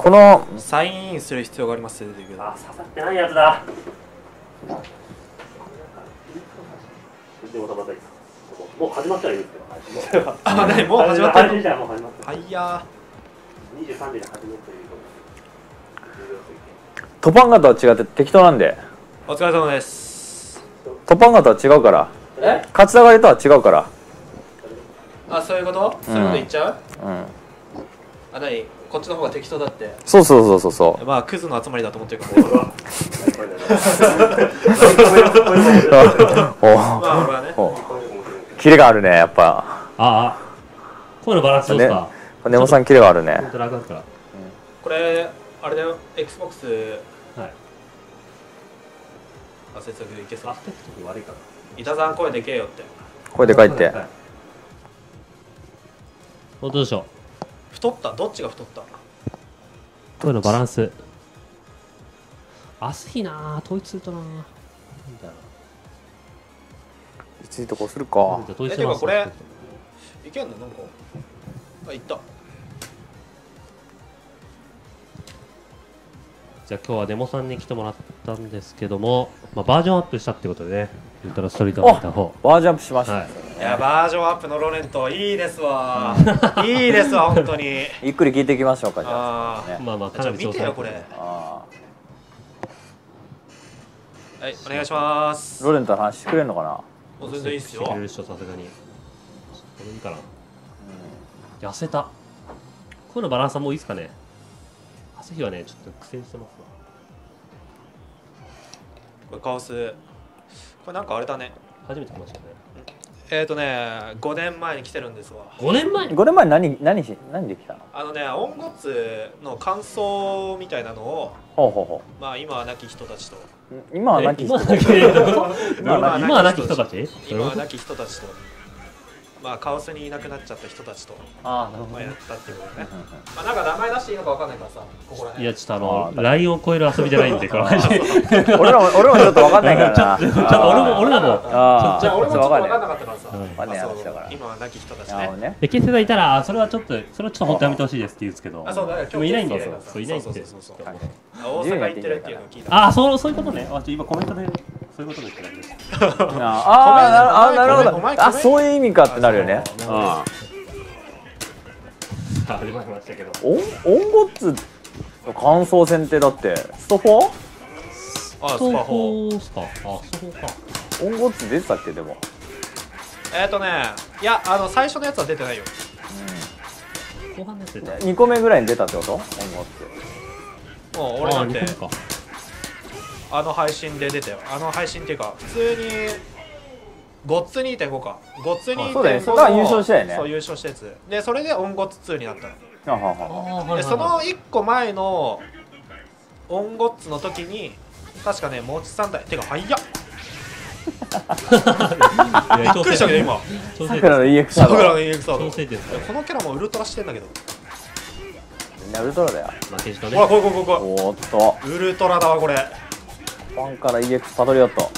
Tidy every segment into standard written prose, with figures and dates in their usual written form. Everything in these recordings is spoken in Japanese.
このサインインする必要がありますって出てるけど。 あ、刺さってないやつだ。もう始まったらいいですけど。 あ、何もう始まってるの。 配信じゃもう始まった。 はいや 23時で始まっているトパンガとは違って適当なんで。 ー、お疲れ様です。 トパンガとは違うから。 え？ 勝ち上がりとは違うから。 あ、そういうこと？そういうこと言っちゃう？ うん。 あ、何？こっちの方が適当だって。 そうそうそうそうそう。 まあクズの集まりだと思ってるから。まあ俺はね。 キレがあるね、やっぱ。 ああ。声のバランスどうですか？ 根本さんキレがあるね。 本当楽だから。 これあれだよ。Xbox。 はい。 あ、接続いけそう。 アスペクト悪いから。 板さん声でけえよって。 声でかいって。 どうでしょう。 太った？どっちが太った？ 声のバランス。アスヒなぁ、統一するとなぁ。なんだろいついとこうするか。 う。統一てかこれいけんのなんか。あ、いった。 じゃあ今日はデモさんに来てもらったんですけども、まあ、バージョンアップしたってことでね、ウルトラストリートファイター4。 バージョンアップしました。 はい。 いや、バージョンアップのロレントいいですわ。いいですわ本当に。 ゆっくり聞いていきましょうか、じゃああ。ねまあまあ、かちょっなりと見てよこれ。 あはい、お願いします。 ロレンと話してくれるのかな。 もう全然いいっすよ。 してくれる人さすがに。これいいかな。痩せた。声のバランスはもういいですかね。アスヒはね、ちょっと苦戦してますわ。 これカオス。これなんかあれだね。 初めて来ましたね。 5年前に来てるんですわ。 5年前に 5年前に何できたの。 オンゴッツの感想みたいなのを、 ほうほうほまあ今は亡き人たちと、 う。今は亡き人今は亡き今は亡き人たち今は亡き人たちと、まあカオスにいなくなっちゃった人たちと、 ああ、なるほまあ、 どねやったっていうことね。まあなんか名前出していいのかわかんないからさ、ここら辺。 いや、ちょっとラインを超える遊びじゃないんで、この話。 俺らもちょっと分かんないからな。 ちょっと俺らも。 あじゃあ俺もちょっと分かんなかかったからさ、 分かんない話だから。 今は亡き人たちね。 なるほどね。 で、ケンセイさんいたら、それはちょっと本当やめてほしいですって言うんですけど。 あ、そうだよ。 でもいないんで、 そうそういないんで。 大阪行ってるっていうのを聞いた。 ああ、そういうことね。今コメントでそういうことですね。 ああ、なるほど。 お前あ、そういう意味かってなるよね。 始まりましたけど。 オンゴッツの感想戦ってだってスト 4？ あ、スパ東ホ宝ですか。あ、そうか。 オンゴッツ出てたっけでも。 いや、最初のやつは出てないよ。 後半のやつ出た。 2個目ぐらいに出たってことオンゴッツ。 もう俺なんて日本か。 あの配信で出たよ。あの配信っていうか普通にゴッツ 2.5 か。ゴッツ 2.5 そうだよね。それが優勝したよね。 そう優勝したやつで、それでオンゴッツ2になったの。 ははは。 でその1個前のオンゴッツの時に確かね、もちさんだ。てか早っ。びっくりしたけど今。 さくらの EX サード。 さくらの EX サード。 調整点。 このキャラもウルトラしてんだけど。 みんなウルトラだよ。 負けじとね。 ほら、これ。 おーっと。 ウルトラだわこれ。 ファンから EX パトリオット。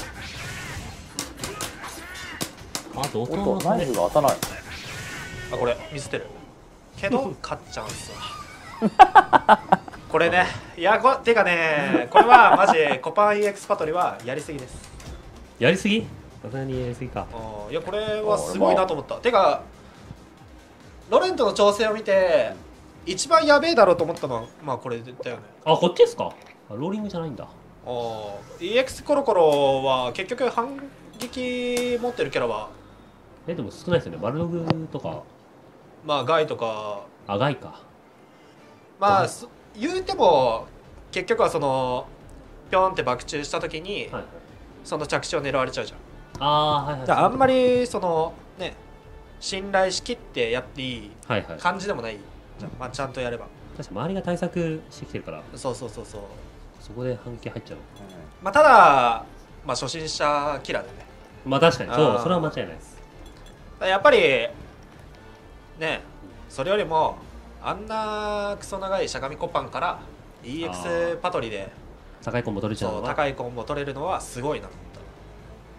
あとおっと、ナイフが当たらない。 あ、これミスってるけど勝っちゃうんすわ。これね、いやてかね、これはマジコパン EX パトリはやりすぎです。 やりすぎ？さすがにやりすぎか。 いやこれはすごいなと思った。てかロレントの調整を見て一番やべえだろうと思ったのはまあこれだよね。 あ、こっちですか？ローリングじゃないんだ。 EX コロコロは結局反撃持ってるキャラはでも少ないですよね。バルログとか。 まあガイとか、 あ、ガイか。 まあ言うても結局はそのピョンって爆中した時に、 はい。 その着地を狙われちゃうじゃん。 ああ、はいはい。 じゃああんまりそのね信頼しきってやっていいはいはい。 感じでもないじゃん。まあちゃんとやれば。 確か周りが対策してきてるから、 そうそこで反撃入っちゃう。 まあただまあ初心者キラーでね。 まあ確かに、そう、 あーそれは間違いないです。 やっぱりね、それよりもあんなクソ長いしゃがみコパンから EX パトリで高いコンボ取れちゃうそうのは。 高いコンボ取れるのはすごいなと思った。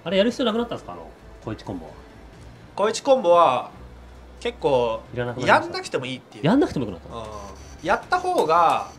あれやる必要なくなったんですか？小一コンボは。 小一コンボは結構いらなくなりましたやんなくてもいいっていう。 やんなくてもよくなったの？ やった方が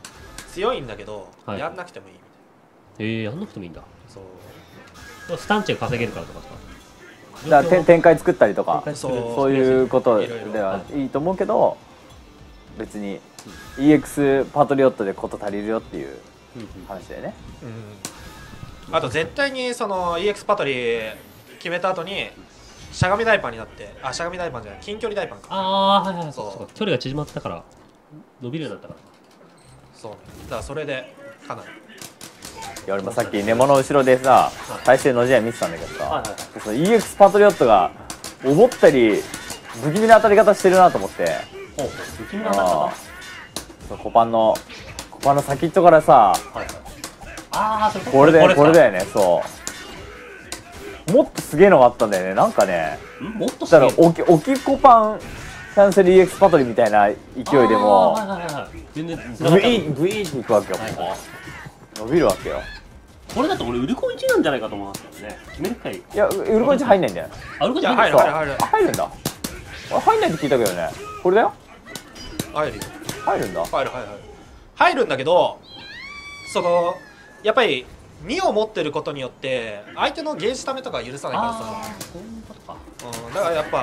強いんだけど、 はいやんなくてもいいみたいやんなくてもいいんだ。 な。そうスタンチが稼げるからとかさ。 だから展開作ったりとか展開作るそういうこといろいろではいいと思うけど、別に EX パトリオットでこと足りるよっていう話だよね。 あと絶対にその EX パトリ決めた後にしゃがみ大パンになって、あ、しゃがみ大パンじゃない近距離大パンか。 ああ、はいはいはい、 そうそうか、距離が縮まったから伸びるようになったかそうね、だからそれでかなりいや俺もさっき根物後ろでさ対戦の試合見てたんだけどさ、 はいはいその EX パトリオットが思ったより不気味な当たり方してるなと思って、 ら。ほう、不気味な当たり方。 あそうコパンの先っちょからさ、 はいはい。ああ、そこれだよ。 よね。そうもっとすげえのがあったんだよね、なんかね。 もっとだからすげえ。 置きコパンキャンセル EX パトリみたいな勢いでもはいはいはい。全然グイーっていくわけよ、 はいはい伸びるわけよ。 これだと俺ウルコ1なんじゃないかと思いますけどね。決めるかい。 いやウルコンチ入んないんだよ。 あ、ウルコ1 いや入るそう入る入るんだ。俺入んないって聞いたけどね。これだよ。 入るよ、 入るんだ。 入るんだけど、そのやっぱり2を持ってることによって相手のゲージためとか許さないからあさ、 あ、そういうことか。 だからやっぱなる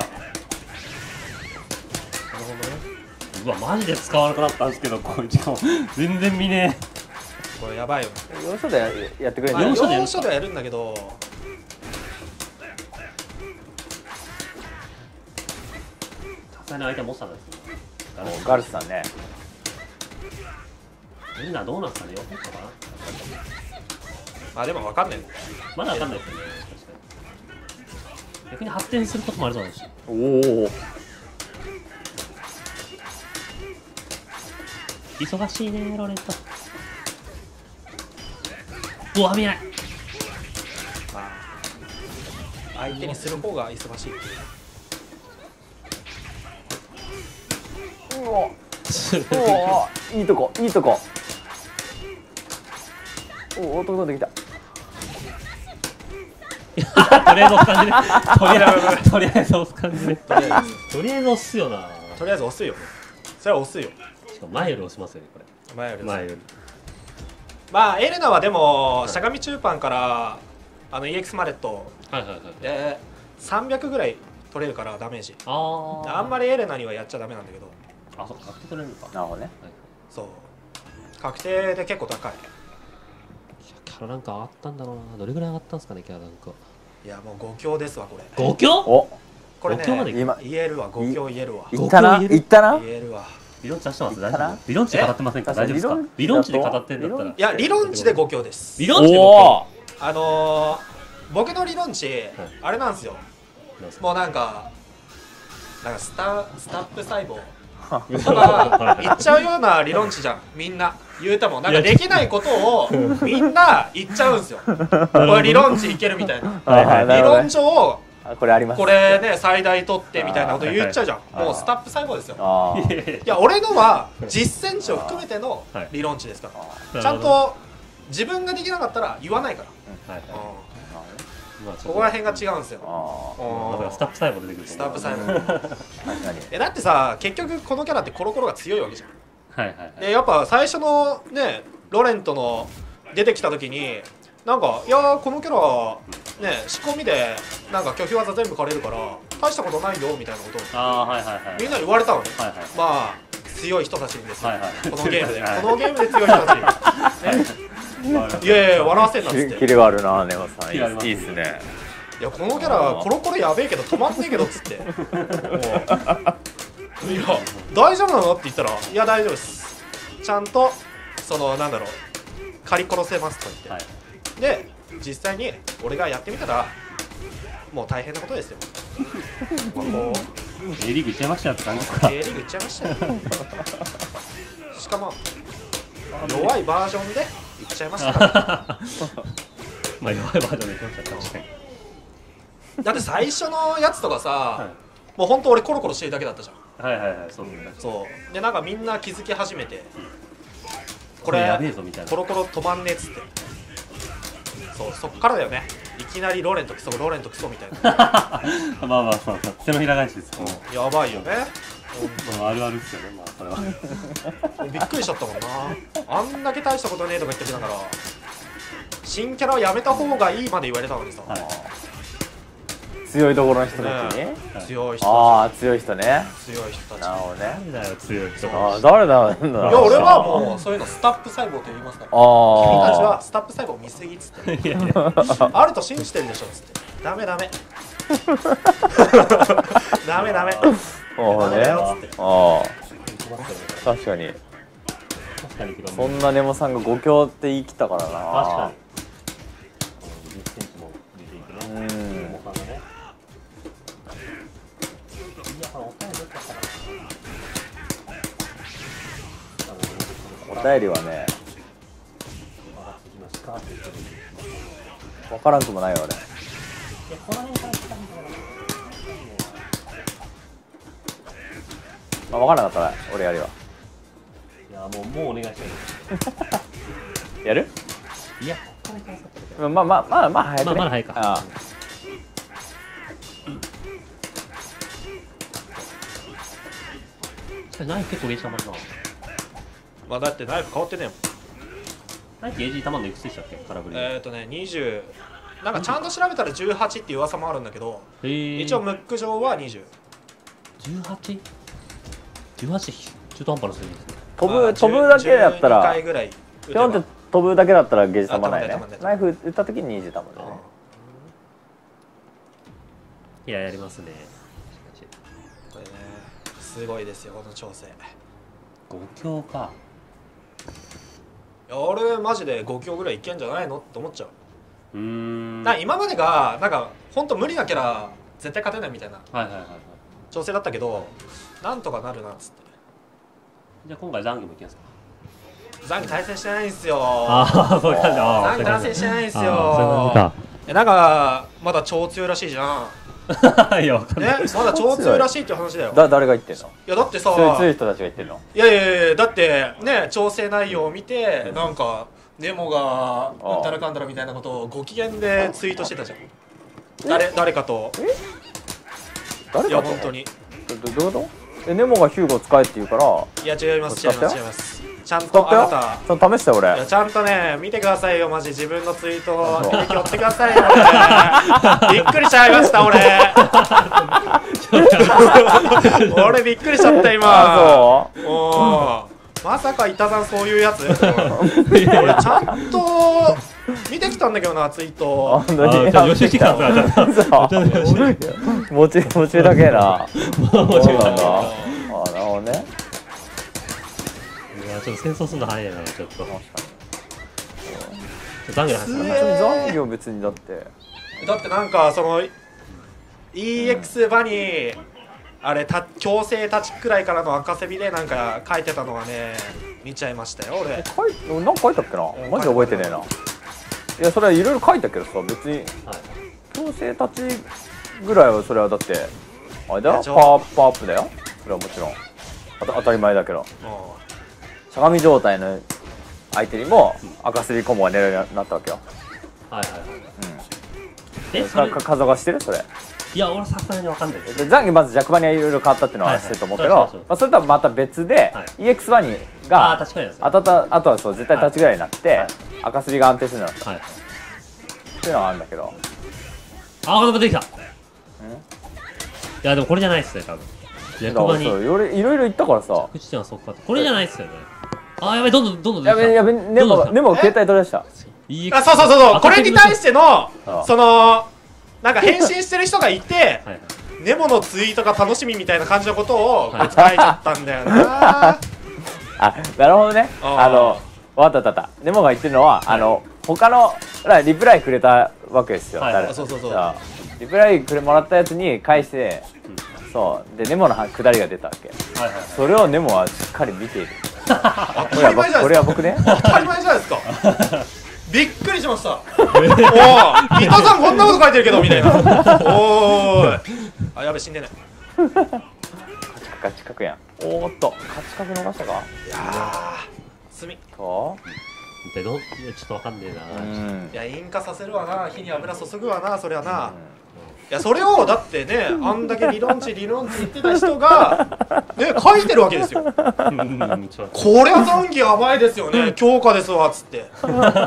ほどね。うわ、マジで使わなくなったんですけど、こういう時間全然見ねこれやばいよね。 要所でやってくれるんまあだよ。 要所でやる要所ではやるんだけど、 さすがに相手は持ってたんですよ。 ガルスさんね。 みんなどうなんですかね、よくかな。 まあでも分かんない。 まだわかんないですよね、確かに。逆に発展することもあるだろうし。 おお。 忙しいね、ロレット。うわ、見えない。 まあ相手にする方が忙しいっていう。 うわいいとこ。おお飛び込んできた。 とりあえず押す感じね。とりあえず押す感じね。とりあえず押すよな。 とりあえず押すよ。それは押すよ。 しかも前より押しますよね、これ。 前より前より。 まあエレナはでもしゃがみ中盤からEX マレットはいはいはい。 で300ぐらい取れるからダメージ。 ああんまりエレナにはやっちゃダメなんだけど、 あ、そう、確定取れるのか。 なるほどね。 そう確定で結構高い。 キャラランク上がったんだろうな。どれぐらい上がったんですかね、キャラランク。 いやもう5強ですわこれ。 5強？ おこれね 5強まで今言えるわ、5強言えるわ。 いったな。 言えるいったな。 言えるわ。 理論値出してますいったな大丈夫？理論値で語ってませんか？ え大丈夫ですか？理理論値で論値だと語ってんだったら。 いや理論値で5強です。 理論値で5 お強。 お。 僕の理論値、あれなんですよ。もうなんかスタップ細胞とか言っちゃうような理論値じゃん。みんな言うたもんなんかできないことをみんな言っちゃうんですよ。これ理論値いけるみたいな。 はいはいな理論るほどね。 上あこれあります。 これね最大取ってみたいなこと言っちゃうじゃん。 はいもうスタップ細胞ですよ。 ああ。 いや俺のは実践値を含めての理論値ですから。ちゃんと自分ができなかったら言わないから。 はいはい。まあここら辺が違うんですよ。 あだからスタッフ細胞出てくる。 スタッフ細胞。 あ。何？ だってさ結局このキャラってコロコロが強いわけじゃん。 はいはいはい。 でやっぱ最初のねロレントの出てきた時になんかいやーこのキャラね仕込みでなんか拒否技全部借れるから大したことないよみたいなことをああーはいはいはい。 みんな言われたのね。 はいはい。 まあ強い人たちにですよ、 はいはいこのゲームで、 はいこのゲームで強い人たちに、ね、いやいや笑わせんなっつってキレがあるな、ネマさん。いキレありますいっすね。 いやこのキャラコロコロやべえけど止まんねえけどっつってもういや大丈夫なのって言ったらいや大丈夫ですちゃんとそのなんだろう借り殺せますと言って、 はい。 で実際に俺がやってみたらもう大変なことですよまあこ A リーグ行っちゃいましたよって感じですうか。 J リーグ行っちゃいましたよしかも弱いバージョンで行っちゃいましたからまあ弱いバージョンで行きました確かに。 だって最初のやつとかさ、 はもう本当俺コロコロしてるだけだったじゃん。 はいはいはいそうですね。 そうでなんかみんな気づき始めてこれこれやべえぞみたいな。 コロコロ止まんねえっつってそうそっからだよねいきなりロレントクソロレントクソみたいなまあまあまあ手のひら返しです。 やばいよねまああるあるっすよね、まあそれは。 びっくりしちゃったもんな。あんだけ大したことねえとか言ってきながら新キャラはやめた方がいいまで言われたのにさ、 強いところの人たちに、 強い人ああ強い人ね。 強い人たち。 なるほどね。 誰だよ強い人。 ああ誰だなんだいや俺はもうそういうのスタップ細胞と言いますから、君たちあはスタップ細胞見すぎっつっていやいやあると信じてるでしょっつって、ダメダメダメダメあああね。ああ確かに。 確かにけどそんなネモさんが5強って言い切ったからな。 確かに10センチも出ていくね。重さがね。いやこれお便りどっかったかお便りはね分からんくもないよ俺。まあ、分からなかったら俺やるよ。 いやもうお願いしたいやる？ いやまあ早くね。 まあまだ早いか。 ああナイフ結構ゲージたまるな。 まあだってナイフ変わってねえもん。 ナイフゲージたまるのいくつでしたっけ、空振り。 20なんかちゃんと調べたら18っていう噂もあるんだけど、一応ムック上は20。 18？18中途半端な数字ですね。 飛ぶだけだったら 12回ぐらい基本って飛ぶだけだったらゲージたまらないねたまんない。 ナイフ打った時に20たまるね。 いややりますね。 これねすごいですよこの調整。 5強か。 いや俺マジで5強ぐらいいけんじゃないのって思っちゃう。 なんか今までがなんかほんと無理なキャラ絶対勝てないみたいなはいはいはいはい。 調整だったけど、なんとかなるなっつって。 じゃあ今回ザンギもいきますか。 ザンギ対戦してないんすよ。 ああそういう感じ。 ザンギ対戦してないんすあーそういう感よ。なんかまだ超強いらしいじゃん。 いやわかんない。 ね、まだ超強いらしいっていう話だよ。 誰が言ってんの？ いやだってさ、 強い人たちが言ってんの？ いやいやいやだってね調整内容を見てなんかネモがうんたらかんたらみたいなことをご機嫌でツイートしてたじゃん。誰かと。 誰かと？ いや本当に。 どういうこと？ネモがヒューゴ使えって言うからいや違います違います違います。ちゃん使ったよ。 とあなた。 ちょっと試したよ俺。 いやちゃんとね見てくださいよマジ自分のツイートを見て寄ってくださいよ俺びっくりしちゃいました俺びっくりしちゃった今。 あそう。 おーまさか板さんそういうやつ俺ちゃんと見てきたんだけどなツイート。 本当に。 じゃあ予習してきたんですか。 そう持ちだけな。そうなんだ。あなるほどね。 いやちょっと戦争するの早いなちょっと。 確かザンギの話に。 だ別に残業別にだってだってなんかその EX バニーあれ強制立ちくらいからの赤瀬ビでなんか書いてたのはね見ちゃいましたよ俺。 なんか書いたっけな。マジで覚えてねえな。いやそれはいろいろ書いたけどさ別に強制立ちぐらいはそれはだってあれだよパワーアップだよそれはもちろん当たり前だけどしゃがみ状態の相手にも赤すりコモが狙えるようになったわけよ。 はいはいはい。 それ数がしてるそれ。 いや俺さすがにわかんないです。 ザンギまず弱バニはいろいろ変わったっていうのは知ってると思うけど、 はいはいまあそれとはまた別で、 はい EX バニあがあ確かにですね。 当たった後はそう絶対立ちぐらいになって、 はい赤すりが安定するのっはい。 ていうのがあるんだけど、 あなんかできた。いやでもこれじゃないっすね多分。 だからそう役場にいろいろ言ったからさ。 口はそっかこれじゃないっすよね。あやばいどんどん出てきた。 やべやべネモが携帯取り出した。 あそうそうそうそうこれに対してのあそのなんか返信してる人がいてはいはい。 ネモのツイートが楽しみみたいな感じのことを書いちゃったんだよな。 あなるほどね。 あわかったネモが言ってるのは他のリプライくれたわけですよ。 はい誰そうリプライもらったやつに返して、そうでネモの下りが出たわけ。 はいはい。 それをネモはしっかり見ている。 当たり前じゃないですか。 これは僕ね。 当たり前じゃないですか。びっくりしました。おお、伊藤さんこんなこと書いてるけどみたいな。おーい。あやべ死んでない。 カチカクやん。おーっとカチカク逃したか。 いやー炭。 でいやちょっとわかんねえな。 うんいや引火させるわな。火に油注ぐわな。そりゃな。 やそれをだってねあんだけ理論値言ってた人がね書いてるわけですよ。これは残機やばいですよね強化ですわっつってね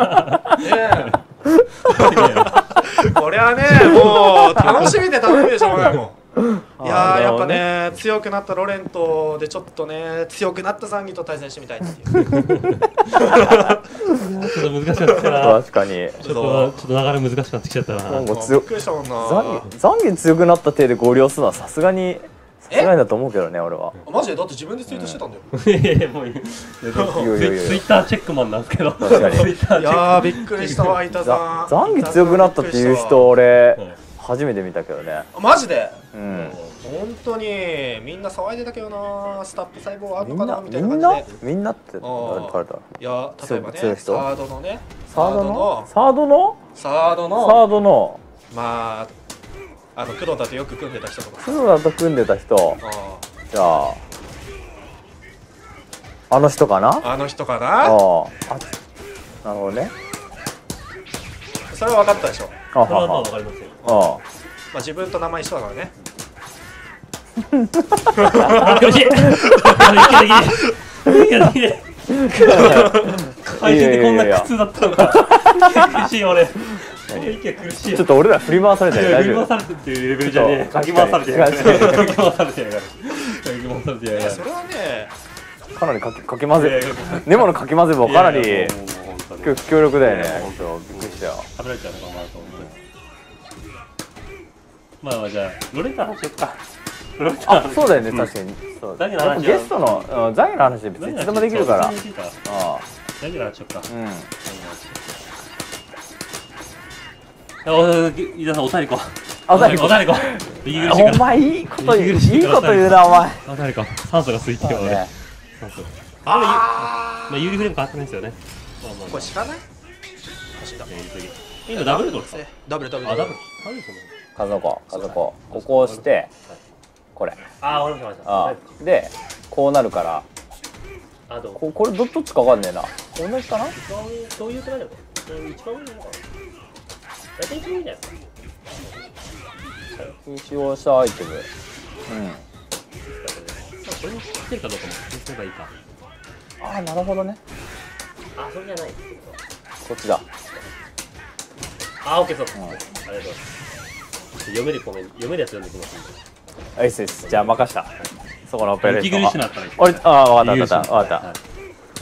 これはねもう楽しみで楽しみでしょうがないもん。いやーやっぱね強くなったロレントでちょっとね強くなったザンギと対戦してみたいっていう。 ちょっと難しかったな。 確かにちょっと流れ難しくなってきちゃったな。 なんかびっくりしたもんな。 ザンギ強くなった手で合流するのはさすがにだと思うけどね俺は。 マジでだって自分でツイートしてたんだよ。 いやいやもういい。ツイッターチェックマンなんですけど。 確かに。 ツイッターチェックいやーびっくりしたわ、板さん。 ザンギ強くなったっていう人俺初めて見たけどね。 マジでうん本当にみんな騒いでたけどな。スタップ細胞あるのかなみたいな感じで。 みんなって誰だ。 いや例えばね強い人サードのねサードのまあ黒田とよく組んでた人とか。 黒田と組んでた人じゃああの人かな。 あの人かな。 なるほどね。 それは分かったでしょ。 それは分かりますよ。 まあ自分と名前一緒だからね。 苦しい。回転でこんな苦痛だったのか。苦しい俺。息が苦しい。 ちょっと俺ら振り回されてる。 振り回されてっていうレベルじゃねえ。かき回されてやがる。かき回されてやがる。 それはねかなりかき混ぜネモのかき混ぜもかなり強力だよね。びっくりしたよ。 食べられちゃうのかなと思って。まあじゃあロレンタの話しよっか。 あ、そうだよね確かに。 ザギの話ゲストのザギの話で別にいつでもできるから。 ザギの話しよっか。伊沢さんお便りこう。お便りこう。 お前いいこと言うなお前。 お便りこう。酸素がついてる俺。まあ有利フレーム変わってないですよね。 これ知らない？ 今ダブルドルか。 ダブル。 あダブル。 数の子ここを押してこれ。 あわかりました。 でこうなるから。これどっちかわかんねえな。同じかな？ そういうくらいだと。一番上なのかな。大体一番上じゃないですか。 使用したアイテム。 これに知ってるかどうかも見せればいいか。 ああなるほどね。 あそれじゃない。 こっちだ。 あオッケーそう。ありがとうございます。読めるコメント読めるやつ読んできますんで。 いいっすじゃあ任した。そこのオペレーション。 息苦しなったらいい。 分かった。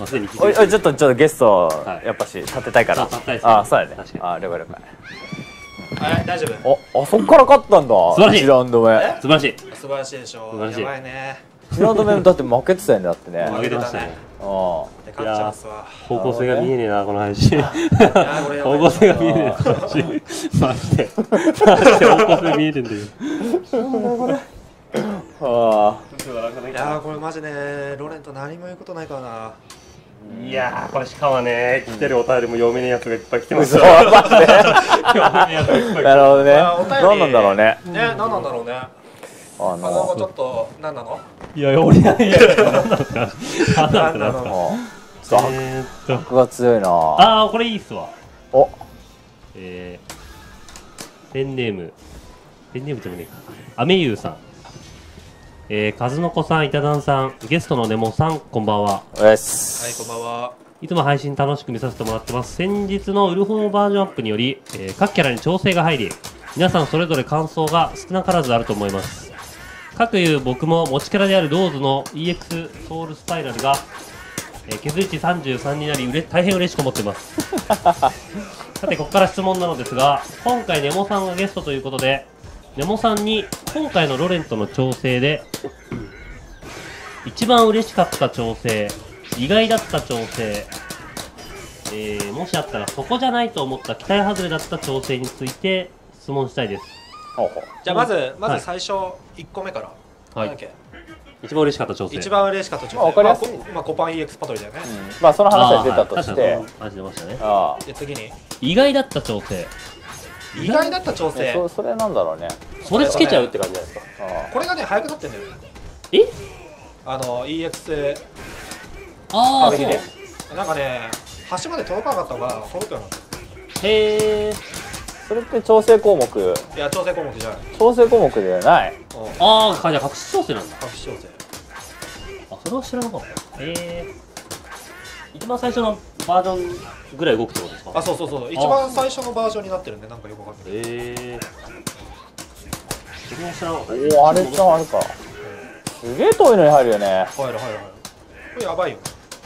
ちょっとゲストやっぱし立てたいから。あそうやね。あ了解。 はい大丈夫。 あそっから勝ったんだ。 素晴らしい。 1ラウンド目。 素晴らしい。 素晴らしいでしょ。やばいね。 1ラウンド目だって負けてたよねだってね。 負けてましたね。 勝っちゃいますわ。 方向性が見えねえなこの話。方向性が見えねえなこの話。マジで方向性見えてんだよ。 いやこれマジねロレント何も言うことないからな。 いやーこれしかもね来てるお便りも読めねえやつがいっぱい来てますよ。 なるほどね。何なんだろうね。 何なんだろうね。ちょっと何なの？ いや俺何なの？ 悪が強いな。 ああこれいいっすわ。 おペンネームでもねアメユーさん。数の子さん、いただんさん、ゲストのネモさん、こんばんは。 はい、こんばんは。 いつも配信楽しく見させてもらってます。先日のウルフォーバージョンアップにより、各キャラに調整が入り、皆さんそれぞれ感想が少なからずあると思います。各いう僕も持ちキャラであるローズの EX ソウルスパイラルが、削り値33になり大変嬉しく思っています。さて、ここから質問なのですが、今回ネモさんがゲストということで、ネモさんに今回のロレントの調整で一番嬉しかった調整、意外だった調整、もしあったらそこじゃないと思った期待外れだった調整について質問したいです。 じゃあまず最初1個目から。 はい。一番嬉しかった調整。 一番嬉しかった調整。 わかりやすい。 まあコパン EX パトリだよね。 まあその話は出たとして。 話出ましたね。 で次に意外だった調整。 意外だった調整。 それなんだろうね。 それつけちゃうって感じじゃないですか。 これがね速くなってんだよね。EX ああそう。 なんかね端まで届かなかったのが届くようになった。 へえ。 それって調整項目、 いや調整項目じゃない。 調整項目ではない。 ああ、じゃあ隠し調整なんだ。 隠し調整。 あ、それは知らなかった。一番最初のバージョンぐらい動くってことですか？ あ、そうそうそう。一番最初のバージョンになってるんで、なんかよくわかんない。 それは知らなかった。 おお、あれじゃん、あれか。すげえ遠いのに入るよね。 入る。これやばいよ。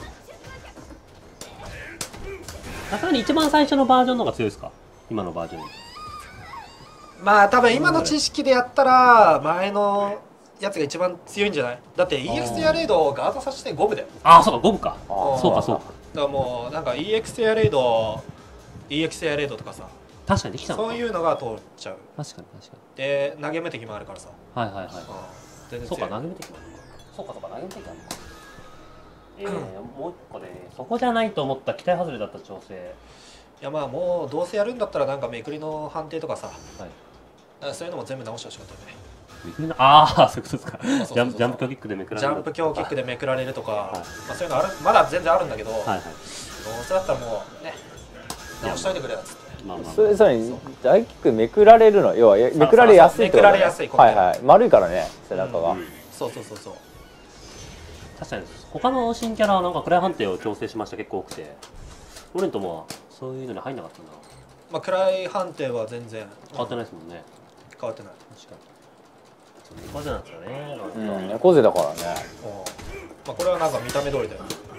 さすがに一番最初のバージョンの方が強いですか？今のバージョン。 まあ多分今の知識でやったら前のやつが一番強いんじゃない？だって EX テアレイドをガードさせて5部だよ。 ああ、そうか、5部か。 あそうか、そうか。 だからもうなんか EX テアレイドとかさ、 確かにできたのか。 そういうのが通っちゃう。 確かに。 で投げ目的もあるからさ。 はいはいはい。 全然強い。 そうか、投げ目的なのか。そうか、投げ目的なのか。もう一個ね、そこじゃないと思った期待外れだった調整。 いやまあもうどうせやるんだったらなんかめくりの判定とかさ、 はい。 なんかそういうのも全部直してほしかったよね。 めくりの、ああ、そういうことですか。 そうジャンプ強キックでめくられる。 ジャンプ強キックでめくられるとか、 いまあそういうのある、まだ全然あるんだけど、どうはいはい。 せだったらもうね直しといてくれよっつって。 まあまあ。 それに大キックめくられるの、要はめくられやすいってことね。 めくられやすいはいはい、丸いからね、背中が。 そう。 確かに他の新キャラはなんかクライ判定を調整しました結構多くて、オレントもそういうのに入んなかったんだ。 まあ位判定は全然変わってないですもんね。 変わってない。 確かに。猫背なんですよね。 猫背だからね。 まあこれはなんか見た目通りだよ。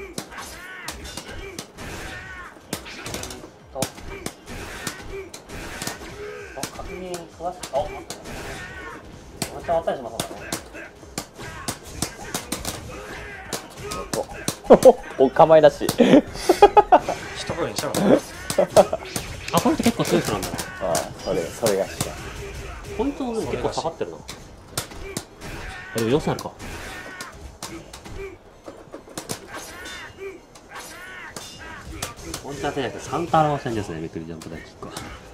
確認詳しく、あ、話変わったりしますかね。 お構いだし。 一声にしたのかな。 あ、これって結構強い人なんだな。 ああ、それがしポイントの分結構下がってるな。でも要素あるか。ポイント当てないけどサンタロウ戦ですね、めくりジャンプ大キックは。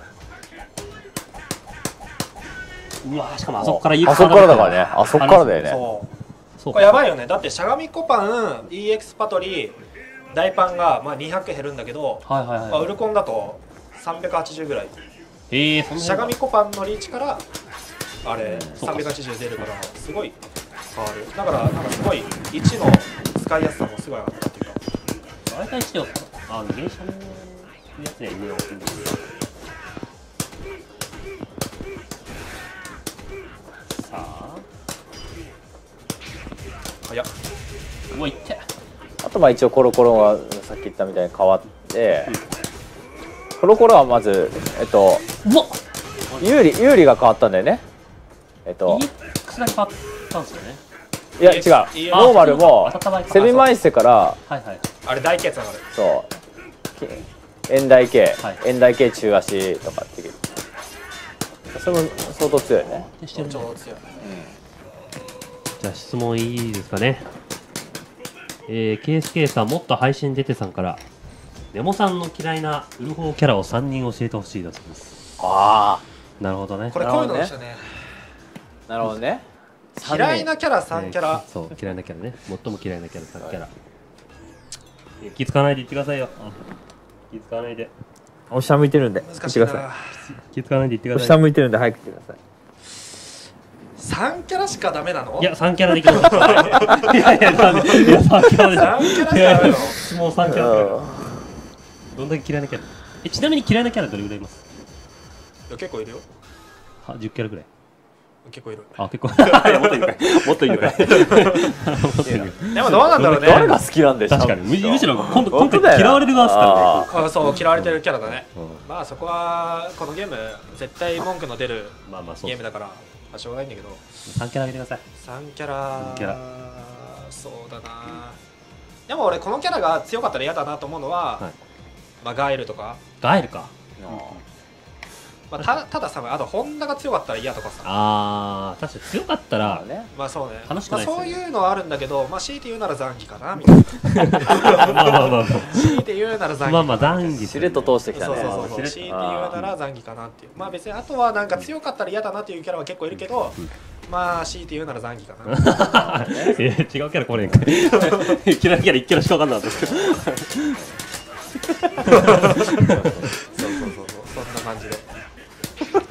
うわー、しかもあそこからあそこからだからね。あそこからだよね。 そう。これやばいよね。だってしゃがみコパン EX パトリ大パンがまあ200減るんだけど、 はいはいはい。 まあウルコンだと380ぐらい。 そんなしゃがみコパンのリーチからあれ380出るからすごい変わる。だからなんかすごい1の使いやすさもすごい上がったっていうか。 大体してよ、芸者のやつには夢を置くんですよ。さあ、 早っ。 もういって。 あとまあ一応コロコロはさっき言ったみたいに変わって、コロコロはまずうわっ、 有利が変わったんだよね。 EX だけ変わったんですよね。 いや違う、ノーマルもセミマイステからはいはい。 あれ大ケツ上がる。 そう円台系、 はい円台系中足とかっていう、それも相当強いね。 してるね。 超強い。 じゃあ質問いいですかね。KSK さん、もっと配信出てさんから、ネモさんの嫌いなウルフォーキャラを3人教えてほしいだそうです。 あなるほどね。 これこういうのでしたね。 あ、なるほどね。 嫌いなキャラ3キャラ。 そう、嫌いなキャラね。最も嫌いなキャラ3キャラ。気づかないで言ってくださいよ。気づかないで。 下向いてるんで難しいな。 気づかないで言ってくださ下い。 向いてるんで早く言ってください。 3キャラしかダメなの？ いや、3キャラできます。いやいや、ダメ。いや、3キャラで。 3キャラしかダメなの？ もう3キャラ。どんだけ嫌いなキャラ？ちなみに嫌いなキャラどれぐらいいます？ いや結構いるよ。 は、10キャラぐらい。 結構いる。 あ、結構。もっといるかい。もっといるかい。 でもどうなんだろうね。 誰が好きなんでしょう。 確かに。むしろ今本当だよ回嫌われる側ですからね。 そう嫌われてるキャラだね。まあそこはこのゲーム絶対文句の出るまあまあそう。 ゲームだから、まあしょうがないんだけど。 3キャラあげてください。 3キャラ。 3キャラそうだな。でも俺このキャラが強かったら嫌だなと思うのは、 はいまあガエルとか。 ガエルか。 まあたださ、あとホンダが強かったら嫌とかさ。 あー、確かに強かったらね。 まあそうね。 楽しくないっすよねまあそういうのはあるんだけど、まあ強いて言うなら残機かなみたいな。 まあまあまあ強いて言うなら残機。 まあまあ残機しれっと通してきたね。 そうそうそう。強いて言うなら残機かなっていう。まあ別にあとはなんか強かったら嫌だなっていうキャラは結構いるけど、まあ強いて言うなら残機かな。 違うキャラこれんかい。嫌いなキャラ1キャラしか分かんなかったですけど。 そうそんな感じで。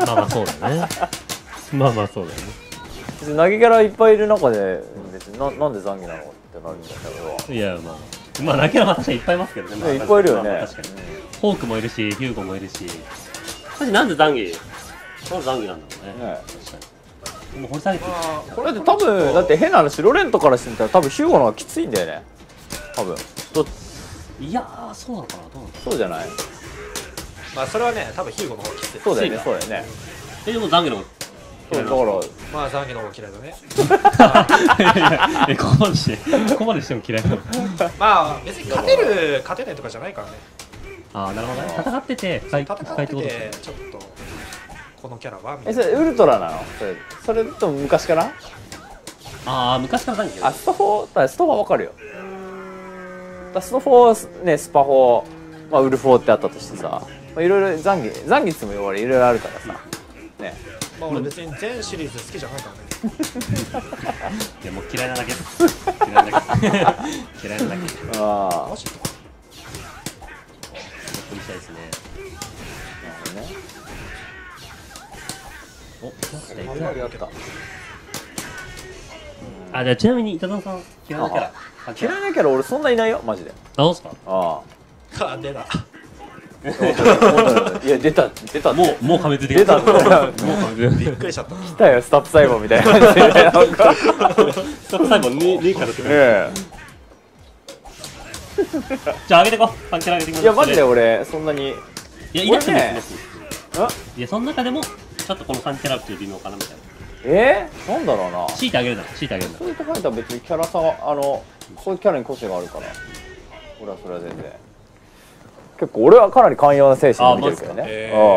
まあまあそうだね。まあまあそうだよね。 別に投げキャラいっぱいいる中で別になんで残機なのってなるんだけど。 いやまあ投げキャラは確かにいっぱいいますけどね。まあいっぱいいるよね。 まあ確かに。ホークもいるし、ヒューゴもいるし。なんで残機なんだろうね。確かに。もう掘り下げてる。 これって多分だって変な話ロレントからしてみたら多分ヒューゴの方がきついんだよね。多分。 いやーそうなのかな。どうなの？ そうじゃない？ まあそれはね多分ヒューゴの方がきつい。 そうだよね。そうだよね。 でも残機の方そうだからまあ残機の方が嫌いだね。 ここまでしても嫌いなの。 まあ別に勝てないとかじゃないからね。 ああなるほどね。戦ってて戦ってってことですね。 ちょっとこのキャラはみたいな。 それウルトラなの？それと昔から？ ああ昔から残機。 スト4わかるよ。スト4ねスパ4まあウルフォーってあったとしてさ、まあいろいろ残機っつってもいろいろあるからさね。 まあ俺別に全シリーズ好きじゃないからね。 いやもう嫌いなだけ。嫌いなだけ。嫌いなだけ。 ああ。 マジで本当にしたいですね。 なるほどね。 お、マジであんまりあった。 あ、じゃあちなみに伊藤さん嫌いなキャラ。 嫌いなキャラ俺そんないないよマジで。 どうすか？ ああ出た。 あ。いや出たもう噛みついて出たって。 もう噛みついてびっくりしちゃった。 来たよスタップ細胞みたいな感じでなんか。 スタッフ最後2からってくる。 ねじゃあ上げてこ。キャラ上げてこ。 いやマジで俺そんなに。 いやいなくてもいいです。 あいやその中でもちょっとこの3キャラっていう微妙かなみたいな。 なんだろうな。 強いてあげるな。強いてあげるな。 そういうところは別にキャラ差がそういうキャラに個性があるから俺はそれは全然結構俺はかなり寛容な精神で見てるけどね。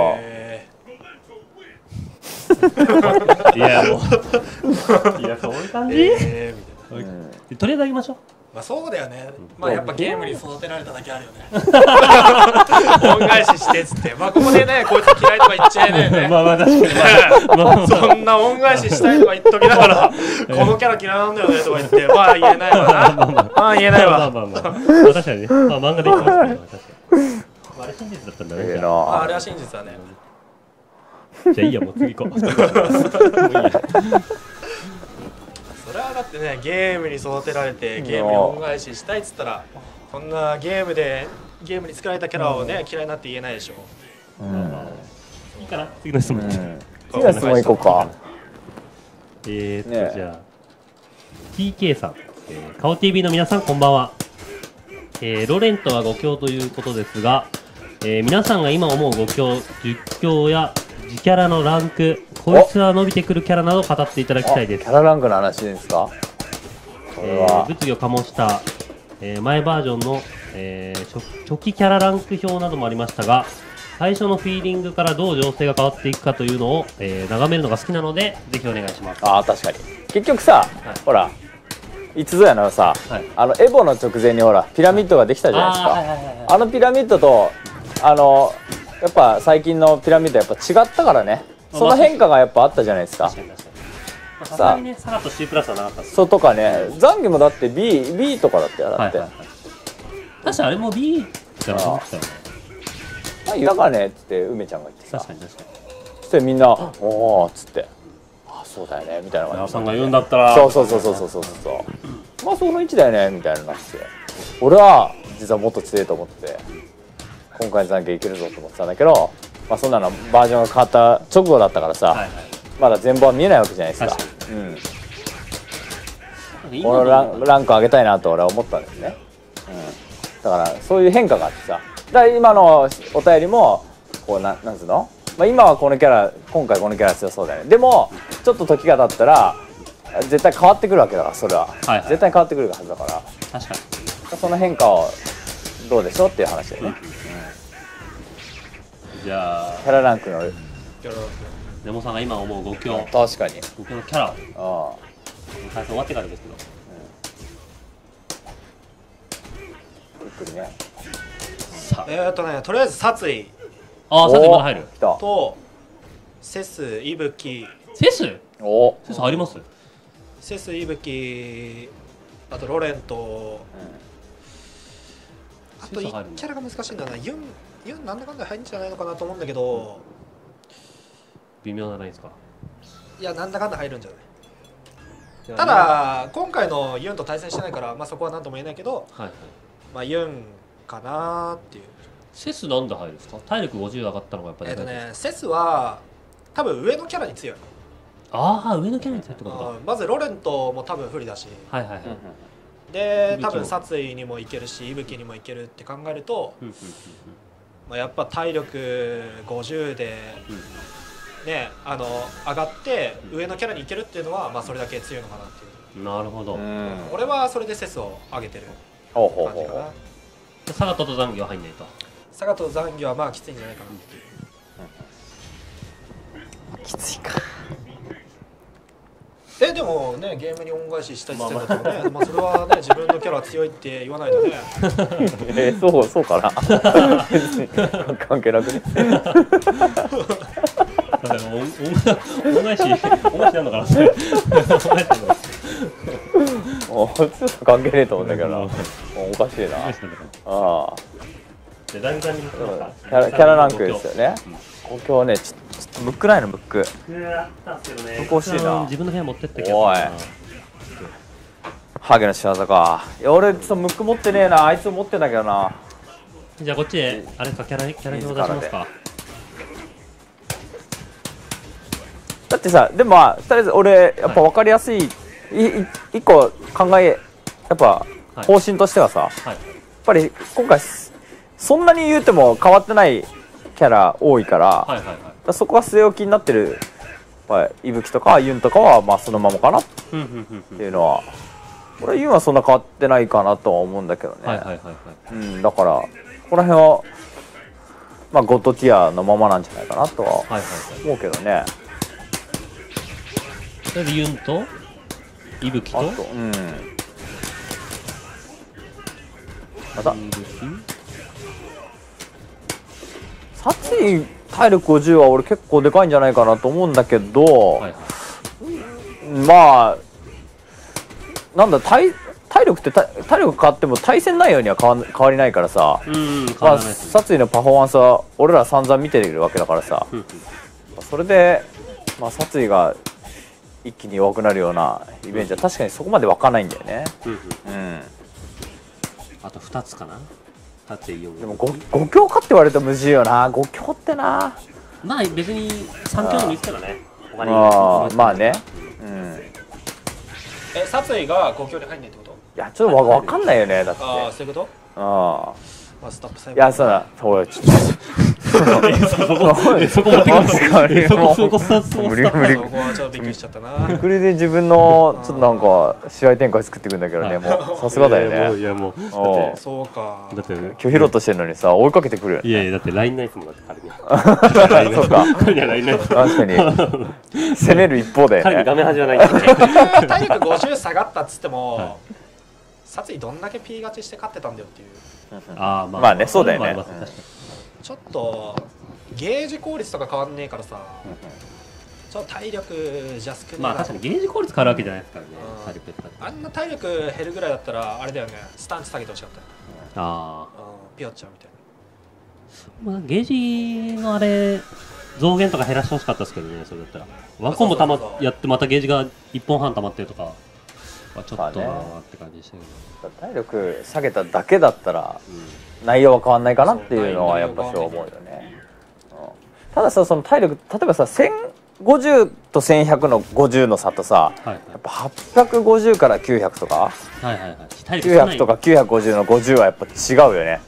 いやもういやそういう感じ、 みたいな。 とりあえずあげましょう。 まあそうだよね。まあやっぱゲームに育てられただけあるよね。恩返ししてっつって。まあここでねこいつ嫌いとか言っちゃえねえね。 まあ確かに、 そんな恩返ししたいとか言っときながらこのキャラ嫌いなんだよねとか言ってまあ言えないわな。まあ言えないわ。 まあ確かにね。まあ漫画で言ってますけど確かに。あれ真実だったんだね。 あれは真実だね。 じゃあいいやもう次行こう。もういいや。 それはだってねゲームに育てられてゲームに恩返ししたいっつったらこんなゲームに作られたキャラをね嫌いなって言えないでしょ。 いいかな次の質問。 次の質問いこうか。 じゃあ TK さん、顔 TV の皆さんこんばんは。ロレントは5強ということですが、皆さんが今思う5強10強や自キャラのランクこいつは伸びてくるキャラなど語っていただきたいです。 キャラランクの話ですか？ 物議を醸した、前バージョンの、初期キャラランク表などもありましたが最初のフィーリングからどう情勢が変わっていくかというのを、眺めるのが好きなのでぜひお願いします。 ああ確かに結局さ、ほらいつぞやのさ、エボの直前にほらピラミッドができたじゃないですか。あのピラミッドとやっぱ最近のピラミッドやっぱ違ったからね。その変化がやっぱあったじゃないですか。 確かに確かに。さすがにね、サガと C プラスはなかったです。 そうとかね、残機もだって B とかだってだって。 確かにあれも B じゃなかったよね。 だからねっつって梅ちゃんが言ってさ。 確かに確かに。 そしてみんなおおっつって、あそうだよねみたいな感じ。 矢さんが言うんだったら。 そう。まあその位置だよねみたいになって、俺は実はもっと強いと思ってて、今回の残機いけるぞと思ってたんだけど。まあそんなのバージョンが変わった直後だったからさ、まだ全貌は見えないわけじゃないですか。このランク上げたいなと俺は思ったんですね。だからそういう変化があってさ、だから今のお便りもこうなんつうの、まあ、今はこのキャラ今回このキャラ強そうだよね。でもちょっと時が経ったら絶対変わってくるわけだから、それは絶対変わってくるはずだから、 確かにその変化をどうでしょうっていう話だよね。 じゃあキャラランクのデモさんが今思う5強、 確かに 5強のキャラを対戦終わってからですけど、 ゆっくりね。 とりあえず殺意殺意まだ入るとセスイブキセス入ります？ セスイブキあとロレント、あと1キャラが難しいんだな。ユンなんだかんだ入るんじゃないのかなと思うんだけど、 微妙なラインですか。 いや、なんだかんだ入るんじゃない。ただ今回のユンと対戦してないから、まあ、そこは何とも言えないけど、 はいはい、 まあ、ユンかなっていう。 セスなんで入るんですか。体力50上がったのがやっぱりセスは多分上のキャラに強い。 ああ、上のキャラに強いってことか。 まずロレントも多分不利だし、 はいはいはい、 で多分殺意にもいけるし、息吹にもいけるって考えると、まあ、やっぱ体力50で、ね、上がって上のキャラにいけるっていうのは、まあ、それだけ強いのかなっていう。 なるほど。 俺はそれでセスを上げてる感じかな。 サガトと残業入んないと。 サガと残業はまあきついんじゃないかなっていう。 きついか。 でもね、ゲームに恩返ししたいって言ってんだったらね、まあそれはね、自分のキャラ強いって言わないとね。 そうかな。関係なくね。 恩返しなんのかな。ちょっと関係ねえと思うんだけどな。おかしいな。ああ。 キャラランクですよね。今日はね、ちょっとムックないの、ムック。そこ欲しいな。 自分の部屋持ってっておい。ハゲの仕業か。いや、俺ちょっとムック持ってねえな。あいつ持ってんだけどな。 じゃあこっちであれか、キャラ表出しますか。 だってさ、でもまあとりあえず俺やっぱ分かりやすい一個考え、やっぱ方針としてはさ、やっぱり今回そんなに言うても変わってないキャラ多いから、そこが据え置きになってる伊吹とかユンとかはまあそのままかなっていうのは、俺ユンはそんな変わってないかなとは思うんだけどね。だからここら辺はまあゴッドティアのままなんじゃないかなとは思うけどね。 それでユンと伊吹とまた殺意体力50は俺結構でかいんじゃないかなと思うんだけど、まあなんだ体力って体力変わっても対戦内容には変わりないからさ、まあ殺意のパフォーマンスは俺ら散々見てるわけだからさ、それでまあ殺意が一気に弱くなるようなイメージは確かにそこまで湧かないんだよね。 あと2つかな。2つで4。 でも5強かって言われるとむずいよな。5強ってな。 まあ別に3強でもいいですけどね。 まあね。 殺意が5強に入んないってこと？ いやちょっと分かんないよね。だって。 ああそういうこと？ ああ。スタップサイいやそうだ。そうちょっと。 そこ持ってきますか。そこスタップ無理。 ここはちょっとびっくりしちゃったな。 これで自分のちょっとなんか試合展開作っていくんだけどね。もうさすがだよね。 いやもうそうか。 だって拒否ろうとしてるのにさ追いかけてくるよね。 いやだってラインナイフもだって彼に。 そうか。 彼にはラインナイフ。 確かに攻める一方だよね。 彼に画面端はない。 体力50下がったっつっても、殺意どんだけ P 勝ちして勝ってたんだよっていう。 まあねそうだよね。 ちょっとゲージ効率とか変わんねえからさ、ちょっと体力じゃ少ねえな。 まあ確かにゲージ効率変わるわけじゃないですからね。 あんな体力減るぐらいだったらあれだよね、スタンチ下げてほしかったよ。ピヨっちゃうみたいな。 ゲージのあれ増減とか減らしてほしかったですけどね。それだったらワンコンボやってまたゲージが1本半溜まってるとかはちょっとなーって感じでしたけど、 体力下げただけだったら内容は変わんないかなっていうのはやっぱそう思うよね。たださ、その体力例えばさ1050と1100の50の差とさ、やっぱ850から900とか900とか950の50はやっぱ違うよね。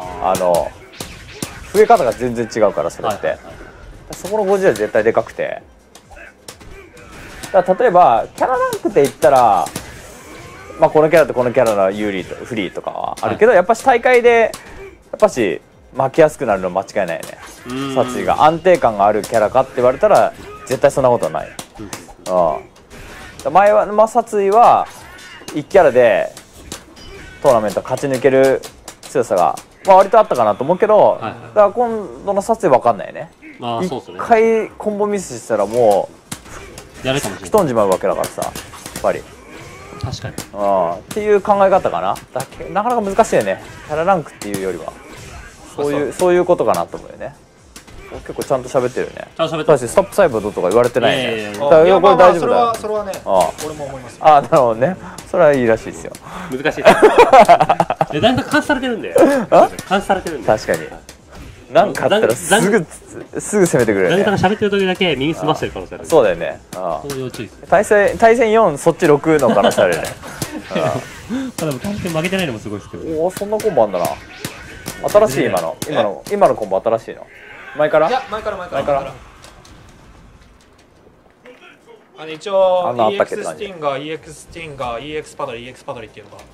増え方が全然違うからそれって、そこの50は絶対でかくて、だから例えばキャラランクで言ったらまあこのキャラとこのキャラの有利と不利とかはあるけど、やっぱし大会でやっぱし負けやすくなるの間違いないよね。殺意が安定感があるキャラかって言われたら絶対そんなことはない。前は、まあ、殺意は1キャラでトーナメント勝ち抜ける強さが、まあ、割とあったかなと思うけど、だから今度の殺意分かんないよね。1回コンボミスしたらもう吹き飛んじまうわけだからさ、やっぱり。 確かにっていう考え方かな。なかなか難しいよね、キャラランクっていうよりはそういうことかなと思うよね。 結構ちゃんと喋ってるよね。 ちゃんと喋ってます確かにスタップ細胞どうとか言われてないね。 いやいやいやだからいやこれ大丈夫それだよ。 はそれはねあ俺も思いますよ。 あ、なるほどね。それはいいらしいですよ。 難しいですだいぶ監視されてるんで監視されてるんで確かに。なんかあったらすぐ攻めてくるよ何かがね。 喋ってる時だけ耳澄ましてる可能性あるそうだよね。あそう要注意です対戦4そっち6の可能性あるよね。 ただ対戦負けてないのもすごいですけどおお、そんなコンボあんだな。新しい今のコンボ新しいの。前からいや前から前から一応あんなあったっけ EX スティンガー EX スティンガー EX パドリ EX パドリっていうのが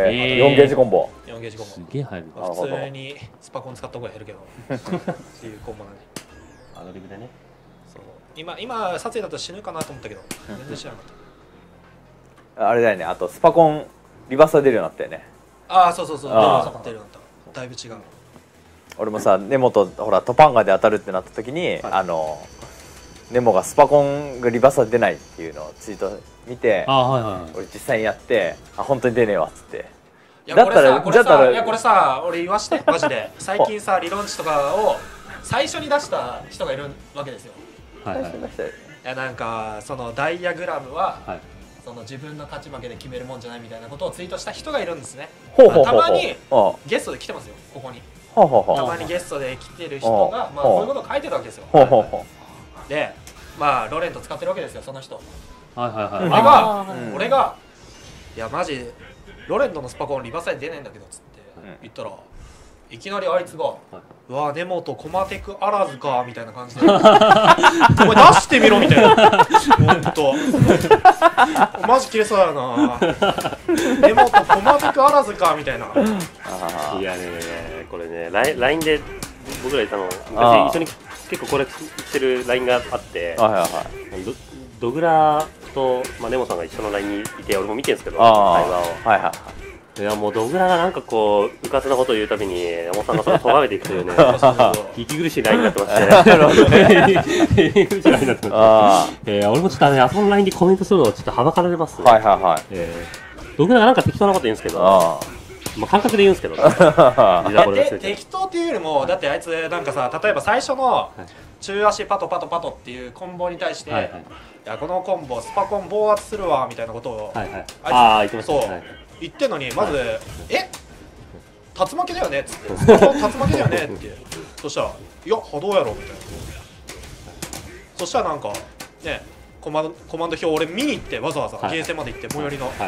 4ゲージコンボ。 4ゲージコンボ。 すげえ入るなるほど普通にスパコン使った方が減るけどっていうコンボなんで。 アドリブでねそう今撮影だと死ぬかなと思ったけど全然知らなかった。 あれだよね。あとスパコンリバーサー出るようになったよね。 ああそう出るようにあーなっただいぶ違う。 俺もさ、ネモとほらトパンガで当たるってなった時に、ネモがスパコンがリバーサー出ないっていうのをツイート見て、 はいはい俺実際にやって本当に出ねえわっつって。 いやだったらこれさ俺言わしてマジで最近さ理論値とかを最初に出した人がいるわけですよ。 はいはい最初に出したよね。 いやなんかそのダイヤグラムは、 はいその自分の勝ち負けで決めるもんじゃないみたいなことをツイートした人がいるんですね。 ほうほうほうほう。 たまにほゲストで来てますよここに。 うほうほうたまにゲストで来てる人がまあこういうことを書いてたわけですよ。 ほうほうほでまあロレント使ってるわけですよその人。 はいはいはい俺が、 うん俺がいやマジロレントのスパコンリバーサイド出ないんだけどっつって言ったら、いきなりあいつが「うわネモとコマテクあらずか」みたいな感じで「お前出してみろ」みたいな。ほんとマジ切れそうだよな。ネモとコマテクあらずかみたいな。 あいやねこれね LINE で僕らいたのあー昔一緒に結構これしてる LINE があってはいはいはい。 ドグラと、ネモさんが一緒の LINE にいて俺も見てるんですけど会あ話をあはいはいいやもうドグラがなんかこううかつなことを言うたびに山本さんがそれを咎めていくというね息苦しいラインになってまして息苦しいラインになってまあして俺もちょっとあそのラインにコメントするのをちょっとはばかられますあはいはいはい。 ドグラがなんか適当なこと言うんですけどあ感覚で言うんですけどあ実はこれです適当っていうよりもだってあいつなんかさ例えば最初の中足パトパトパトっていうコンボに対して、 はいはいいやこのコンボスパコン暴圧するわみたいなことを、 はいはいあいつ言ってましたそう、 はい言ってんのにまず「え竜巻だよね」っつって「スパコン竜巻だよね」ってそしたら「いや波動やろ」みたいな。そしたらなんかねコマンド表俺見に行ってわざわざゲーセンまで行って最寄りの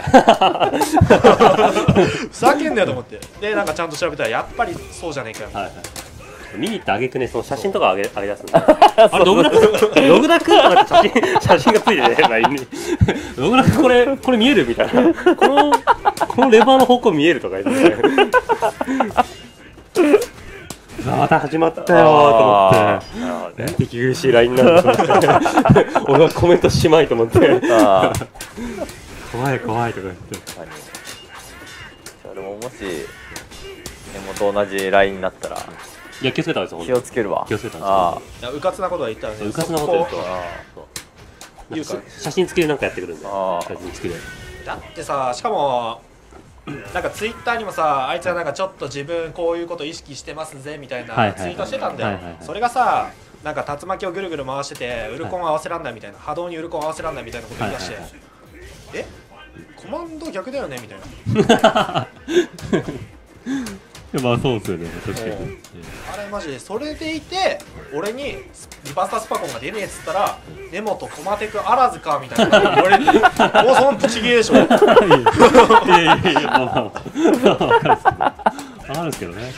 ふざけんなよと思ってでなんかちゃんと調べたらやっぱりそうじゃねえかよ。 はいはい見に行ってあげくねその写真とか上げ出すんであれドグラ君とかって写真がついてね LINE にドグラ君これ見えるみたいなこのレバーの方向見えるとか言ってまた始まったよと思ってなるほどね。 息苦しい LINE なんだと思って俺はコメントしまいと思ってああ怖い怖いとか言って俺ももしネモと同じラインになったらいや気をつけたんですよ気をつけるわ。 気をつけたんですよあいやうかつなことは言ったらねうかつなこと言うとそこそう言うから写真付きでなんかやってくるんであー写真付きでだってさしかもなんかツイッターにもさあいつはなんかちょっと自分こういうこと意識してますぜみたいはいはいなツイートしてたんだよはいはいはいそれがさなんか竜巻をぐるぐる回しててウルコン合わせらんないみたいな波動にウルコン合わせらんないみたいなこと言い出してはいはいはいえコマンド逆だよねみたいなまあそうですよね確かにあれマジでそれでいて俺にリバーサスパコンが出ねえっつったら根本コマテクあらずかみたいな言われてもうそのブチギレでしょいやいやまあわかるんですけどね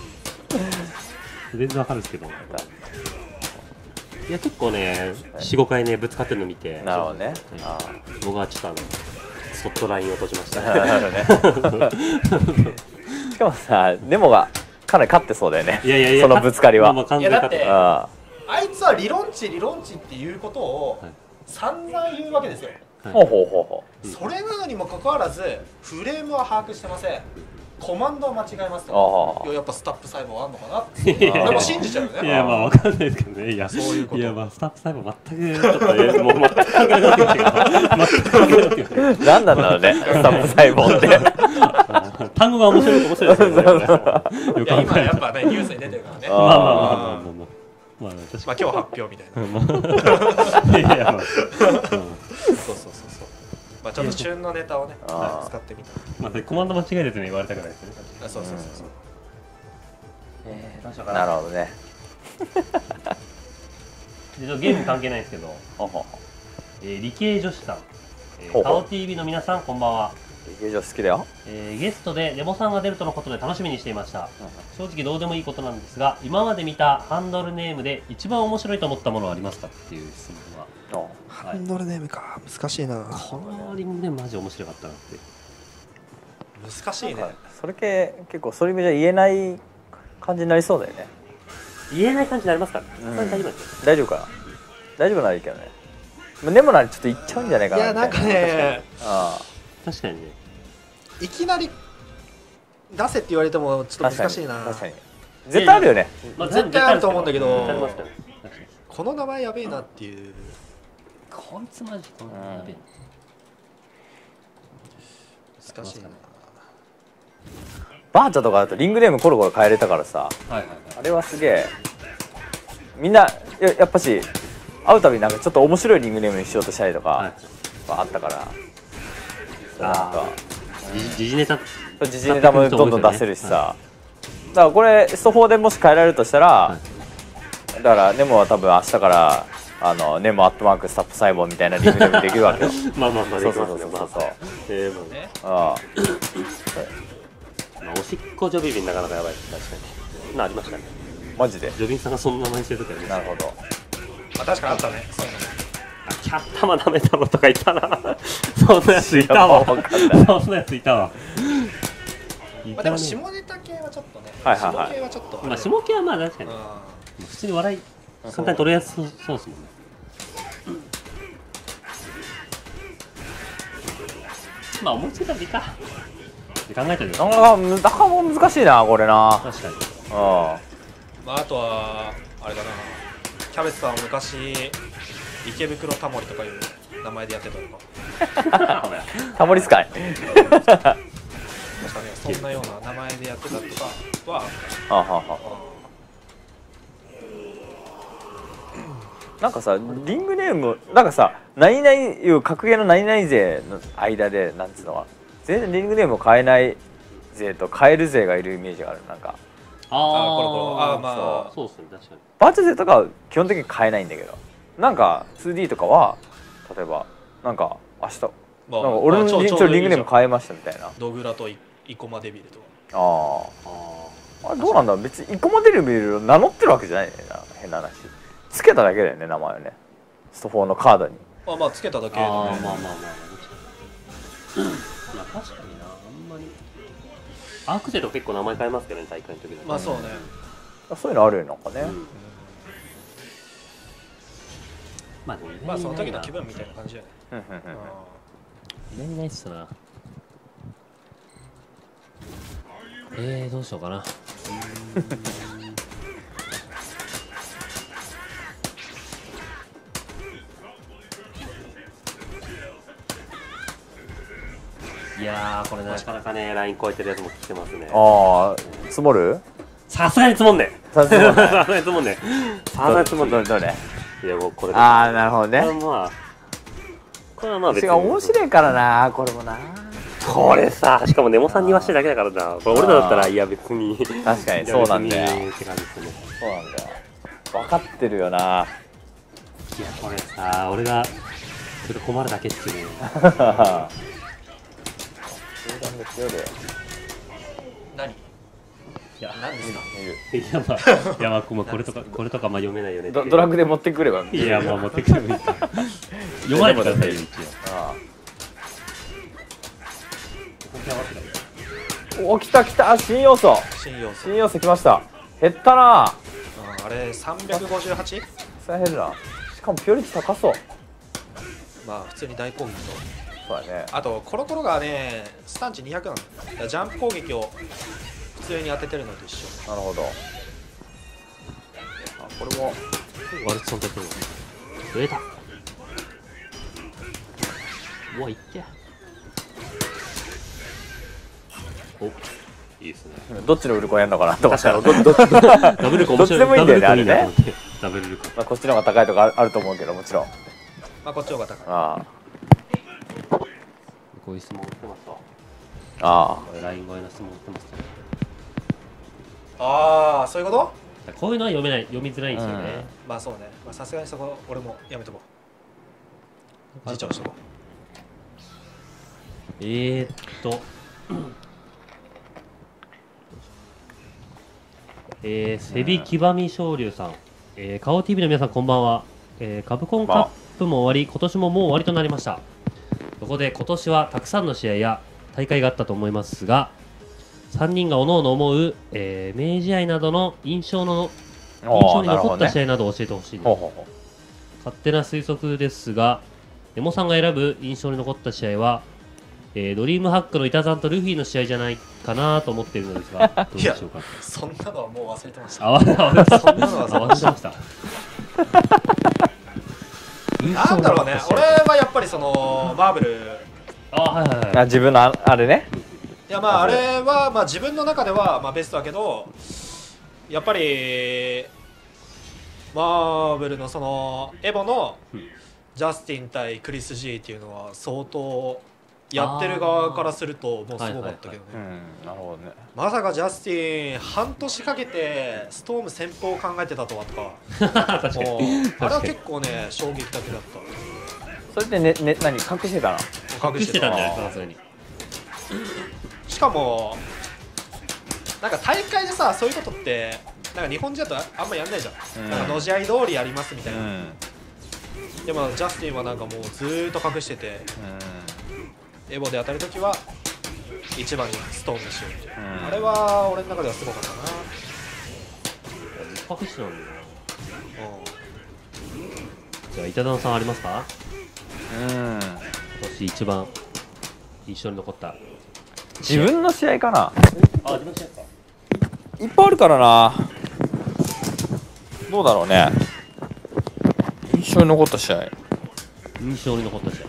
全然わかるんですけどいや結構ね 4,5 回ねぶつかってるの見てなるほどね。あ僕はちょっとそっとラインを閉じましたあなるほどね。しかもさネモがかなり勝ってそうだよね。 いやいやいやそのぶつかりは。 完全に勝っていやああいつは理論値っていうことをはい散々言うわけですよあほうほうほうほそれなのにもかかわらずフレームは把握してませんコマンドは間違えますあとあいややっぱスタップ細胞あんのかなって俺も信じちゃうよねいやまあわかんないですけどねいやそういうこといやまあスタッフ細胞全くちょっとねもう全く関係ないっていうか全く関係ないっていうかう。何なんだろうね。スタップ細胞って。 単語が面白いですよねよくいや考えると今やっぱねニュースに出てるからねまあまあまあまあまあまあまあ確かにまあ今日発表みたいな。 いやいや、まあそうそうそうそう。まあちょっと旬のネタをね、使ってみた。 まあコマンド間違えると言われたくないですね。 そうそうそうそう。 どうしようかな。 なるほどね。 でゲーム関係ないんですけど、理系女子さん、顔 TV の皆さんこんばんは。 理系女子好きだよ。 ゲストでネモさんが出るとのことで楽しみにしていました。正直どうでもいいことなんですが、今まで見たハンドルネームで一番面白いと思ったものはありますかっていう質問は。 ハンドルネームか、難しいな。 このリングネームマジ面白かったなって。 難しいね。 それ系結構そういう意味じゃ言えない感じになりそうだよね。 言えない感じになりますから、 大丈夫かな。大丈夫ならいいけどね。でもならちょっと言っちゃうんじゃないかな。 いやなんかね、 確かにね、 いきなり出せって言われてもちょっと難しいな。 確かに絶対あるよね。 絶対あると思うんだけど、 ありますからね。 この名前やべえなっていう。 こいつマジこのやべえ。 難しいな。 バーチャとかだとリングネームコロコロ変えれたからさ、あれはすげえみんなやっぱし会うたびになんかちょっと面白いリングネームにしようとしたりとかはあったから、なんか時事ネタもどんどん出せるしさ、だからこれスト4でもし変えられるとしたら、だからネモは多分明日からネモアットマークスタップ細胞みたいなリングネームできるわけよ。 まあまあまあ、 そうそうそうそう。 おしっこジョビビンなかなかやばいです。確かにありましたね。 マジでジョビンさんがそんな名前してるとかね。 なるほど。 確かにあったね。 キャッタマダメだろとかいたな。そんなやついたわ。そんなやついたわ。 でも下ネタ系はちょっとね。 下系はちょっと。 まあ下系はまあ確かに普通に笑い簡単に取れやすそうですもんね。まあ思いついたらいいか。考えてるよ。 なかなか難しいなこれな。 確かに。 まああとはあれだな。キャベツさんは昔池袋タモリとかいう名前でやってたのか。 タモリ使い。 確かね、そんなような名前でやってたとかは。 なんかさリングネームなんかさ何々いう格ゲーの何々勢の間でなんつうのは全然リングネームを変えない勢と変える勢がいるイメージがある。なんかコロコロまあそうですね確かに。 バーチャ勢とかは基本的に変えないんだけど、なんか 2D とかは例えばなんか明日なんか俺のリングネーム変えましたみたいな。 ドグラとイコマデビルとか。 あれどうなんだろう。別にイコマデビルを名乗ってるわけじゃないね。変な話つけただけだよね名前をね、スト4のカードに。 まあつけただけでね。 まあ確かにな。あんまりアークゼと結構名前変えますけどね大会の時だと。 まあそうね。 そういうのあるよなんかね。 まあその時の気分みたいな感じだよね。 意外にないっすな。どうしようかな。いやーこれなかなかねライン超えてるやつも来てますね。 積もる？ さすがに積もんね。さすがに積もんね。さすがに積もんね。 どれ？ いやもうこれ。 なるほどね。 これはまあ別に。 面白いからなこれもな。 これさしかもネモさんに言わしてるだけだからな。これ俺らだったらいや別に。 確かにそうなんだよ。 って感じですね。 そうなんだよ。分かってるよな。いやこれさ俺がそれ困るだけっていう。 何？いや何ですか？ いやまあこれとかまあ読めないよね。 ドラッグで持ってくれば。 いやまあ持ってくればいいか。読まれてくださいよ一応。お来た新要素来ました。減ったな。 あれ358？ それ減るな。しかもピオリティ高そう。 まあ普通に大攻撃と。 そうだね。 あとコロコロがねスタンチ200なんだ。ジャンプ攻撃を普通に当ててるのと一緒。 なるほど。これもワルツソンと増えた。うわいって。おいいですね。 どっちのウルコンやるのかなと思ったらダブルコ面白い。 どっちでもいいんだよねあれね。 ダブルルカ。 まあこっちの方が高いとかあると思うけど、もちろん。 まあこっちの方が高い。 あこういう質問売ってますわ。 あライン越えの質問売ってますね。 ああ、そういうこと？ こういうのは読みづらいんですよね。 まあそうね。まあさすがにそこ俺もやめとこう。辞書にしとこセビキバミ昇竜さん、顔 TV の皆さんこんばんは。カプコンカップも終わり、今年ももう終わりとなりました。そこで今年はたくさんの試合や大会があったと思いますが、3人がおのおの思う、明治愛などの印象に残った試合などを教えてほしいです。勝手な推測ですが、エモさんが選ぶ印象に残った試合は、ドリームハックのイタザンとルフィの試合じゃないかなと思っているのですが、どうでしょうか。 そんなのはもう忘れてました。 そんなのは忘れてました。なんだろうね、俺はやっぱりそのマーブル、 自分のあれね。 いやまああれはまあ自分の中ではまあベストだけど、やっぱりマーブルのそのエボのジャスティン対クリス G っていうのは相当やってる側からするともうすごかったけどね。 なるほどね。 まさかジャスティン半年かけてストーム先方を考えてたとはとか確かにあれは結構ね衝撃的だった。 それって何隠してたの？ 隠してたんじゃないですか、さすがに。 しかもなんか大会でさ、そういうことってなんか日本人だとあんまやんないじゃん。なんかのじ合い通りやりますみたいな。でもジャスティンはなんかもうずーっと隠してて、エボで当たるときは一番にストーンにしようっていう、あれは俺の中ではすごかったな。 隠してたんだよな。じゃあ板田さんありますか？今年一番印象に残った自分の試合かな。 自分の試合か。 いっぱいあるからな。どうだろうね。印象に残った試合。 印象に残った試合。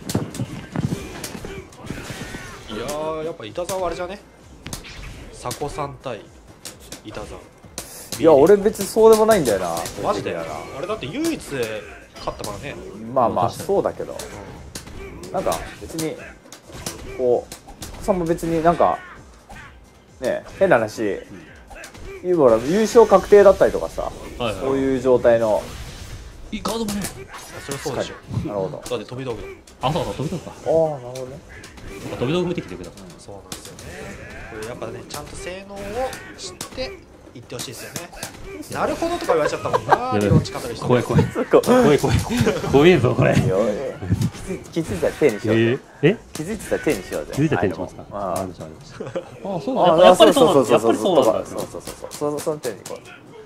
いやー、やっぱ板沢はあれじゃね、佐古さん対板沢。 いや俺別にそうでもないんだよな。 マジであれだって唯一勝ったからね。 まあまあそうだけど、なんか別にこうさんも別になんかね、変な話、優勝確定だったりとかさ、そういう状態のいいカードもね。 それはそうでしょ。 なるほど。 だって飛び道具だ。 そう飛び道具か。 ああなるほどね。 飛び道具見てきてください。 そうなんですよね。これやっぱね、ちゃんと性能を知って言ってほしいですよね。なるほどとか言われちゃったもんな。理論近くの人。 怖いぞこれ。 気づいたら手にしようぜ。気づいてたら手にしようぜ。 気づいたら手にしますか。そうなんだ。 やっぱりそうなんだ。その手にこう。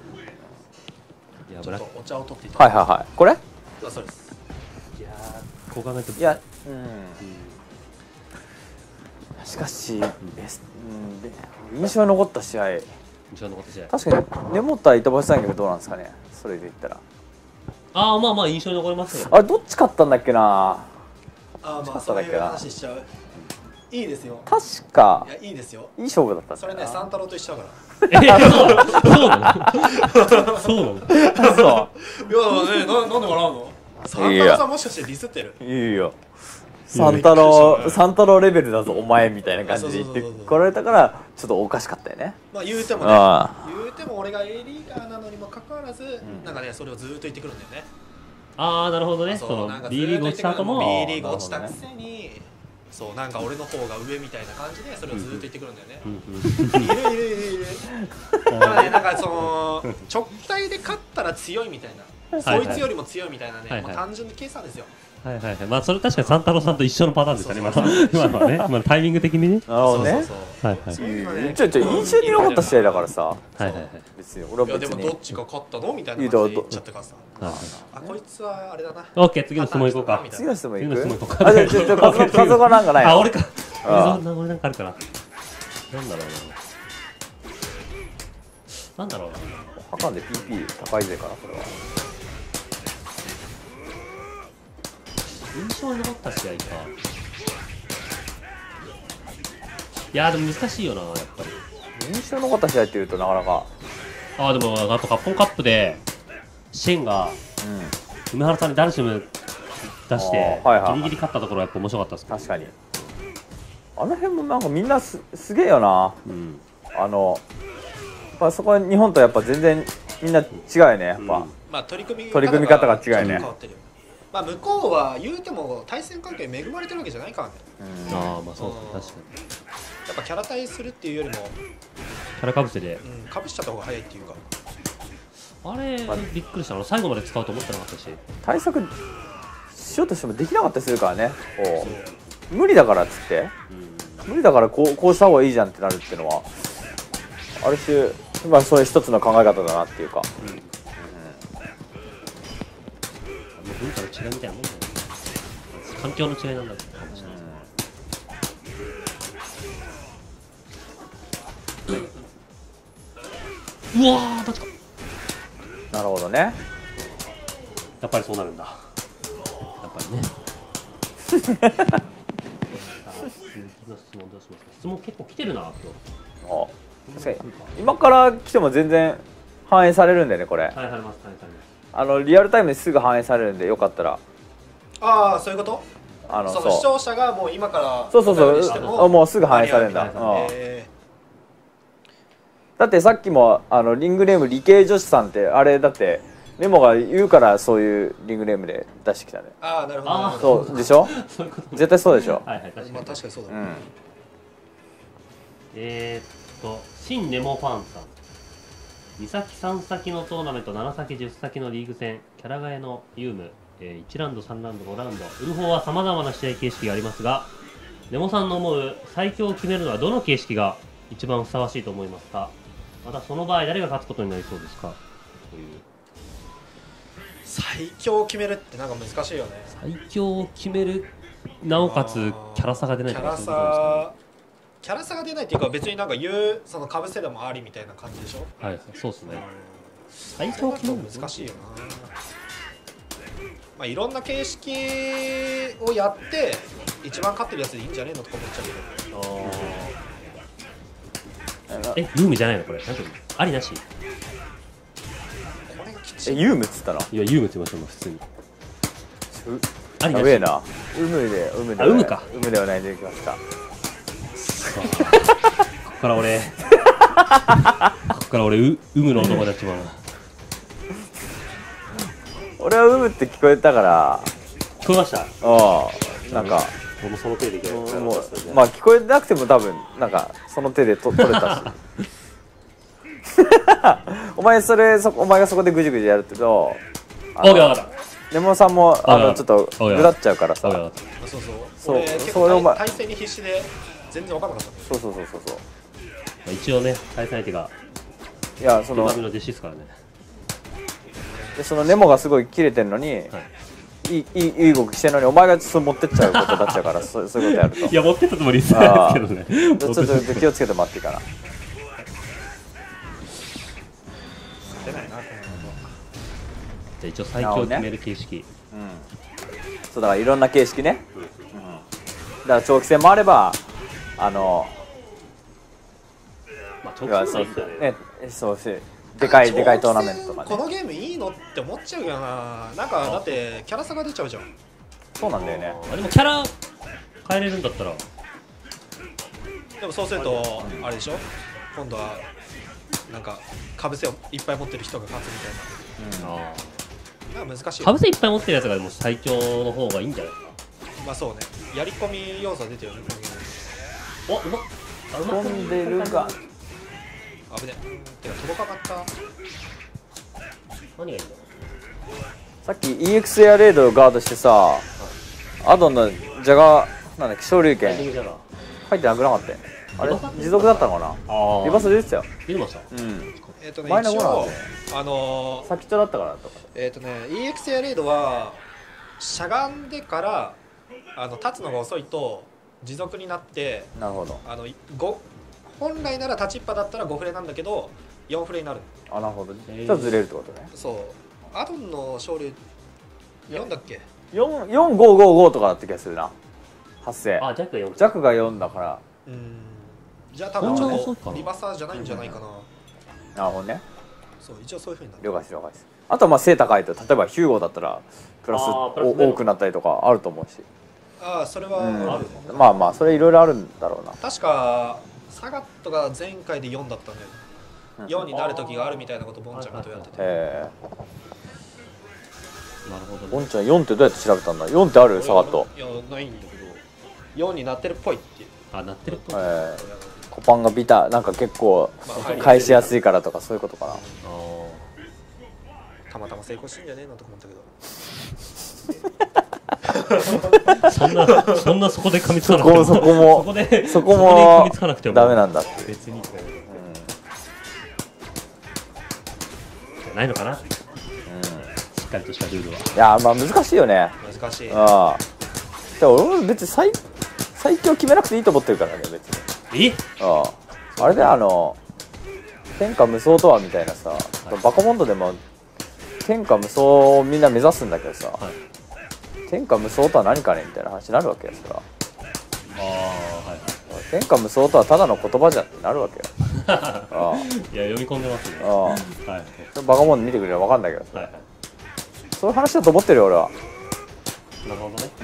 ちょっとお茶を取っていただいて。 はい。これ？ そうです。 いやー、こう考えても。 いや、しかし、印象に残った試合。確かに根本板橋産業どうなんですかね。それで言ったら。 まあ印象に残りますよ。 あれどっち勝ったんだっけな。 まあそういう話しちゃう。いいですよ。 確か。 いやいいですよ。 いい勝負だったんだ。 それね、三太郎と一緒だから。 そうなの？そう。 いやね、なんで笑うの？三太郎さんもしかしてディスってる？ いいよ。三太郎レベルだぞお前みたいな感じで言ってこられたからちょっとおかしかったよね。 まあ言うても俺が A リーガーなのにもかかわらず、なんかねそれをずっと言ってくるんだよね。 なるほどね。その B リーグ落ちた後も B リーグ落ちたくせに、そうなんか俺の方が上みたいな感じでそれをずっと言ってくるんだよね。いる。だからね、なんかその直対で勝ったら強いみたいな、そいつよりも強いみたいなね、単純な計算ですよ。 まあそれ確かに三太郎さんと一緒のパターンですよね。今のはね、まあタイミング的にね。 なるほどね。印象に残った試合だからさ。別に俺は別に。 でもどっちが勝ったのみたいな感じで言っちゃったからさ。こいつはあれだな。 オッケー、次の質問いこうか。 次の質問いく？ じゃあ、ちょっと数がなんかない。 俺か。俺なんかあるかな。なんだろうな。 はかんで PP 高いぜからこれは。 印象に残った試合か。いやでも難しいよな、やっぱり。 印象に残った試合っていうとなかなか。 でもあとカッポンカップでシェンがうん梅原さんにダルシム出してあーはいはいはいギリギリ勝ったところはやっぱ面白かったですね。 確かにあの辺もなんかみんなすげえよな。 うんやっぱそこは日本とやっぱ全然みんな違うよねやっぱ、 うんまあ取り組み方が違うね変わってるよ。まあ向こうは言うても対戦関係恵まれてるわけじゃないからね。 ああまあそうですね、確かにやっぱキャラ対するっていうよりも、 キャラかぶせでかぶしちゃった方が早いっていうか。 あれびっくりしたの最後まで使うと思ってなかったし、 対策しようとしてもできなかったりするからねこう無理だからっつって無理だからこうした方がいいじゃんってなるっていうのはある種まあそういう一つの考え方だなっていうか、 文化の違いみたいなもんだよね。環境の違いなんだかもしれないですね。うわー確かなるほどね。 やっぱりそうなるんだ。やっぱりね。さあ次の質問どうしますか。質問結構来てるな今日。 確かに今から来ても全然反映されるんでねこれ、 反映されます反映されます。 リアルタイムですぐ反映されるんでよかったらああそういうこと？その視聴者がもう今からそうお便りしてももうすぐ反映されるんだ、だってさっきもリングネーム理系女子さんってあれだってメモが言うからそういうリングネームで出してきたね。 ああなるほどなるほど。 そうでしょそういうこと絶対そうでしょ。 はいはい確かに。 まあ確かにそうだ。 新ネモファンさん。2先3先のトーナメント、7先10先のリーグ戦、キャラ替えのユーム、1ラウンド、3ラウンド、5ラウンド、ウルフォーはさまざまな試合形式がありますが、ネモさんの思う最強を決めるのはどの形式が一番ふさわしいと思いますか。またその場合誰が勝つことになりそうですかという。 最強を決めるってなんか難しいよね。 最強を決める、なおかつキャラ差が出ないとかそういうことですかね。 キャラ差が出ないっていうか別になんか言うそのかぶせでもありみたいな感じでしょ。 はいそうですね。 最強を決めるの難しいよな。まあいろんな形式をやって一番勝ってるやつでいいんじゃねえのとか思っちゃうけど。 ユームじゃないのこれ。なんていうのありなし。 これがきちい。 ユームっつったの。 いやユームって言いましょう普通に。ありなし。 やべえな。ウムか。ウムではないできました。 ここから俺ウムの男たちも俺はウムって聞こえたから聞こえました。 なんか俺もその手でいけない。 まあ聞こえなくても多分なんかその手で取れたしお前がそこでぐじぐじやるってと根本さんもちょっとぐだっちゃうからさ。 そう俺結構対戦に必死で全然分からなかった。 そう一応ね対戦相手がいやそのの弟子ですからね。 でそのネモがすごい切れてんのに、いい動きしてんのにお前がちょっと持ってっちゃうことになっちゃうからそういうことやるといや持ってったつもりですけどね。 ちょっと気をつけて待っていいかな。 出ないな。 じゃあ一応最強を決める形式。 そうだからいろんな形式ね。だから長期戦もあればまあ長期戦はいいんだね。 そうしでかいトーナメントとかね。 このゲームいいのって思っちゃうけどな。なんかだってキャラ差が出ちゃうじゃん。 そうなんだよね。 でもキャラ変えれるんだったら。 でもそうするとあれでしょ。今度はなんかかぶせをいっぱい持ってる人が勝つみたいな。なんか難しい。 かぶせいっぱい持ってるやつがでも最強の方がいいんじゃないですか。 まあそうね。やり込み要素出てるよね。 おうまっ。 飛んでるが危ね。てか届かなかった。 何がいいんだろさっき EX エアレードをガードしてさアドンのジャガなんだっけ昇竜拳入ってなくなかったよ。あれ持続だったのかな。リバース出てたよ。 出てました。 マイナー5なんで先っちょだったからとか。 EX エアレードはしゃがんでから立つのが遅いと持続になって、 なるほど。 本来なら立ちっぱだったら5フレなんだけど4フレになる。 なるほど。ちょっとずれるってことね。 そうアドンの勝利4だっけ。 4555とかだった気がするな。発生。 あ、ジャックが4。 ジャックが4だから。 じゃあ多分ちょっとリバーサーじゃないんじゃないかな。 なるほどね。 そう一応そういう風になって了解です了解です。あとはまあ背高いと例えばヒューゴだったらプラスあープラスゼロ多くなったりとかあると思うし、 ああそれはあるね、 まあまあそれいろいろあるんだろうな。 確かサガットが前回で4だったんだよ、4になる時があるみたいなことボンちゃんがどうやってて、 なるほどね。 ボンちゃん4ってどうやって調べたんだ。4ってあるサガット。 いやないんだけど4になってるっぽいっていう、 あ、なってるっぽい。 コパンがビタなんか結構まあ返しやすいからとかそういうことかな。 たまたま成功してんじゃねえなとか思ったけどそんなそこで噛みつかなくてもそこでそこ噛もみつかなくてもダメなんだっていう。 別にじゃないのかな。しっかりとしたルールは。 いやまあ難しいよね。 難しい。 ああ。でも俺も別に最強決めなくていいと思ってるからね別に。 え？ ああ。あれで天下無双とはみたいなさ、バカモンドでも天下無双をみんな目指すんだけどさ、天下無双とは何かねみたいな話になるわけよ。それは。天下無双とはただの言葉じゃってなるわけよ。ああ。 いや読み込んでますね。 ああ。 はい。 バカモンド見てくれれば分かんないけどさ、 はい。 そういう話だと思ってるよ俺は。 なるほどね。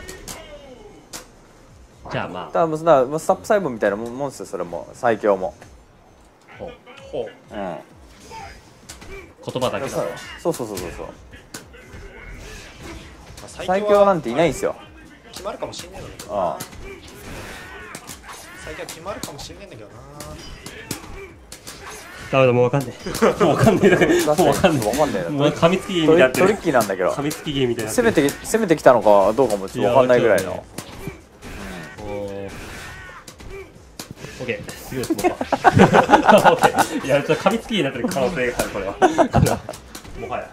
じゃあまあ。 だからスタップ細胞みたいなもんですよそれも最強も。 ほう。 うん。 言葉だけだと。 そう。 最最強なんていないんですよ。 決まるかもしれないんだけどああ。 最強決まるかもしれないんだけどな。 ダメだ、もうわかんねえ。もうわかんねえ。もうわかんねえ。 分かんねえな。 もう噛みつきゲーみたいになってる。 トリッキーなんだけど。 噛みつきゲーみたいな。 攻めてきたのかどうかもちょっと分かんないぐらいの。 オッケー、次の質問か。オッケー。いや、ちょっと噛みつきになってる可能性がある、これは。もはや。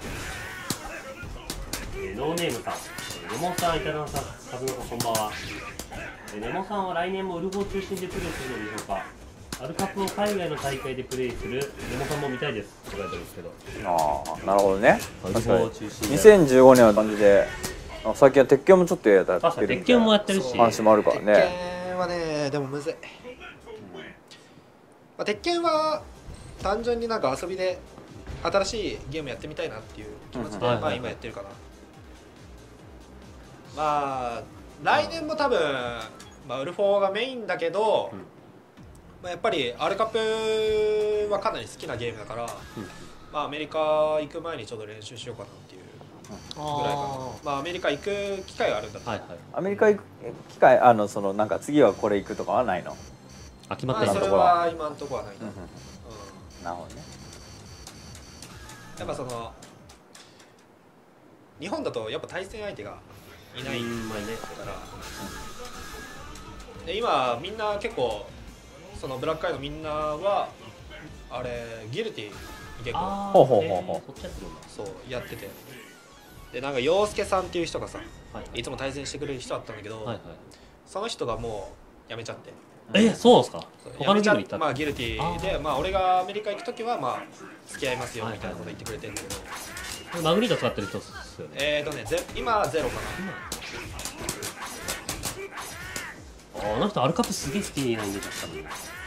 ノーネームさん、レモンさん、イタダンさん、カズノさん、こんばんは。レモンさんは来年もウルフを中心でプレーするのでしょうか。アルカップを海外の大会でプレーするレモンさんも見たいですって書いてあるんですけど。 ああ、なるほどね。 確かに。 2015年は感じで、最近は鉄拳もちょっとやってるみたいな。 鉄拳もやってるし。 話もあるからね。 鉄拳はね、でもむずい。鉄拳は単純になんか遊びで新しいゲームやってみたいなっていう気持ちでまあ今やってるかな。まあ来年も多分まあウルフォーがメインだけど、まあやっぱりアルカップはかなり好きなゲームだから、まあアメリカ行く前にちょっと練習しようかなっていうぐらいかな。まあアメリカ行く機会があるんだったら。 アメリカ行く機会そのなんか次はこれ行くとかはないの？ 決まってないそれは今のところはないな。 なるほどね。 やっぱその日本だとやっぱ対戦相手がいないからで今みんな結構そのブラックアイのみんなはあれギルティ結構そうやっててでなんか陽介さんっていう人がさいつも対戦してくれる人だったんだけどその人がもう辞めちゃって。 そうですか。他のゲームに行った。 まあギルティでまあ俺がアメリカ行くときはまあ付き合いますよみたいなこと言ってくれてるんだけど。 マグニータ使ってる人っすよね。 今ゼロかな。あの人アルカップすげえ好きなイメージだったのに。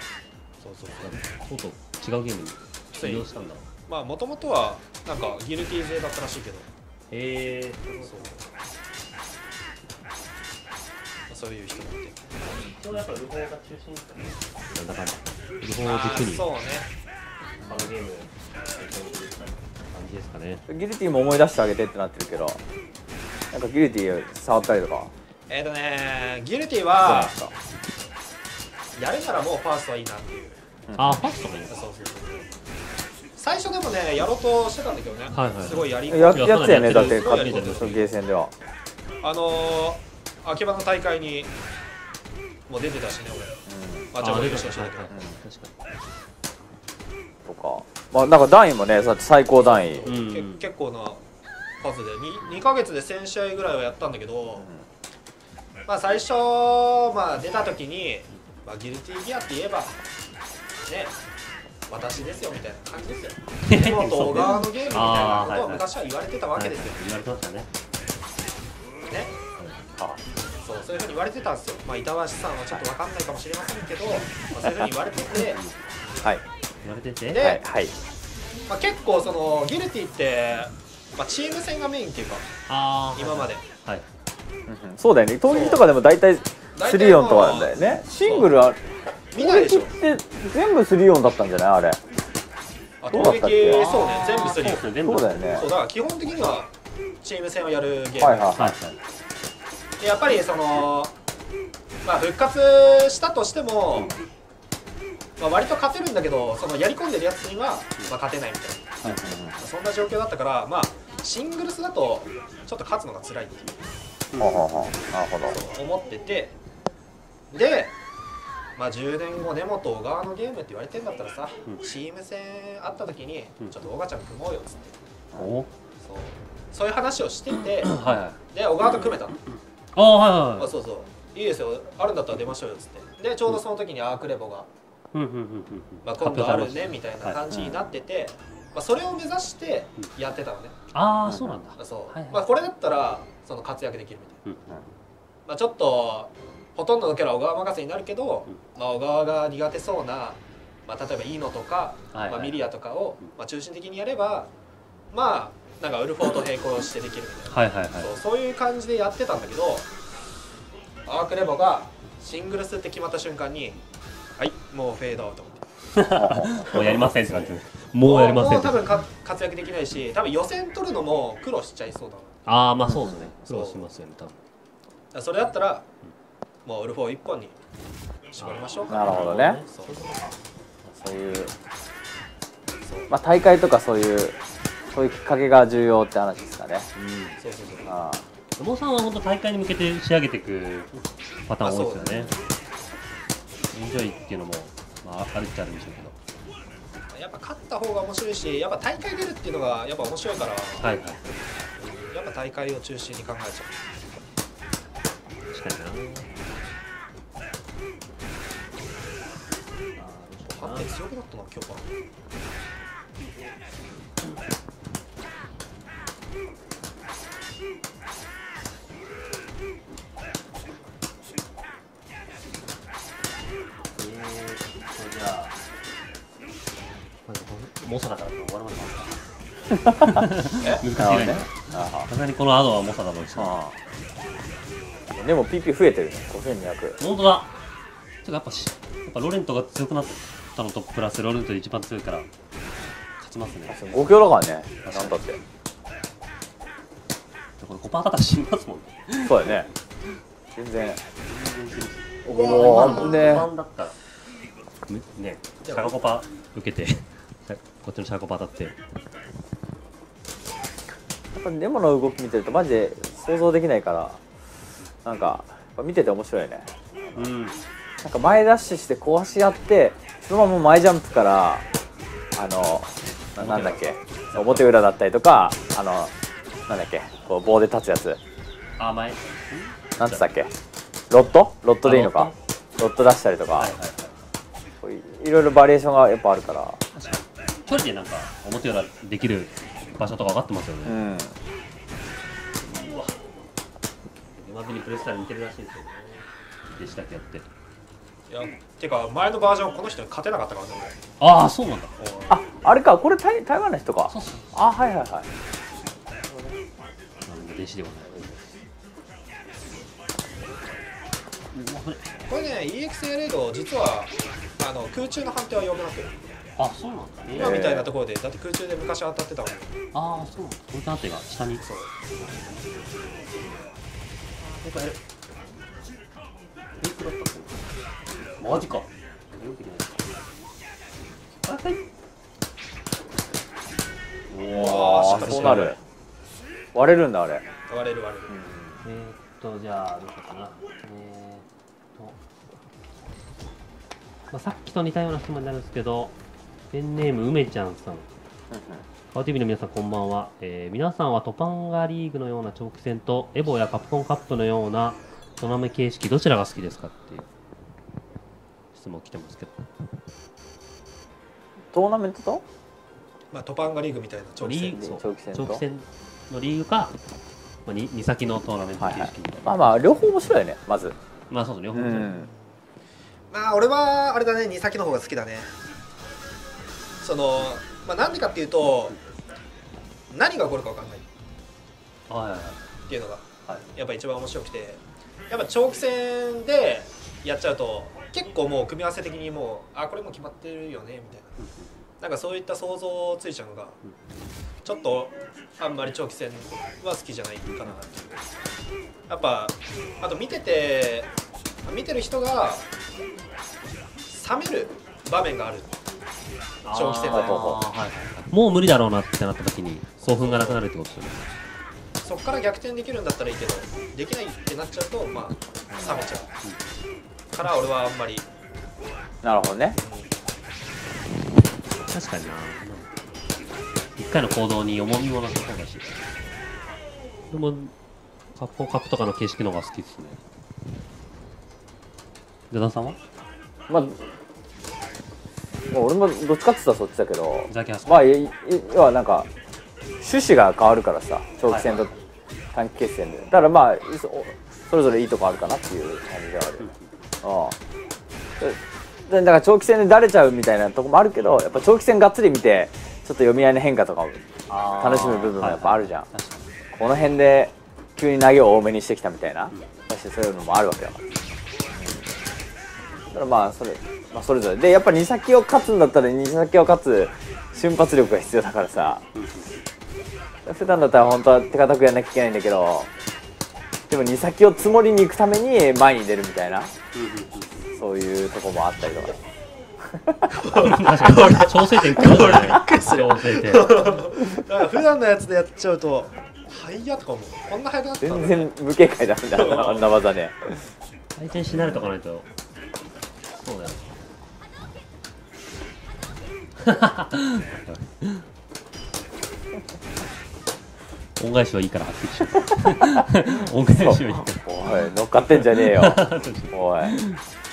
そう違うゲームに移動したんだ。 まあもともとはなんかギルティ勢だったらしいけど。そういう人もいて。 やっぱウルフォーが中心ですかね。だからウルフォーを軸に。 そうね。 他のゲーム感じですかね。 ギルティも思い出してあげてってなってるけど、なんかギルティ触ったりとか。 ギルティはやるならもうファーストはいいなっていう。 ファーストがいいんだ。 最初でもねやろうとしてたんだけどね。すごいやつやつやねだってゲーセンでは。 秋葉の大会にもう出てたしね俺。あ、出てたし。 とか、まあなんか段位もね、最高段位。 結構な数で2ヶ月で1000試合ぐらいはやったんだけど、まあ最初まあ出た時にまあギルティギアって言えばね私ですよみたいな感じですよ。もっと小川のゲームみたいなことを昔は言われてたわけですよ。 言われてましたね。 そういうふうに言われてたんですよ。まあ板橋さんはちょっと分かんないかもしれませんけど、そういうふうに言われてて、 言われてて、 で、 まあ、結構そのギルティって、まあ、チーム戦がメインっていうか今まで、 はい、 そうだよね。攻撃とかでも大体3オンとかなんだよね。シングルは見ないでしょ。 って全部3オンだったんじゃないあれ。 攻撃そうね、全部3オン。 そうだよね。 そうだから基本的にはチーム戦をやるゲーム。 はいはいはい。 でやっぱりそのまあ復活したとしても、まあ、割と勝てるんだけど、そのやり込んでるやつには、まあ、勝てないみたいな、そんな状況だったから、まあシングルスだとちょっと勝つのが辛いっていう、 なるほど思ってて、で、まあ、10年後根本小川のゲームって言われてんだったらさ、チーム戦あった時にちょっと小川ちゃん組もうよっつって、そういう話をしてて、で小川と組めたの。そうそう、いいですよ、あるんだったら出ましょうよっつって、でちょうどその時にアークレボがまあ今度あるねみたいな感じになってて、まあそれを目指してやってたのね。 ああ、そうなんだ。 そう、まあこれだったらその活躍できるみたいな。まあちょっとほとんどのキャラ小川任せになるけど、まあ小川が苦手そうな、まあ例えばイーノとか、まあミリアとかをまあ中心的にやれば、まあなんかウルフォーと並行してできるみたいな、そういう感じでやってたんだけど、アークレボがシングルスって決まった瞬間に、はい、もうフェードアウトもうやりませんって感じで、もうやりません。 もう多分活躍できないし、多分予選取るのも苦労しちゃいそうだな。 ああ、まあそうですね、苦労しますよね多分。 それだったらもうウルフォー1本に絞りましょうか。 なるほどね。そういうまあ大会とかそういうきっかけが重要って話ですかね。 そうそうそう。 小野さんは本当大会に向けて仕上げていくパターン多いですよね。エンジョイっていうのも、まあ、あるっちゃあるんでしょうけど、 やっぱ勝った方が面白いし、やっぱ大会出るっていうのがやっぱ面白いから、やっぱ大会を中心に考えちゃう。 確かにな。 判定強くなったな今日は。 猛者だから終わらない難しいね。さすがにこのアドは猛者だろうし。 でも PP 増えてるね、5200。 本当だ。やっぱロレントが強くなったのとプラスロレントで一番強いから勝ちますね。 5強だからね、なんだって。 これ5%だったら死にますもんね。 そうだよね。全然。 5番だったらね、シャガコパ受けてこっちのシャガコパ当たって。やっぱネモの動き見てるとマジで想像できないから、なんか見てて面白いね。なんか前ダッシュして小足やってそのまま前ジャンプからなんだっけ、表裏だったりとか、なんだっけ、こう棒で立つやつ、なんつったっけ、ロットでいいのか、ロット出したりとか、いろいろバリエーションがやっぱあるから、 距離でなんか表裏できる場所とか分かってますよね。うわ、今までにプレスターに似てるらしいですよね。でしたっけやって。 いや、てか前のバージョンこの人に勝てなかったからね。 ああ、そうなんだ。 あれか、これ台湾の人か。あ、はいはいはい。 弟子ではない。 これね、EX レード実は空中の判定は弱くなってる。 あ、そうなんだ。 今みたいなところでだって空中で昔当たってたもん。 ああ、そうなんだ。こういった判定が下に。そう。マジか。 そうなる。割れるんだあれ。 割れる。 じゃあどうしようかな。さっきと似たような質問になるんですけど、ペンネーム梅ちゃんさん。カワ TV の皆さんこんばんは。皆さんはトパンガリーグのような長期戦とエボやカプコンカップのようなトーナメント形式どちらが好きですかっていう質問来てますけど。 トーナメントと？ まあトパンガリーグみたいな長期戦のリーグか、2先のトーナメント形式みたいな。 まあ両方面白いね、まず。 まあそう両方面白い。 まあ俺はあれだね、2先の方が好きだね。そのまあなんでかっていうと何が起こるか分かんないっていうのがやっぱ一番面白くて、やっぱ長期戦でやっちゃうと結構もう組み合わせ的にもうこれも決まってるよねみたいな、なんかそういった想像ついちゃうのがちょっとあんまり長期戦は好きじゃないかなっていう。やっぱあと見てる人が冷める場面がある長期戦だと、 もう無理だろうなってなった時に興奮がなくなるってことですよね。 そこから逆転できるんだったらいいけどできないってなっちゃうとまあ冷めちゃうから俺はあんまり。 なるほどね。 確かにな。一回の行動に重みもなさそうだし。でもカップとかの形式の方が好きですね。ジャダンさんは？ まあ俺もどっちかって言ったらそっちだけど、 まあ要はなんか趣旨が変わるからさ、長期戦と短期決戦で。だからまあそれぞれいいとこあるかなっていう感じではある。だから長期戦でだれちゃうみたいなとこもあるけど、やっぱ長期戦がっつり見てちょっと読み合いの変化とかを楽しむ部分もやっぱあるじゃん。この辺で急に投げを多めにしてきたみたいな、そういうのもあるわけだから。だからまあそれぞれでやっぱ2先を勝つんだったら2先を勝つ瞬発力が必要だからさ、普段だったら本当は手堅くやんなきゃいけないんだけど、でも2先を積もりに行くために前に出るみたいな、そういうとこもあったりとか。 調整点強だね。調整点。 だから普段のやつでやっちゃうとはいやとかもこんな速くなったんだ。 全然無警戒だみたいな、あんな技ね。 回転し慣れとかないと。そうだよ。恩返しはいいからはっきりしよう。恩返しはいいから。 おい乗っかってんじゃねえよ。おい。 恩返しはいいから。 まだむずい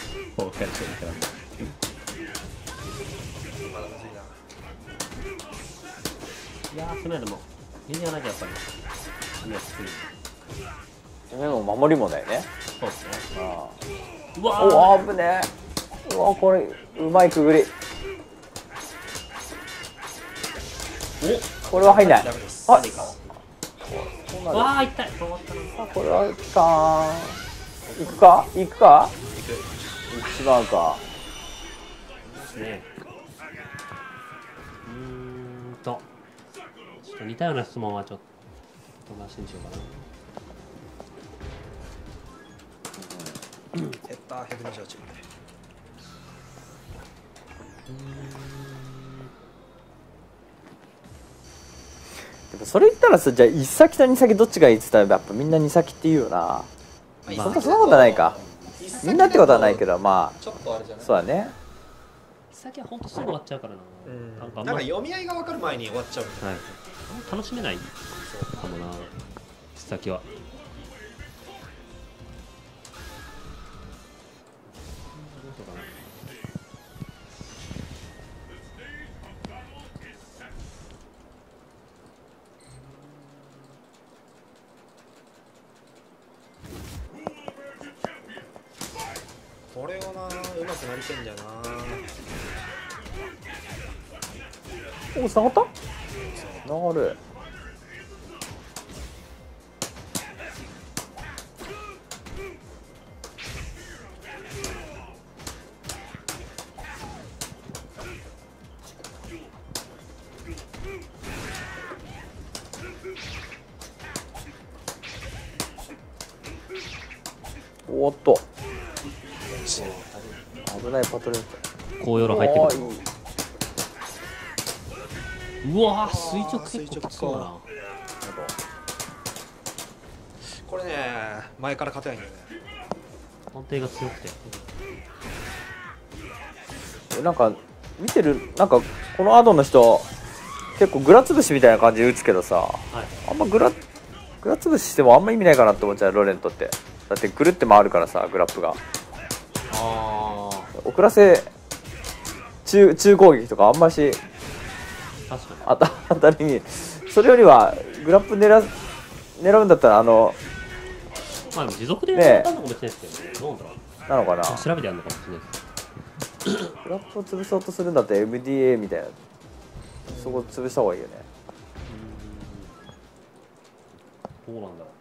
な。 いやー、攻めるのゲージがなきゃやっぱり攻めはきつい。 でも守りもだよね。 そうですね。 あうわお危ねえ。うわこれうまいくぐり。これは入んない。 ダメです。 あ、 ー、わー、痛い。 これは行くか行くか行ってしまうか。 ね、ちょっと似たような質問はちょっと出しにしようかな。 ヘッダーヘブンジャージ。 でもそれ言ったらさ、じゃあ1先と2先どっちがいいって言ったらやっぱみんな2先って言うよな。そんなことはないか。みんなってことはないけど、まあちょっとあれじゃない。 そうだね。 先は本当すぐ終わっちゃうからな。 なんか読み合いが分かる前に終わっちゃうみたいな。 はい、楽しめないかもな、先は。 これをな、うまくなりてんだよな。 お、繋がった？なる。おっと。危ないパトル。 高ヨロ入ってくる。うわー、垂直結構きつそうだな。 これね、前から勝てないんだよね。 安定が強くて。 なんか見てる、なんかこのアドの人結構グラつぶしみたいな感じで打つけどさ、はい、あんまグラつぶししてもあんま意味ないかなって思っちゃう。ロレントってだってぐるって回るからさ、グラップが。遅らせ中攻撃とかあんまし当たりに、それよりはグラップ狙うんだったらまあでも持続でやったのかもしれないですけどね。どうなのかな。 調べてやるのかもしれないです。 グラップを潰そうとするんだったら MDA みたいなそこ潰した方がいいよね。 どうなんだろ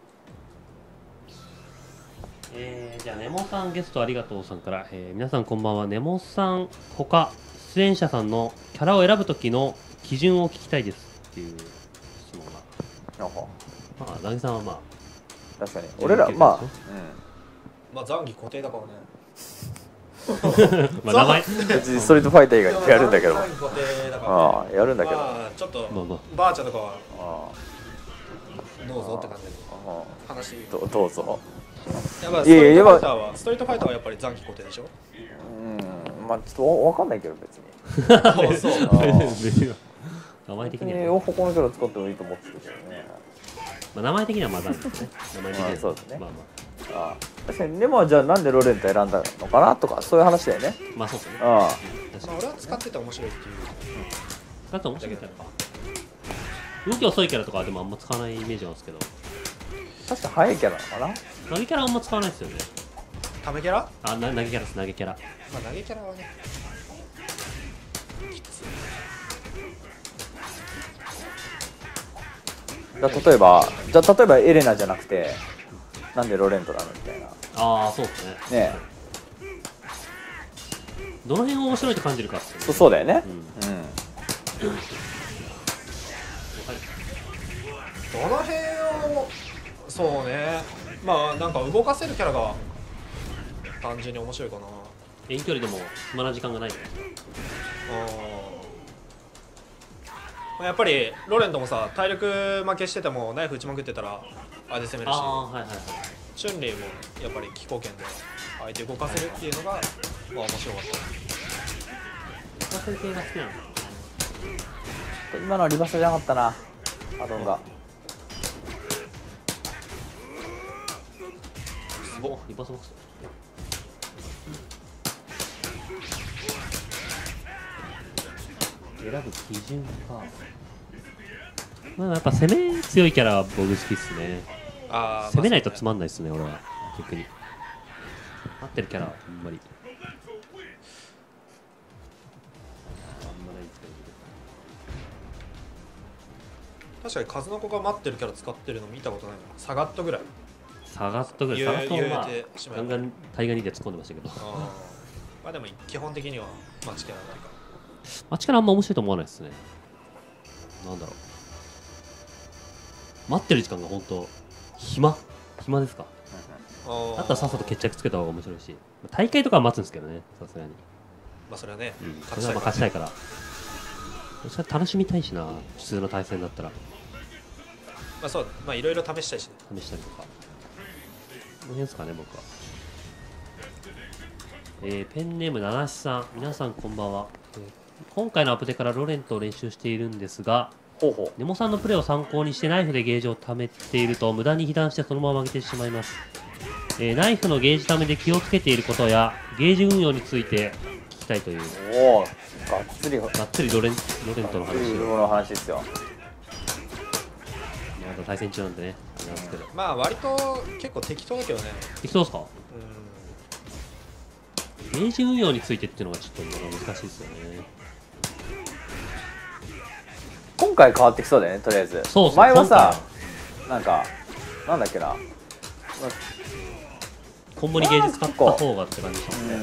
う。じゃあネモさんゲストありがとうさんから、皆さんこんばんは。ネモさんほか出演者さんのキャラを選ぶ時の基準を聞きたいですっていう質問が。まあザギさんはまあ確かに俺らまあまあ残機固定だからね。 まあ名前別にストリートファイター以外やるんだけど、 残機固定だからね。 ああやるんだけど、 まあちょっとまあまあバーチャとかはあどうぞって感じであ話。 どうぞ。 やっぱいやいやストリートファイターはやっぱり残機固定でしょ。 まあちょっとわかんないけど別に。 そう名前的には、 別に他のキャラ使ってもいいと思ってるけどね。 まあ、名前的にはまだですね。名前的には、 まあそうですねまあああ確かにでもじゃあなんでロレント選んだのかなとかそういう話だよね。 まあそうですね。 あまあ俺は使ってて面白いっていう。 使って面白いキャラか。動き遅いキャラとかはでもあんま使わないイメージなんですけど、 確か速いキャラなのかな。 投げキャラあんま使わないですよね。 ためキャラ？ 投げキャラです、投げキャラ。 まあ投げキャラはね。 例えばエレナじゃなくてなんでロレントなのみたいな。 ああ、そうですね。 ねどの辺を面白いと感じるかっていうね。 そうだよね。 どの辺をそうね。まあなんか動かせるキャラが単純に面白いかな。 遠距離でも暇な時間がないから。 やっぱりロレントもさ、体力負けしててもナイフ打ちまくってたらあれで攻めるし、 はいはいはい。 チュンリーもやっぱり気候圏で相手動かせるっていうのが、まあ面白かった。 動かせる系が好きなの。 今のはリバースじゃなかったなアドンが。 お、リバースボックス。選ぶ基準か。まあやっぱ攻め強いキャラは僕好きっすね。攻めないとつまんないっすね、俺は逆に。合ってるキャラはあんまり。 確かに数の子が待ってるキャラ使ってるの見たことないな。サガットぐらい。 サガットぐらい。サガットはまあ言うてしまえばガンガンタイガニで突っ込んでましたけど。 まあでも基本的には待ちキャラないから。 待ちからあんま面白いと思わないですね。なんだろう。待ってる時間が本当暇ですか。あとはさっさと決着つけた方が面白いし、大会とかは待つんですけどね、さすがに。 まあそれはね、 それはまあ勝ちたいから。それは楽しみたいしな、普通の対戦だったら。 まあそう、まあいろいろ試したいし、 試したりとか。この辺ですかね、僕は。ペンネームななしさん、皆さんこんばんは。今回のアップデからロレントを練習しているんですが、ネモさんのプレーを参考にしてナイフでゲージを貯めていると無駄に被弾してそのまま負けてしまいます。ナイフのゲージ貯めで気をつけていることやゲージ運用について聞きたいという。 おお、がっつりロレントの話の話ですよ。 まだ対戦中なんでね、なんですけど。 まあ割と結構適当だけどね。 適当ですか？ゲージ運用についてっていうのがちょっと難しいですよね。 今回変わってきそうだよね、とりあえず。 そう前はさ、なんだっけな、 コンボにゲージ使った方がって感じでしたもんね、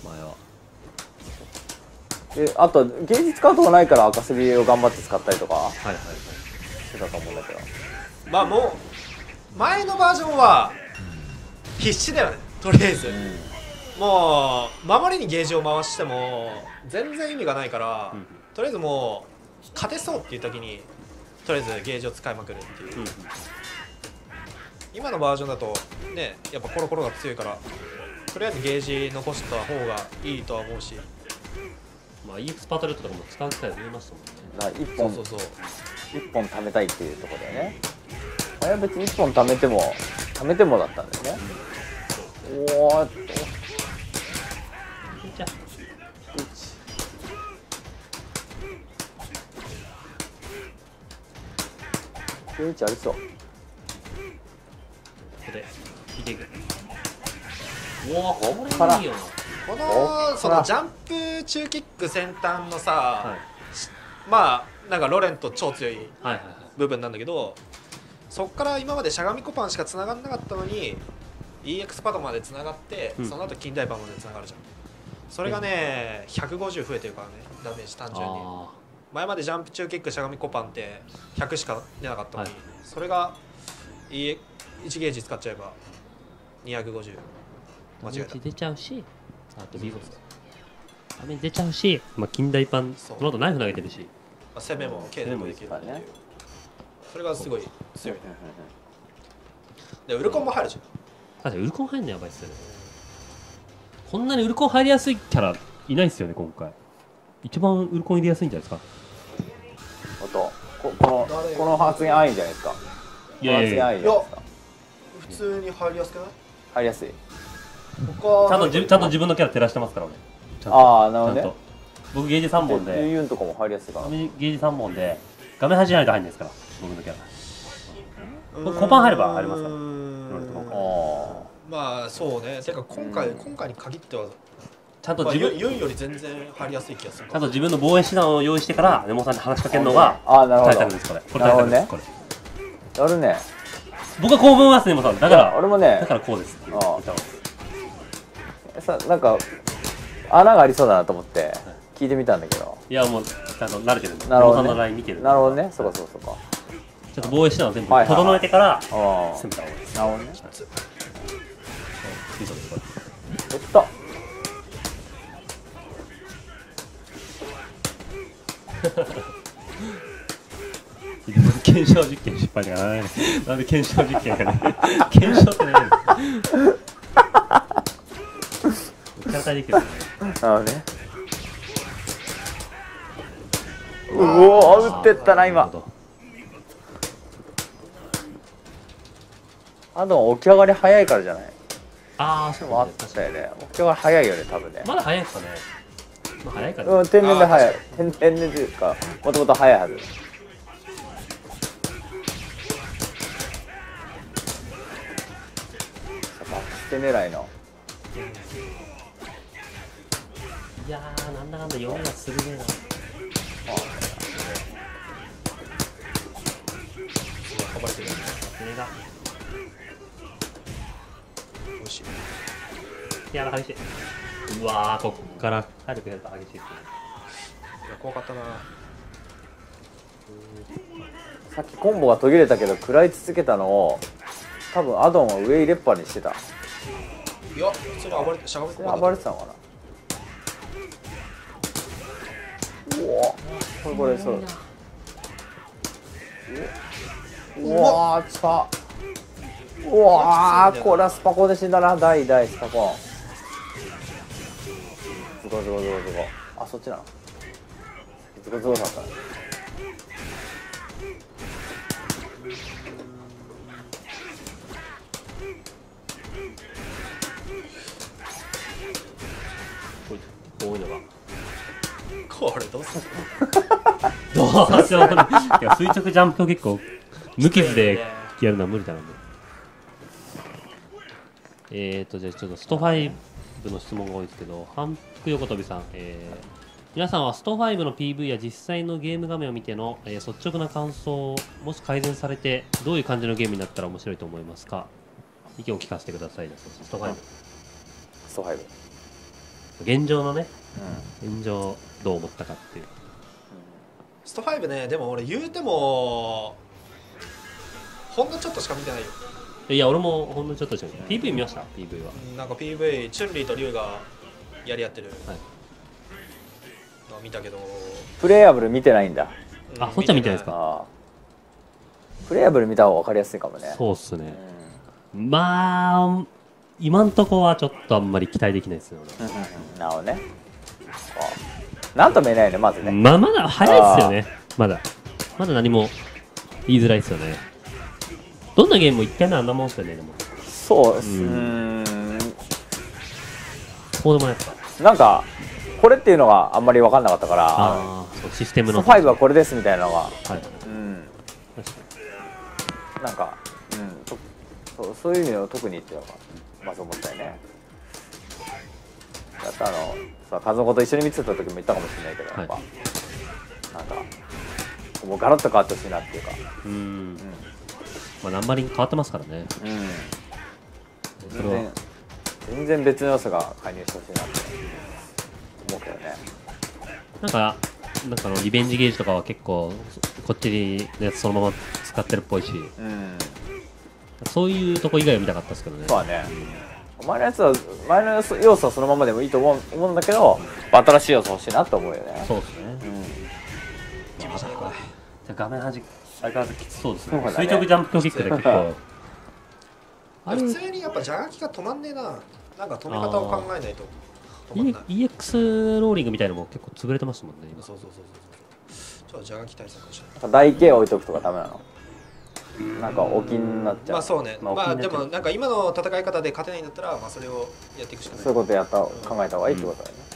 前は。 あとゲージ使うとこないから赤セビを頑張って使ったりとかしてたと思うんだけど、 まあもう前のバージョンは必死だよね、とりあえず。もう守りにゲージを回しても全然意味がないから、とりあえずもう勝てそうっていう時にとりあえずゲージを使いまくるっていう、今のバージョンだとね、やっぱコロコロが強いからとりあえずゲージ残した方がいいとは思うし、 まあ EX パトレットとかも使う機会増えましたもんね。 1本貯めたいっていうところだよね。あれは別に1本貯めてもだったんだよね。おーっと91ありそう。ここで見ていく。おお、これいいよな。 このそのジャンプ中キック先端のさ、まあなんかロレンと超強いはいはいはい。 部分なんだけど、そっから今までしゃがみコパンしか繋がんなかったのに EX パドまで繋がって、その後近代パンまで繋がるじゃん。それがね150増えてるからね、ダメージ単純に。前までジャンプ中キックしゃがみコパンって100しか出なかったのに、それが1ゲージ使っちゃえば250。間違えた。 出ちゃうし、あとビーボス画面出ちゃうし、まあ近代パンその後ナイフ投げてるし、 攻めも剣でもできるっていう、それがすごい強いね。でウルコンも入るじゃん。 確かにウルコン入るのやばいっすよね。こんなにウルコン入りやすいキャラいないっすよね今回。一番ウルコン入れやすいんじゃないですか。 この発言安易じゃないですか。 いやいやいや、 普通に入りやすくない？ 入りやすい。 ちゃんと自分のキャラ照らしてますからね。 ああ、なるほどね。 僕ゲージ3本でユンとかも入りやすいから。 ゲージ3本で画面端に入ると入るんですから、僕のキャラ。僕コパン入れば入りますから。 まあそうね。てか今回に限ってはちゃんと自分ユンより全然入りやすい気がする。 ちゃんと自分の防衛手段を用意してからネモさんに話しかけるのがタイトルです。これタイトルです。これやるね。 僕はこう思いますネモさん。だから俺もね、 だからこうですっていうさ、なんか穴がありそうだなと思って聞いてみたんだけど、 いやもうちゃんと慣れてるんで、 なるほどね。 ネモさんのライン見てる。 なるほどね。そうか。ちょっと防衛手段を全部整えてから攻めた方がいいです。 なるほどね。 検証実験失敗だからね。なんで検証実験かね。検証って何？キャラ対できるね。 なるほどね。うおー、打ってったな今。あと起き上がり早いからじゃない？ ああ、 そうもあったよね。起き上がり早いよね多分ね。 まだ早いですかね。まあ早いから。 天然で早い。天然というかもともと早いはず。バックステ狙いの。 いやー、なんだかんだ読みがするねえな。 運ばれてる。 それが。 おいしい。 いや、激しい。うわー、こっから体力やると激しいですね。 いや、怖かったな。 さっきコンボが途切れたけど食らい続けたのを多分アドンは上入れっぱにしてた。 いや、普通に暴れて、しゃがみ込ま暴れてたのかな。これそう。うわー、近っ。うわー、これはスパコンで死んだな。大スパコン。ズゴ。あ、そっちなの。ズゴだったね。 こういうのが。 これどうする？ どうしようもない。いや、垂直ジャンプを結構無傷でやるのは無理だな。じゃあちょっとスト5の質問が多いですけど、反復横跳びさん、皆さんはスト5の PV や実際のゲーム画面を見ての、率直な感想、もし改善されてどういう感じのゲームになったら面白いと思いますか？意見を聞かせてください。スト5。 スト5。 現状のね、現状どう思ったかっていう。 スト5ね、でも俺言うてもほんのちょっとしか見てないよ。 いや、俺もほんのちょっとしか見てない。PV 見ました？ PV はなんか PV チュンリーとリュウがやり合ってるのを見たけど、 プレイヤブル見てないんだ。 あ、そっちは見てないですか？ プレイヤブル見た方が分かりやすいかもね。 そうっすね。まあ今んとこはちょっとあんまり期待できないですよね。 なるほどね。なんとも言えないね、まずね。 まだ早いですよね。まだ何も言いづらいですよね。どんなゲームも1回目あんなもんですよね。でもそうです。 そうでもないですか。 なんかこれっていうのがあんまり分かんなかったから、 そうシステムの 5はこれですみたいなのが、なんか、そういうのを特にっていうのがまず思ったよね。だってさ、家族と一緒に見てた時も言ったかもしれないけど、やっぱなんかかもうガラッと変わってほしいなっていうか。 まあナンバリング変わってますからね。 全然別の要素が介入してほしいなって思うけどね。 なんかリベンジゲージとかは結構こっちのやつそのまま使ってるっぽいし、そういうとこ以外を見たかったですけどね。 そうだね。前のやつは前の要素はそのままでもいいと思うんだけど、新しい要素欲しいなと思うよね。 そうですね。じゃあ画面端相変わらずきつそうですね。垂直ジャンプキックで結構。 普通にやっぱジャガキが止まんねえな。なんか止め方を考えないと止まんない。 EX ローリングみたいのも結構潰れてますもんね。 そう。ちょっとジャガキ対策をしない。 台形置いとくとかダメなの？なんか置きになっちゃう。 まあそうね。まあでもなんか今の戦い方で勝てないんだったら、まあそれをやっていくしかない。 そういうこと考えた方がいいってことだよ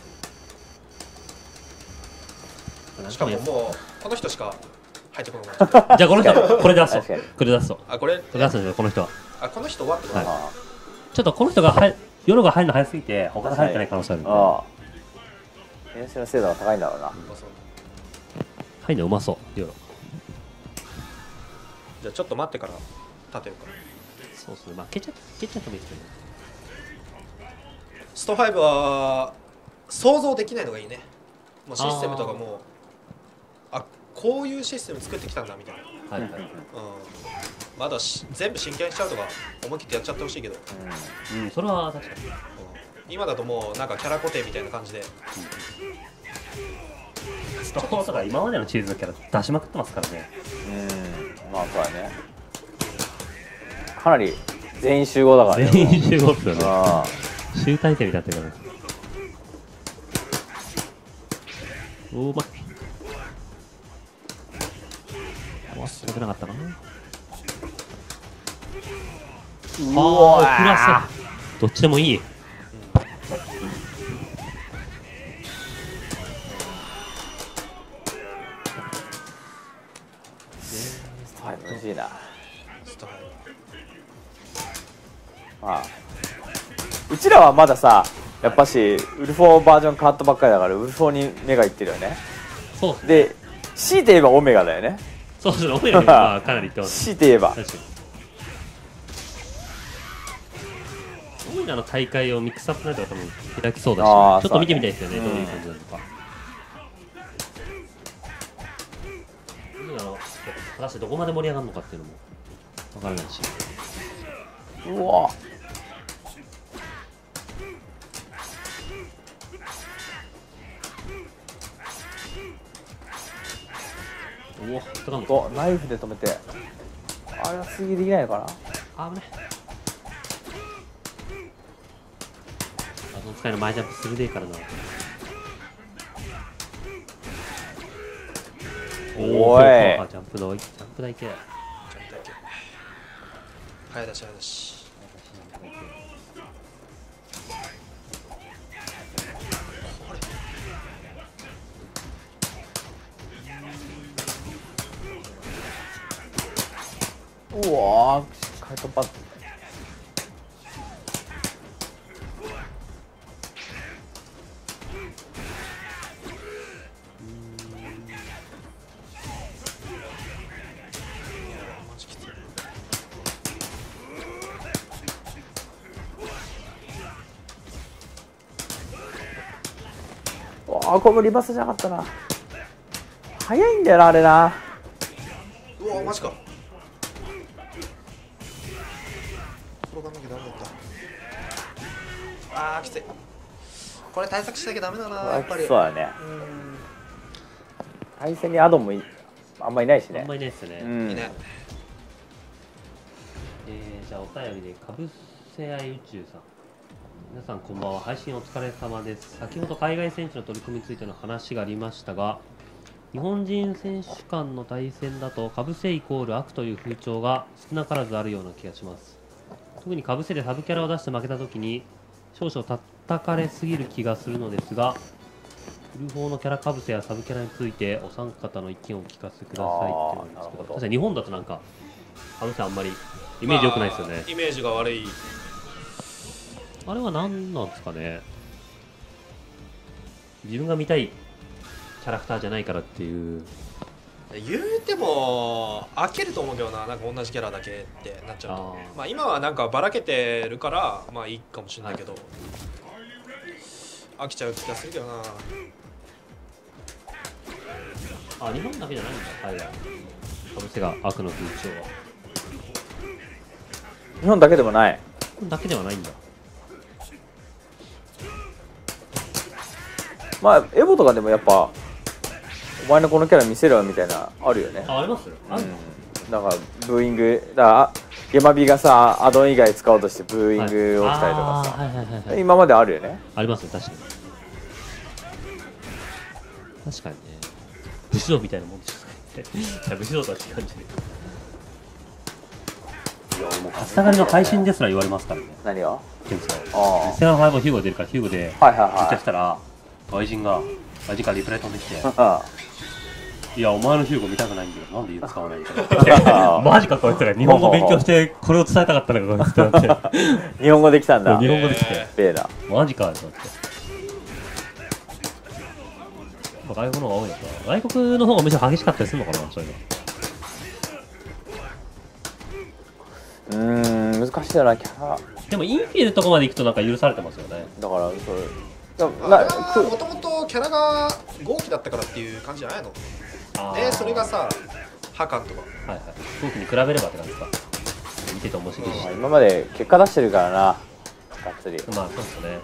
ね。 しかももうこの人しか入ってこない。 じゃあこの人これ出すと。これ出すと。 あこれ出すんですよこの人は。 あこの人はってこと。 ちょっとこの人が夜が入るの早すぎて他に入ってない可能性あるんで。 編集の精度が高いんだろうな。 入るのうまそう夜。 じゃあちょっと待ってから立てるか。 そうですね。まあ蹴っちゃってもいいですけどね。 スト5は想像できないのがいいね。もうシステムとかもこういうシステム作ってきたんだみたいな。まだ全部真剣にしちゃうとか思い切ってやっちゃってほしいけど。 それは確かに。 今だともうなんかキャラ固定みたいな感じで。 スト4とか今までのシリーズのキャラ出しまくってますからね。 まあそうだね。かなり全員集合だからね。 全員集合っすよね。集大成みたいになってるからね。うまい。危なかったな。プラスどっちでもいい。 難しいな。うちらはまださ、やっぱしウルフォーバージョン変わったばっかりだからウルフォーに目がいってるよね。 そうで、強いて言えばオメガだよね。 そうですね、オメガがかなりいってます。 強いて言えば。 オメガの大会をミックスアップナイトが多分開きそうだし、ちょっと見てみたいですよね、どういう感じなのか。オメガの果たしてどこまで盛り上がるのかっていうのも分からないし。 うわ。お、ナイフで止めて。あれは水撃できないのかな。 危ない。あの使いの前ジャンプ鋭いからな。 おい。 ジャンプ台系。 早出し早出し。 うわー、しっかり突破。このリバースじゃなかったな。早いんだよなあれな。 うわマジか。転がんなきゃダメだった。きつい。これ対策しなきゃダメだなやっぱり。 そうだね。対戦にアドもあんまいないしね。 あんまいないですよね。 いない。 じゃあお便りでかぶせ合い宇宙さん。皆さんこんばんは。配信お疲れ様です。先ほど海外選手の取り組みについての話がありましたが、日本人選手間の対戦だとかぶせイコール悪という風潮が少なからずあるような気がします。特にかぶせでサブキャラを出して負けた時に少々叩かれすぎる気がするのですが、ウルフォーのキャラかぶせやサブキャラについてお三方の意見をお聞かせくださいってなんですけど、確かに日本だとなんかかぶせあんまりイメージ良くないですよね。 イメージが悪い。 あれは何なんですかね。自分が見たいキャラクターじゃないからっていう言うても飽きると思うけどな、なんか同じキャラだけってなっちゃうと。まあ今はなんかばらけてるからまあいいかもしれないけど、飽きちゃう気がするけどな。 あ、日本だけじゃないんだ。はいや。かぶせが悪の風潮は。 日本だけでもない。 日本だけではないんだ。 まあエボとかでもやっぱお前のこのキャラ見せろみたいなあるよね。 あります？ある。 だからブーイングだからゲマビがさアドオン以外使おうとしてブーイングをしたりとかさ、今まであるよね。 ありますね、確かに。確かにね。武士道みたいなもんですね。武士道とは違うんじゃない。いや、もうカスタガリの配信ですら言われますからね。 何が？ ケンツが。 ああ。 セガの5ヒューゴ出るからヒューゴではいはいはい。 打ちしたら外人からリプレイ飛んできて。いや、お前のヒューゴ見たくないんだよ。なんで使わないんだよ。マジかこいつら。日本語勉強してこれを伝えたかったのかこいつってなって。 日本語できたんだ。 日本語できて。 ベーダ。 マジかと思って。外国の方が多いのか。外国の方がむしろ激しかったりするのかな、そういうの。難しいよな、キャラ。 でもインフィールとこまで行くとなんか許されてますよね。 だからそれ。 もともとキャラが豪気だったからっていう感じじゃないの？でそれがさハカンとかはいはい豪気に比べればって感じですか。見てて面白いし、 今まで結果出してるからな、がっつり。 まあそうですね。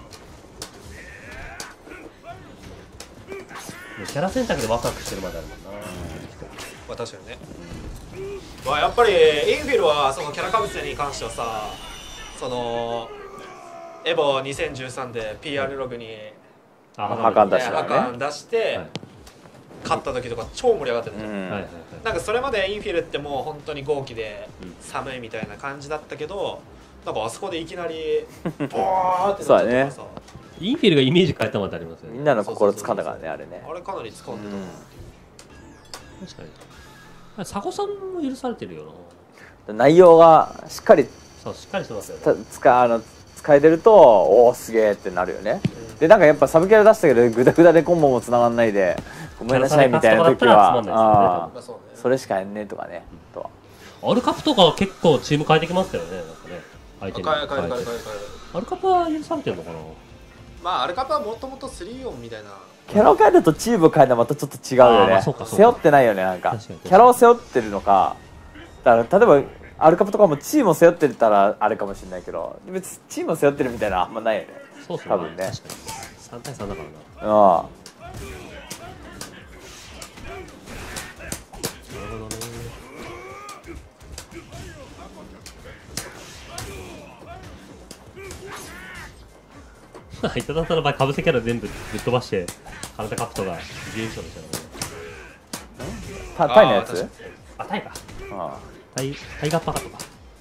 キャラ選択でワクワクしてるまであるもんな。 まあ確かにね。まあやっぱりインフィルはそのキャラかぶせに関してはさ、そのエボ2013で PR ログにハカン出ハカン出して勝った時とか超盛り上がってたじゃん。なんかそれまでインフィルってもう本当に豪気で寒いみたいな感じだったけど、なんかあそこでいきなりボーってなっちゃってさ、 インフィルがイメージ変えたまでありますよね。 みんなの心掴んだからね、あれね。 あれかなり掴んでた。確かに佐古さんも許されてるよな。内容がしっかりそうしっかりしてますよね。 使えてるとおおすげえってなるよね。でなんかやっぱサブキャラ出したけどグダグダでコンボも繋がんないでごめんなさいみたいな時はそれしかやんねえとかね。とはアルカプとか結構チーム変えてきましたよね。なんかね相手にアルカプは許されてるのかな。 まあアルカプはもともと3オンみたいなキャラを変えるとチームを変えるのはまたちょっと違うよね。背負ってないよね。なんかキャラを背負ってるのかだから例えばアルカプとかもチームを背負ってたらあれかもしれないけど、別にチームを背負ってるみたいなのあんまないよね。 そうですね。 多分ね。 確かに3対3だからな。 ああ。 なるほどね。伊藤さんの場合かぶせキャラ全部ぶっ飛ばしてカルタカプトが準優勝でしたね。 タイのやつ？ あ、タイか。 ああ。 タイガッパカとか。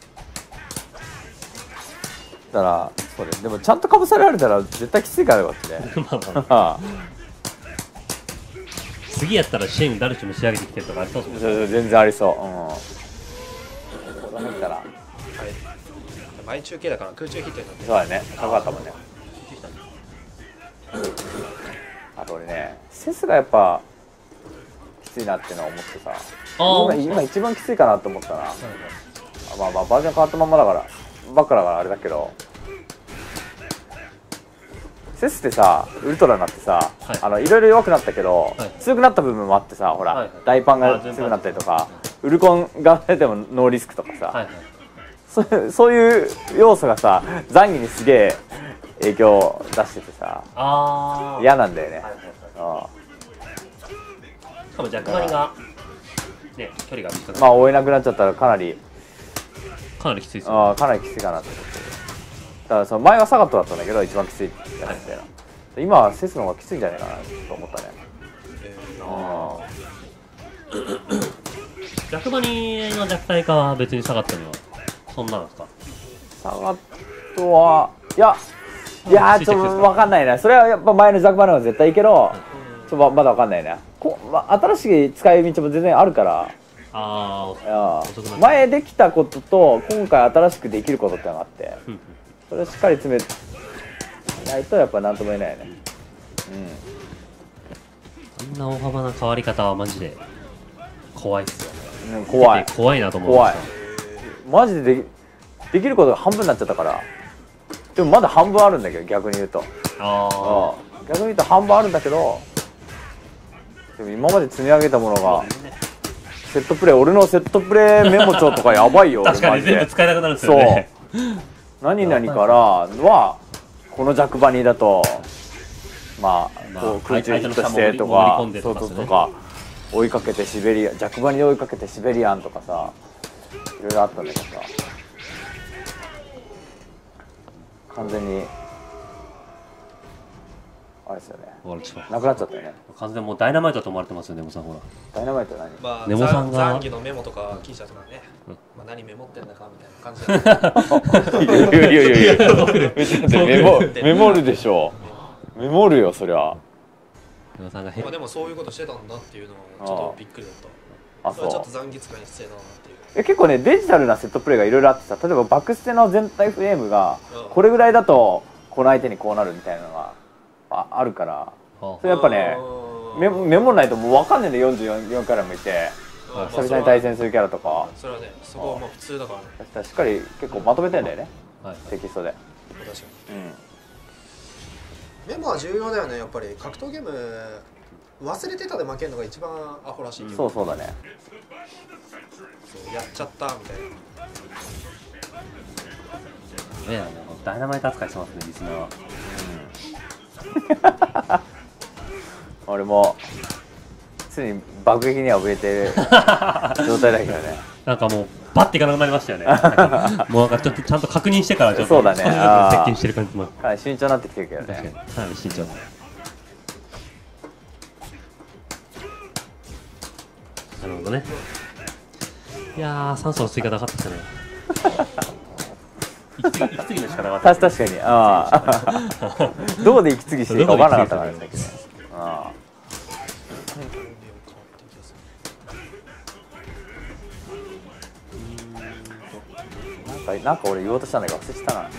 だからそうです。でもちゃんとかぶされられたら絶対きついからこっちね。まあ次やったらシェンダルチュ召し上げてきてるとかありそうですもんね。 全然ありそう。入ったら前中継だから空中ヒットになってそうだね。高かったもんね。あと俺ね、セスがやっぱきついなってのは思ってさ、今一番きついかなと思ったな。まあバージョン変わったまんまだからばっかだからあれだけど、セスってさウルトラになってさ、いろいろ弱くなったけど、強くなった部分もあってさ、ほら大パンが強くなったりとか、ウルコンが出てもノーリスクとかさ、そういう要素がさ残儀にすげえ影響を出しててさ、嫌なんだよね。 しかもジャックマリがね距離が短くまあ追えなくなっちゃったらかなりきついですよ。 かなりきついかなと思って。だからその前はサガットだったんだけど一番きついじゃないみたいな。今はセスの方がきついんじゃないかなと思ったね。 ジャックマリの弱体化は別にサガットにはそんなんですか。 サガットはいやちょっと分かんないね。それはやっぱ前のジャックマリの方が絶対いいけど、ちょっとまだ分かんないね。新しい使い道も全然あるから。前できたことと今回新しくできることってのがあって、それをしっかり詰めないとやっぱ何とも言えないよね。 あんな大幅な変わり方はマジで怖いっすよね。 怖い怖いなと思う。 怖い。マジでできることが半分になっちゃったから。でもまだ半分あるんだけど、逆に言うと。逆に言うと半分あるんだけど、でも今まで積み上げたものがセットプレー、俺のセットプレーメモ帳とかやばいよ。 確かに全部使えなくなるんですよね。 そう何々からはこのジャックバニーだとまあこう空中ヒットしてとかそうとか追いかけてシベリアンジャックバニーで追いかけてシベリアンとかさいろいろあったんだけどさ完全にあれですよねなくなっちゃったよね。 完全にもうダイナマイトだと思われてますよね、ネモさん。ほらダイナマイト何？ まあネモさんが残機のメモとか聞いちゃったからね、まあ何メモってんだかみたいな感じでいやメモるでしょ。メモるよそりゃ。 ネモさんがまあでもそういうことしてたんだっていうのはちょっとびっくりだった。それはちょっと残機使いに失礼だなっていう。 結構ねデジタルなセットプレーがいろいろあってさ、例えばバックステの全体フレームがこれぐらいだとこの相手にこうなるみたいなのがあるから、それやっぱねメモらないともう分かんないんだよ。44キャラもいて久々に対戦するキャラとかそれはねそこはまあ普通だからね。 しっかり結構まとめてんだよね、テキストで。 確かにメモは重要だよね。やっぱり格闘ゲーム忘れてたで負けるのが一番アホらしい。 そうだね。 やっちゃったみたいな。 ダイナマイト扱いしてますね、リスナーは。 俺も常に爆撃には怯えてる状態だけどね。 なんかもうバッていかなくなりましたよね。もうなんかちょっとちゃんと確認してからちょっとそうだね。 接近してる感じもかなり慎重になってきてるけどね。 確かにかなり慎重だ。なるほどね。いやー酸素の追加なかったですね。息継ぎの仕方が確かにどうで息継ぎしていいか分からなかったからね。なんか俺言おうとしたんだけど忘れてたな。なんだっ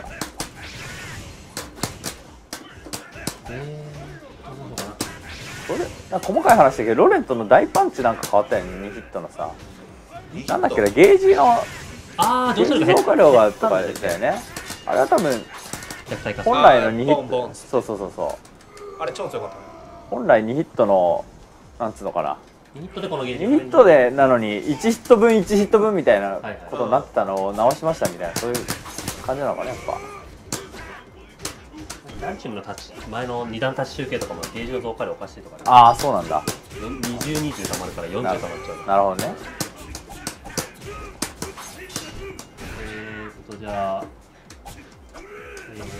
けな。細かい話だけどロレントの大パンチなんか変わったよね。2ヒットのさなんだっけな、ゲージの増加量がとかでしたよね。あれは多分本来の2ヒット、そうあれ超強かったね。 本来2ヒットのなんつうのかな、 2ヒットでこのゲージ 2ヒットでなのに1ヒット分1ヒット分みたいなことになってたのを直しましたみたいな、そういう感じなのかなやっぱ。 何チームの前の2段タッチ集計とかもゲージの増加量おかしいとかね。 ああそうなんだ。 20、20たまるから40たまっちゃう。 なるほどね。 じゃあどうしよ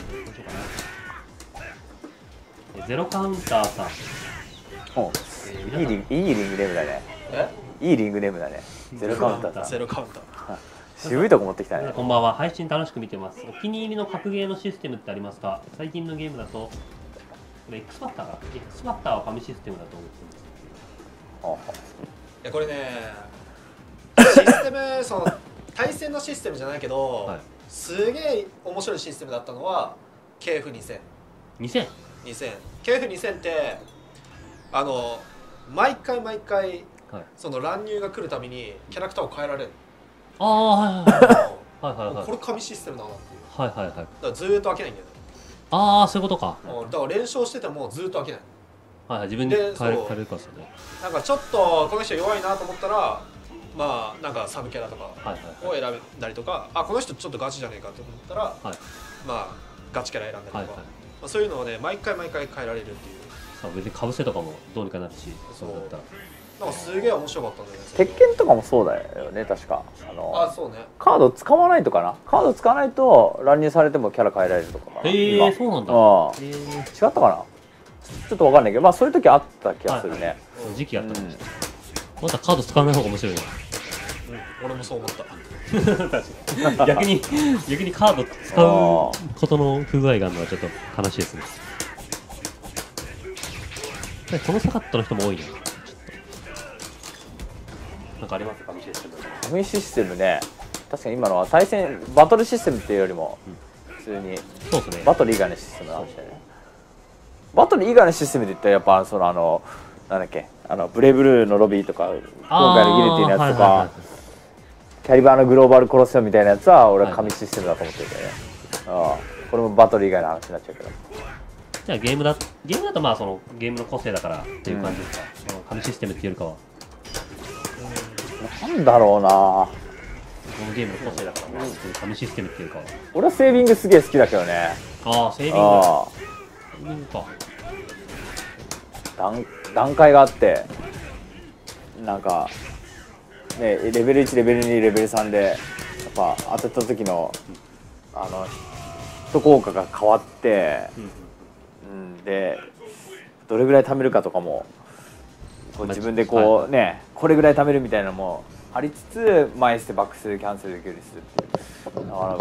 うかな。ゼロカウンターさん。 いいリングネームだね。いいリングネームだね。ゼロカウンターさん。 ゼロカウンター。 渋いとこ持ってきたね。 こんばんは。配信楽しく見てます。お気に入りの格ゲーのシステムってありますか？最近のゲームだとこれ X バッターはファミシステムだと思ってます。 いやこれねシステムその対戦のシステムじゃないけど、すげえ面白いシステムだったのは KF2000。KF2000 って毎回、その乱入が来るたびにキャラクターを変えられる。これ神システムだなっていう。だからずーっと飽きないんだよね。 ああそういうことか。 だから連勝しててもずーっと飽きない。 自分で変えるからですよね。 なんかちょっとこの人弱いなと思ったらまあなんかサブキャラとかを選んだりとか、この人ちょっとガチじゃねえかと思ったら、まあガチキャラ選んだりとか、そういうのをね毎回変えられるっていう。 別にかぶせとかもどうにかなるし、そうだったらなんかすげえ面白かったんだよね。 鉄拳とかもそうだよね確か。 そうね。 カード使わないとかな。カード使わないと乱入されてもキャラ変えられるとかかな。 そうなんだ。 違ったかな。ちょっとわかんないけど、まあそういう時あった気がするね。 時期あったかもしれない。またカード使わない方が面白いな。 俺もそう思った。 逆にカード使うことの不具合があるのはちょっと悲しいですね。このサカットの人も多いね。なんかありますか？ファミシステムね。確かに今のは対戦バトルシステムっていうよりも普通にバトル以外のシステムなんですよね。バトル以外のシステムで言ったらやっぱなんだっけブレイブルーのロビーとか今回のギルティのやつとかキャリバーのグローバルコロッセオみたいなやつは俺は紙システムだと思ってるけどね、これもバトル以外の話になっちゃうけど。 じゃあゲームだとまあそのゲームの個性だからっていう感じですか、紙システムっていうよりかは。 なんだろうな、 このゲームの個性だから、紙システムっていうかは。 俺はセービングすげえ好きだけどね。 ああ、セービング。セービングか。 段階があってなんかねレベル1レベル2レベル3でやっぱ当てた時のヒット効果が変わって、でどれぐらい貯めるかとかもこう自分でこうねこれぐらい貯めるみたいなのもありつつ前捨てバックスキャンセルできるようにするっていうなか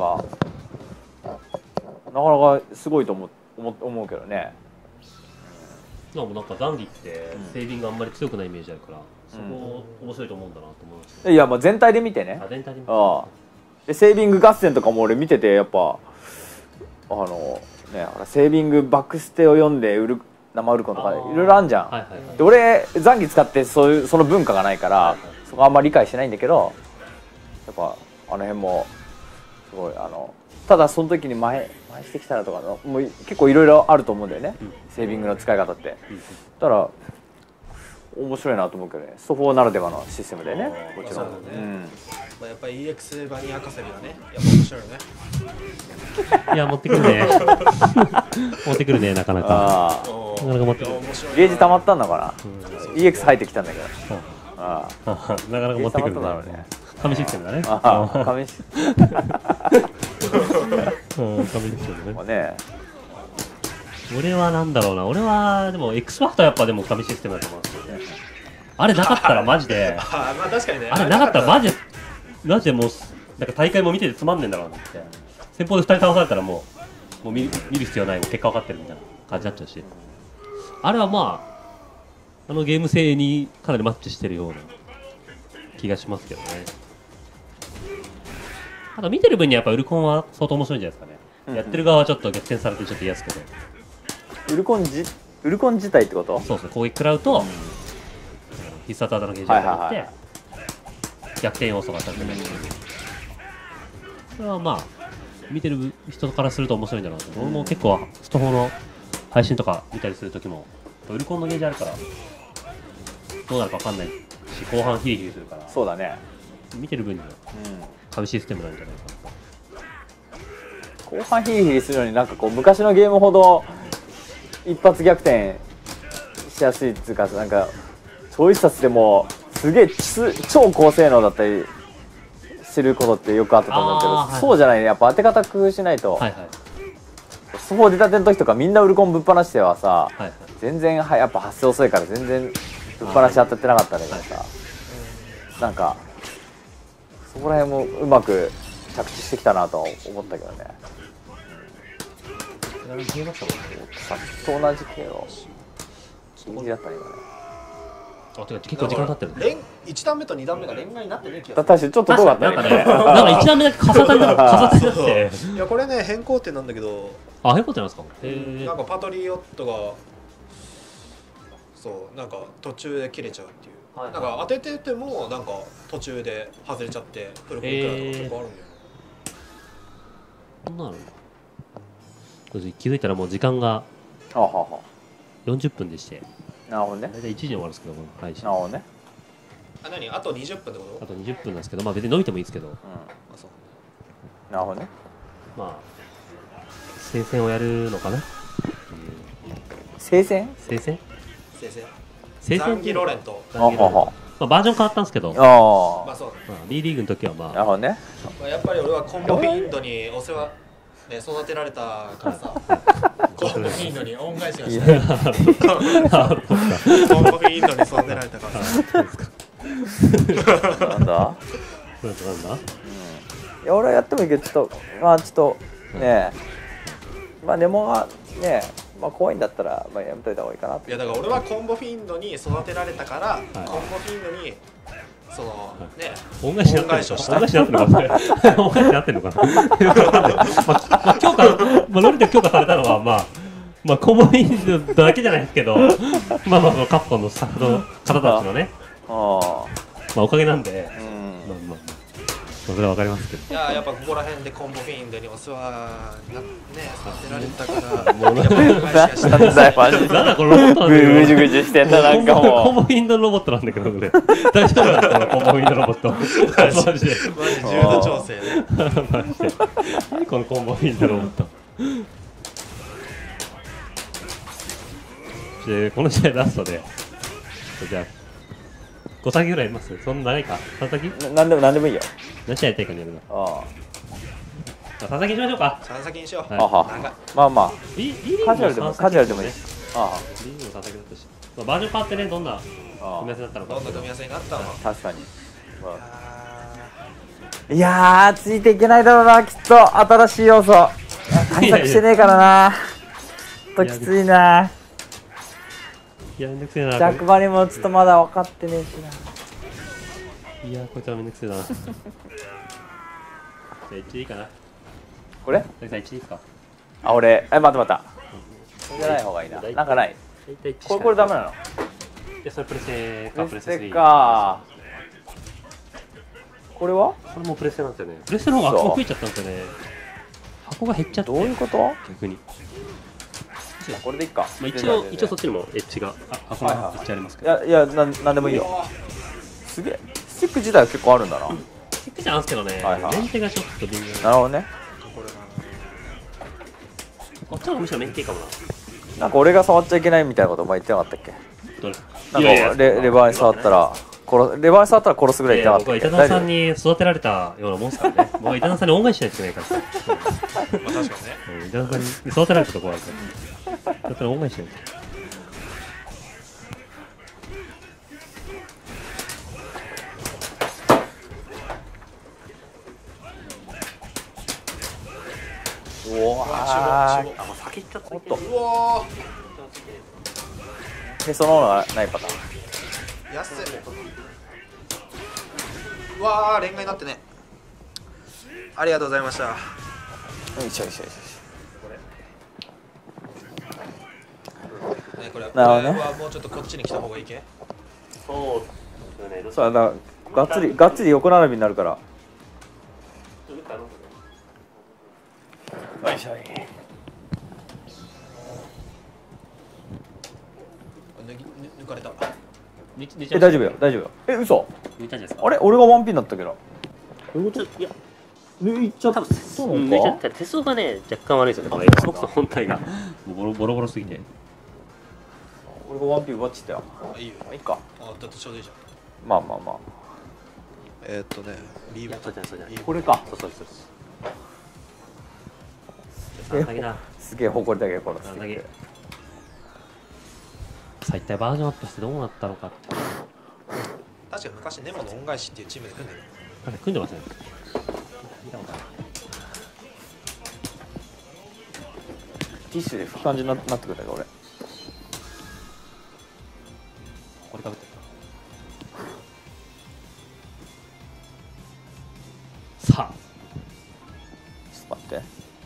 なかすごいと思うけどね。 なんかザンギってセービングあんまり強くないイメージあるから、そこ面白いと思うんだなと思いました。 いやまあ全体で見てね。 全体で見て。 でセービング合戦とかも俺見ててやっぱセービングバックステを読んで生ウルコンとかいろいろあるじゃん。で俺ザンギ使ってその文化がないからそこあんまり理解してないんだけど、やっぱあの辺もすごいただその時に前してきたらとかもう結構いろいろあると思うんだよね、セービングの使い方って。だから面白いなと思うけどね、ソフォーならではのシステムでね、もちろん。 やっぱり EX バニア稼ぎはね、やっぱ面白いよね。 いや持ってくるね持ってくるね、なかなか持ってくる。 ゲージ溜まったんだから EX 入ってきたんだけど、 なかなか持ってくるね。紙システムだね。 紙システムね。 俺はなんだろうな、俺はでも X ファクターやっぱでも紙システムだと思うんですよね。あれなかったらマジでまあ確かにね、 あれなかったらマジでもうなんか大会も見ててつまんねえんだろうなって、先方で2人倒されたらもう見る必要ない、もう結果分かってるみたいな感じになっちゃうし、あれはまあゲーム性にかなりマッチしてるような気がしますけどね。あと見てる分にはやっぱウルコンは相当面白いんじゃないですかね。やってる側はちょっと逆転されてちょっと嫌ですけど、 ウルコン自体ってこと？ そうですね、攻撃食らうと、必殺技のゲージが入って逆転要素がされてない。それはまあ見てる人からすると面白いんだろうなと。俺も結構スト4の配信とか見たりする時もウルコンのゲージあるからどうなるか分かんないし、後半ヒリヒリするから、 そうだね、 見てる分には買うシステムなんじゃないかな。 後半ヒリヒリするのになんかこう昔のゲームほど一発逆転しやすいっていうか、なんか超必殺でもすげえ超高性能だったりすることってよくあったと思うけど、そうじゃないね、やっぱ当て方工夫しないと。ソフォー出たての時とかみんなウルコンぶっ放してはさ、全然やっぱ発生遅いから全然ぶっ放し当たってなかったんだけどさ、なんかそこら辺もうまく着地してきたなとは思ったけどね。さっきと同じ系の感じだったね今ね。 あ、てか結構時間経ってる。 1段目と2段目が連携になってねえ気がする。 確かにちょっとどうだったね。なんか1段目だけかさたりなって。 いやこれね変更点なんだけど。 あ、変更点なんですか。 なんかパトリオットがそうなんか途中で切れちゃうっていう。なんか当てててもなんか途中で外れちゃってフルコンクラとか結構あるんだよ。 そんなの。気づいたらもう時間が40分でして。 なるほどね。 大体1時に終わるんですけども、配信。 なるほどね。 何？あと20分ってこと？ あと20分なんですけど、まあ別に伸びてもいいですけど。 なるほどね。 まあ聖戦をやるのかな。 聖戦？ 聖戦。ザンギロレント。 まあバージョン変わったんですけど。 まあそう。 B リーグの時はまあ。 なるほどね。 やっぱり俺はコンボフィンドにお世話ね育てられたからさ。コンボフィンドに恩返しがしたい。コンボフィンドに育てられたからさ。 なんだ？いや俺はやってもいいけどちょっとまあちょっとねまあネモがねまあ怖いんだったらまあやめといた方がいいかなって。 いやだから俺はコンボフィンドに育てられたから、コンボフィンドにそのね恩返しをしたい。恩返しになってるのかな。恩返しになってるのかな。まあ強化、まあロリで強化されたのはまあまあコンボフィンドだけじゃないですけどまあまあカプコンのスタッフの方たちのねあまあおかげなんで、 あ、うんまあまあそれはわかりますけど。 いややっぱここら辺でコンボフィンドにお世話になねさせられたからもうやっぱり返しがしたなんだよマジでなんだこのロボットなんだけどぐじゅぐじゅしてんだなんかコンもボフィンドのロボットなんだけどこれ大丈夫なんですかコンボフィンドロボットマジでマジ重度調整でマジで何このコンボフィンドロボットでこの試合ラストでじゃあ5先ぐらいいます。そんな長いか3先うなんでもいいよ。 何試合やりたいかによるな。 あ 3先にしましょうか。 3先にしようはいあは長いまあまあリリーカジュアルでもカジュアルでもいい。あリーグの3先だったし、まあ、バージョン変わってねどんなあ組み合わせだったのかどんな組み合わせになったの確かに。 あいやーついていけないだろうなきっと新しい要素対策してねえからなちょっときついないやめんどくせえなジャックバリもちょっとまだ分かってねえしないやこいつはめんどくせえなじゃあ1でいいかな。 これさん1でいいですか。 あ俺待ったそうじゃない方がいいななんかない大体1 これダメなのいやそれプレステかプレステプレステ 3 かこれはこれもプレステなんですよね。プレステの方が箱が増えちゃったんですよね。箱が減っちゃってどういうこと逆に、 これでいいかまあ、一応そっちにもエッジが箱がエッジありますけど、 いやなんでもいいよすげえスティック自体は結構あるんだなスティックじゃあるんですけどね、 はいはいメンテがちょっと微妙なるほどねこっちの方がむしろメンテいいかもな。 なんか俺が触っちゃいけないみたいなことお前言ってなかったっけどれなんかレバーに触ったらレバーに触ったら殺すぐらい言ってなかったっけ僕は板野さんに育てられたようなもんですからね。僕は板野さんに恩返ししないといけないからまあ確かにね板野さんに育てられたところあるからだから恩返ししないと。 おわああ、もう先行っちゃった。 おっとうわへその緒がないパターンー安い。うわーレンガになってね。ありがとうございました。 よいしょよいしょよいしねこれなるほどねこれはもうちょっとこっちに来た方がいいけ。 そうですよね。 ょそうだがっつり横並びになるからよいしょ抜かれた。 大丈夫よ大丈夫よ嘘抜いたんじゃないですか。 あれ俺がワンピンだったけどいや、 抜いちゃったのか抜いちゃった手相がね、若干悪いですよね。この Xbox の本体がもうボロボロすぎて。 俺がワンピン奪っちゃったよあいいよ。 いいかあだってちょうどいいじゃん。 まあリーバそうじゃないそうじゃない。 これかそうです。3先だ。 すげえ誇りだけこのスティックさあ一体バージョンアップしてどうなったのかって確かに昔ネモの恩返しっていうチームで組んでる。 なんか組んでますね。見たことある。 ティッシュで拭く感じになってくるんだけど俺これかぶってる。さあちょっと待って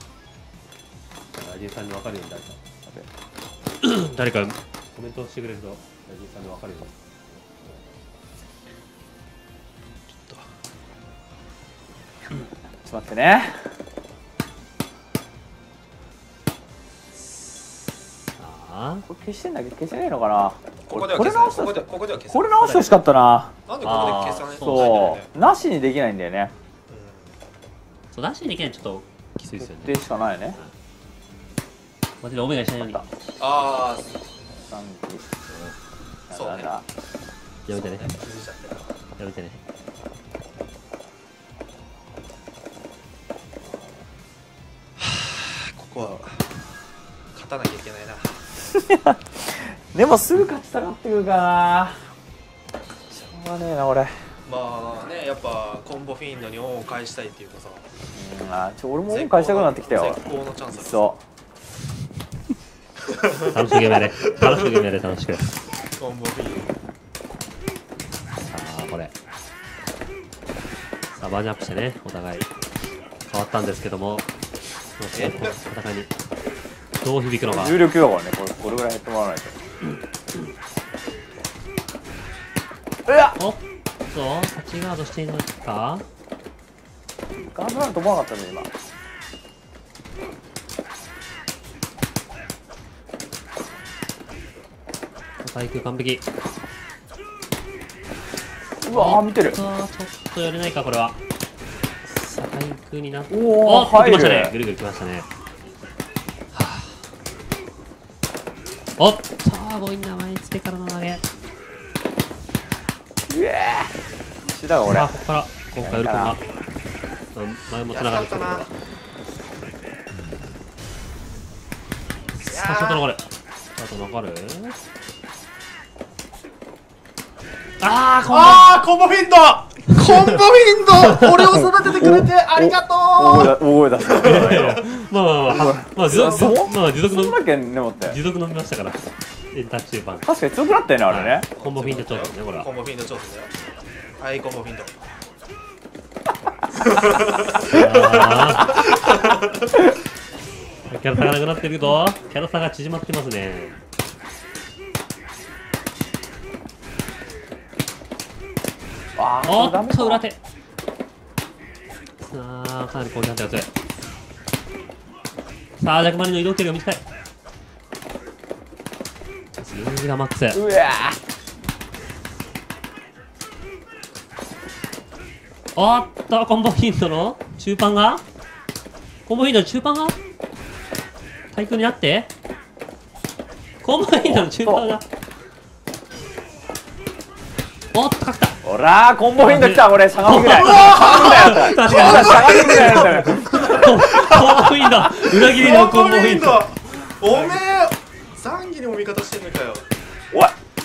ラジエさんに分かるように誰か待って誰かコメントしてくれるとラジエさんに分かるように。 ちょっと待ってねあこれ消してんだけど消せないのかなここではこれ消さない。 直してここでは消さこない。 れ直してほしかったななんでここで消さない。 そうなしにできないんだよねそう出しにできないとちょっときついですよね。 でしかないよねマジでオメガしないように。 ああ 3 そうねやめてね。 気づいちゃってる。 やめてね。 ここは勝たなきゃいけないな。 でもすぐ勝ちたがってくるからなしょうがねえな俺まあねやっぱコンボフィンドに恩を返したいっていうかさ。 俺も恩返したくなってきたよ絶好のチャンスだ。 そ楽しくゲームやれ。楽しくゲームやれ。楽しく。さコンボフィンあこれ。さあバージョンアップしてねお互い変わったんですけども。この戦いに加どう響くのか。 重量級だからね、これぐらい減ってもらわないと。うわっ、 おっと、タッチガードしていますか。 ガードなんと思わなかったね今。 対空完璧。 うわー、見てる。 ちょっとやれないかこれは。さあ対空になって、 おー、 っと来ましたね。 入る。 ぐるぐる来ましたね。はあ、おっと強引な前につけからの投げ。 うえー、石だが俺。 さあここから今回ウルコンが前もつながるところが。さあショート残る。ショート残る。ああー、コンボフィンド俺を育ててくれてありがとう。 大声出す。 まあ持続そんのだけねもって。 持続飲みましたからエンター中盤。 確かに強くなったよねあれね。 コンボフィンド調査ねこれは。 コンボフィンド調査だよ。はい、コンボフィンド。 キャラ差がなくなってるけどキャラ差が縮まってますね。 あー、 おっこれダメかと裏手。さあかなり攻撃判定が強い。さあジャックマリの移動距離が短い。数字がマックス。 うわおっとコンボフィンドの中盤がコンボフィンドの中盤が対空になってコンボフィンドの中盤がおっとかけた。 ー、ほらー、コンボフィンド来た。俺しゃがみぐらい。しゃ確かにがみぐらいだったよ。 コンボフィンド裏切りのコンボフィンド。 おめえザンギにも味方してんのかよ。 お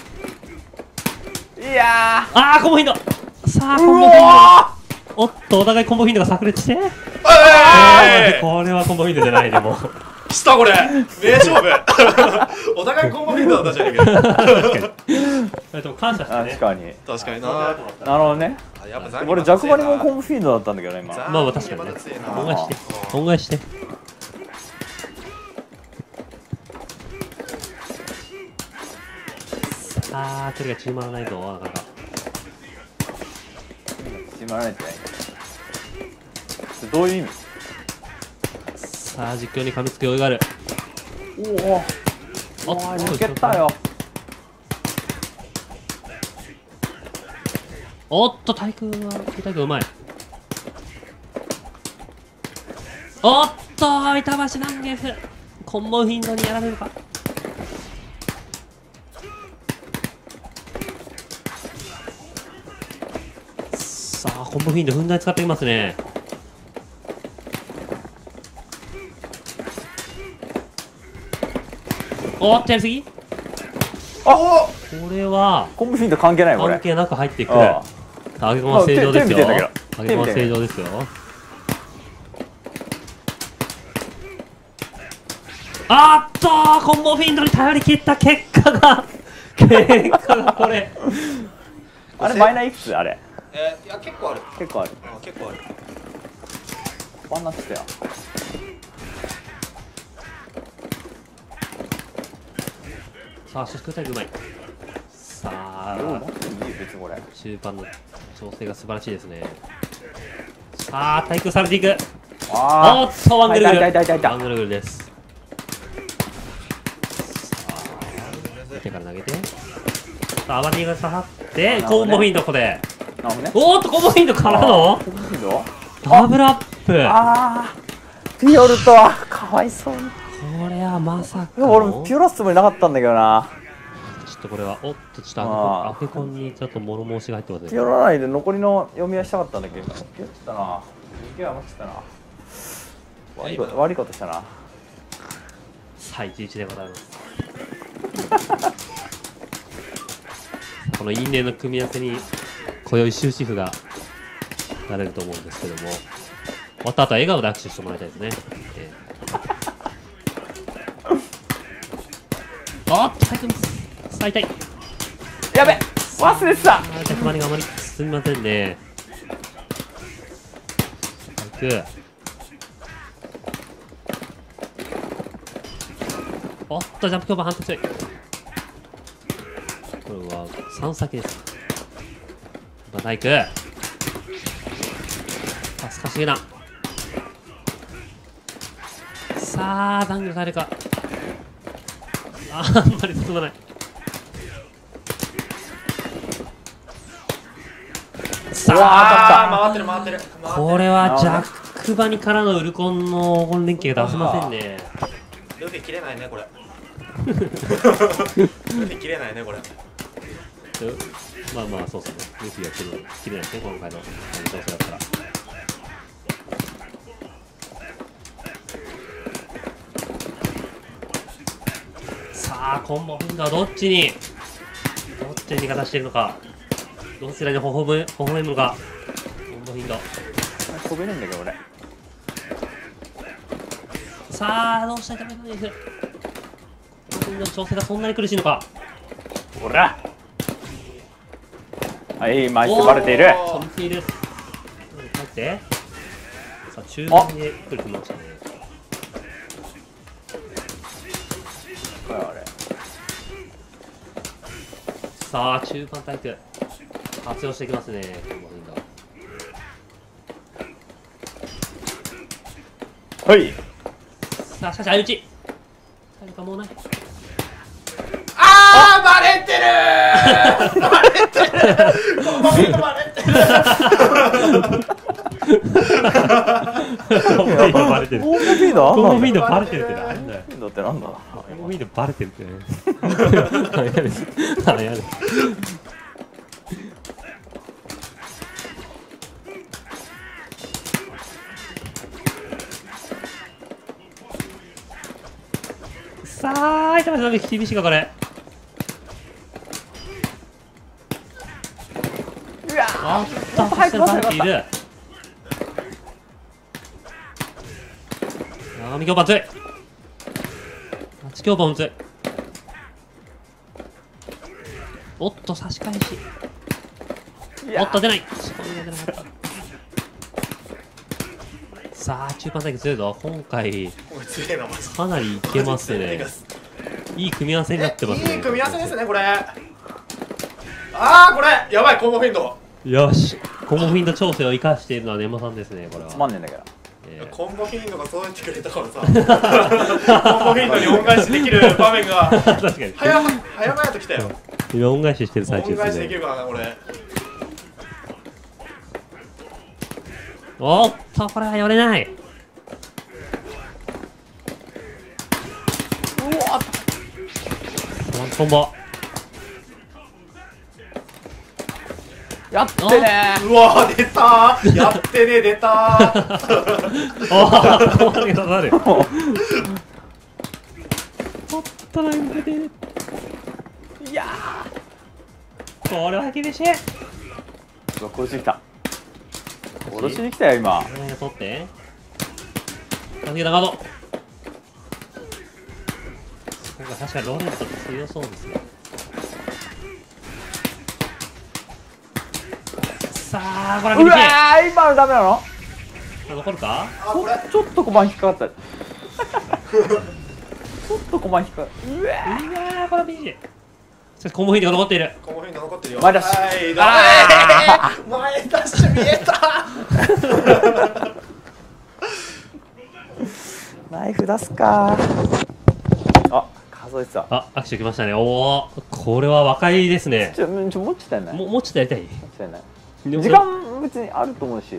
い。いやあーコンボフィンド。さあー。 コンボフィンド。おっとお互いコンボフィンドが炸裂してこれはコンボフィンドじゃないでもしたこれ名勝負。お互いコンボフィンドだったじゃねえか。 でも感謝してね。 確かに。 確かにな。 なるほどね。 やっぱザンギ俺ジャクバリもコンボフィンドだったんだけどね今。 まあまあ確かにね。恩返しして恩返しして。さあ距離が縮まらないぞなかなか。 決まらないんじゃない。どういう意味。 さあ実況に噛みつく余裕がある。 おお抜けたよ。 おっと対空は対空うまい。おっと板橋南ゲフコンボフィンドにやられるか。さあコンボフィンドふんだんに使ってきますね。おっとやりすぎ。 あ、 これはコンボフィンド関係ないこれ。 関係なく入ってくる。 あ揚げ駒は正常ですよ。 手見てたけど揚げ駒は正常ですよ。あっとコンボフィンドに頼り切った結果がこれあれマイナーいくつあれ。 いや結構ある。 結構ある。 結構ある。 こんなしてよ。 さあ、そしてうまい。さあ、 いいよ別にこれ。 中盤の調整が素晴らしいですね。さあ、対空されていく。 あおっと、ワンぐるぐる。 痛い痛い痛い痛いワンぐるぐるです。さあ、手から投げて。さあ、アバディが下がって、コンボフィンドここで。 なるほどね。 おーっと、コンボフィンドからのコンボフィンド。 ダブルアップ。 ああ。ピオルトはかわいそうに。 これはまさか俺の。 ピオラスつもりなかったんだけどな。 ちょっとこれは、おっと、ちょっとアフェコンにちょっと物申しが入ってますね。 ピオラ内で残りの読み合いしたかったんだけど、ピオったな。勢い余ってたな。悪いことしたな。 さあ、11でございます。この因縁の組み合わせに、今宵終止符がなれると思うんですけども、終わった後は笑顔で握手してもらいたいですね。おっと、入ってます。さあ、痛い。 やべ、忘れてた。 着マリがあまり進みませんね。いく。 おっとジャンプ強化判定強い。これは3先です。バイクすかしげな。さあ弾が誰かあんまり進まない。さあ回ってる回ってる。 これはジャックバニからのウルコンの黄金連携が出せませんね。 ルフィ切れないねこれ。ルフィ切れないねこれ。 まあまあそうっすね。ルフィは切れないですね今回の調整だったら。さあコンボフィンガーどっちに味方してるのか、どちらに微笑むのか。コンボフィンガー飛べるんだけど俺。 さあどうしたいと思います。コンボフィンガーの調整がそんなに苦しいのか。 ほらはい枚数バレている。 おー飛んでいる。帰ってさあ中盤で来るきましたね。 これあれさあ中盤タイプ活用していきますね。コンボフィンガー。 はい。 さあしかし相打ち誰かもうない。 あーバレてるーバレてるコンボフィンガーバレてるコンボフィンガーバレてる。 コンボフィーダー？ コンボフィンガーバレてるってなんだよ。 フィーダーってなんだ？ コンボフィンガーバレてるってね。あやれ。さあ痛ましい厳しいかこれ。 うわあっとそしてバレている。網強パン強い。8強パン強い。おっと差し返し。おっと出ない。そこには出なかった。さあ中盤対決強いぞ今回。かなりいけますね。いい組み合わせになってますね。 いい組み合わせですねこれ。あーこれやばいコンボフィンド。 よしコンボフィンド調整を生かしているのはネモさんですねこれは。 つまんねえんだけど。 コンボフィンドがそうやってくれたからさコンボフィンドに恩返しできる場面が確かに早々と来たよ。 今恩返ししてる最中恩返しですね。 できるかなこれ。 おっとこれは寄れない。コンボやってねうわー出たーやってね出たーおおここまで刺さる。ちょっとなんかでいやこれは厳しい。 ー殺しに来た。殺しに来たよ今。 取って助けたカード。今回確かにロレント強そうですね。さあこれは厳しい。 うわー今のダメなの？ 残るか。 ちょっと駒引っかかった。ちょっと駒引っかかった。うわーこれは厳しい。しかしコンボフィンドが残っている。 コンボフィンド残ってるよ。 前ダッシュはい前ダッシュ見えたナイフ出すか。あ数えてた。 あ握手きましたね。おおこれは若いですね。 持ちたいない。 もうちょっとやりたい。 持ちたいない。時間別にあると思うし。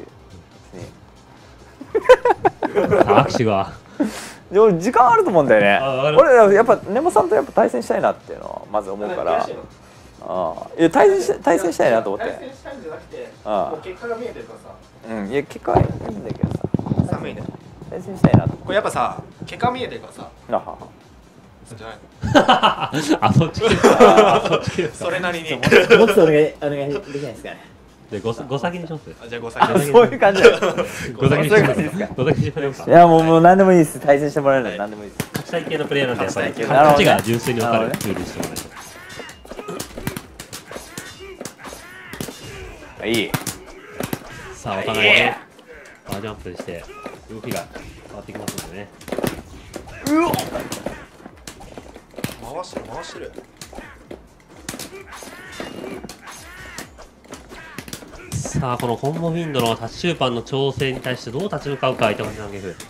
握手がで俺時間あると思うんだよね。 あ分かる。 俺やっぱネモさんとやっぱ対戦したいなっていうのをまず思うから。あいや対戦したいなと思って。 対戦したいんじゃなくてあもう結果が見えてるからさ。 うんいや結果はいいんだけどさ。 寒いね。 対戦したいなと。 これやっぱさ結果見えてるからさ。 あはは。 そうじゃないの。 あそっちですか。 それなりに。 もうちょっとお願いできないですかね。 でご先にします。 じゃあ5 あ歳。 そういう感じだよ。 ご先にしそういうます感じですか。 ご先にしますいやもう何でもいいです。対戦してもらえるので何でもいいです。 勝ちたい系のプレイヤーなんでやっぱり勝ちたい系勝ちが純粋に分かるルールにしてもらえいい。 と。さあお互いねバージョンアップして動きが変わってきますのでね。 回してる回してる。 さあこのコンボフィンドのタッシューパンの調整に対してどう立ち向かうか相手の投げる。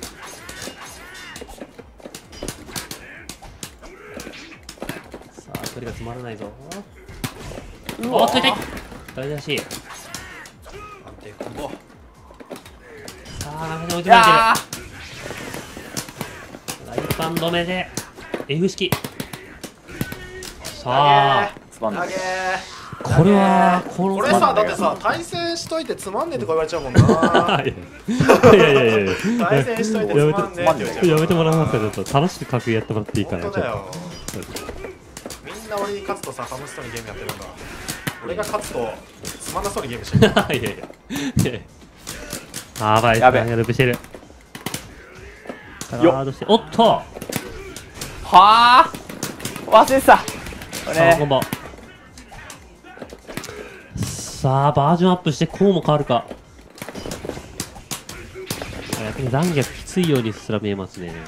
さあ距離が詰まらないぞ。おっと痛い大出し。 安定コンボ。 さあ画面で追い込まれてる。ライパン止めで F 式。さあつまんない。 これはこれさ、だってさ、対戦しといてつまんねえとか言われちゃうもんな。 いやいやいや対戦しといてつまんねえって言われちゃう。 やめてもらえますか。ちょっと楽しく格ゲーやってもらっていいかな。 本当だよ。みんな俺に勝つとさ、楽しそうにゲームやってるんだ。俺が勝つとつまんなそうにゲームしてる。 いやいやあばいやべループしてる。ガードしておっとはあ忘れてたこれさあコンボ。さあバージョンアップしてこうも変わるか。やっぱり残虐きついようにすら見えますね。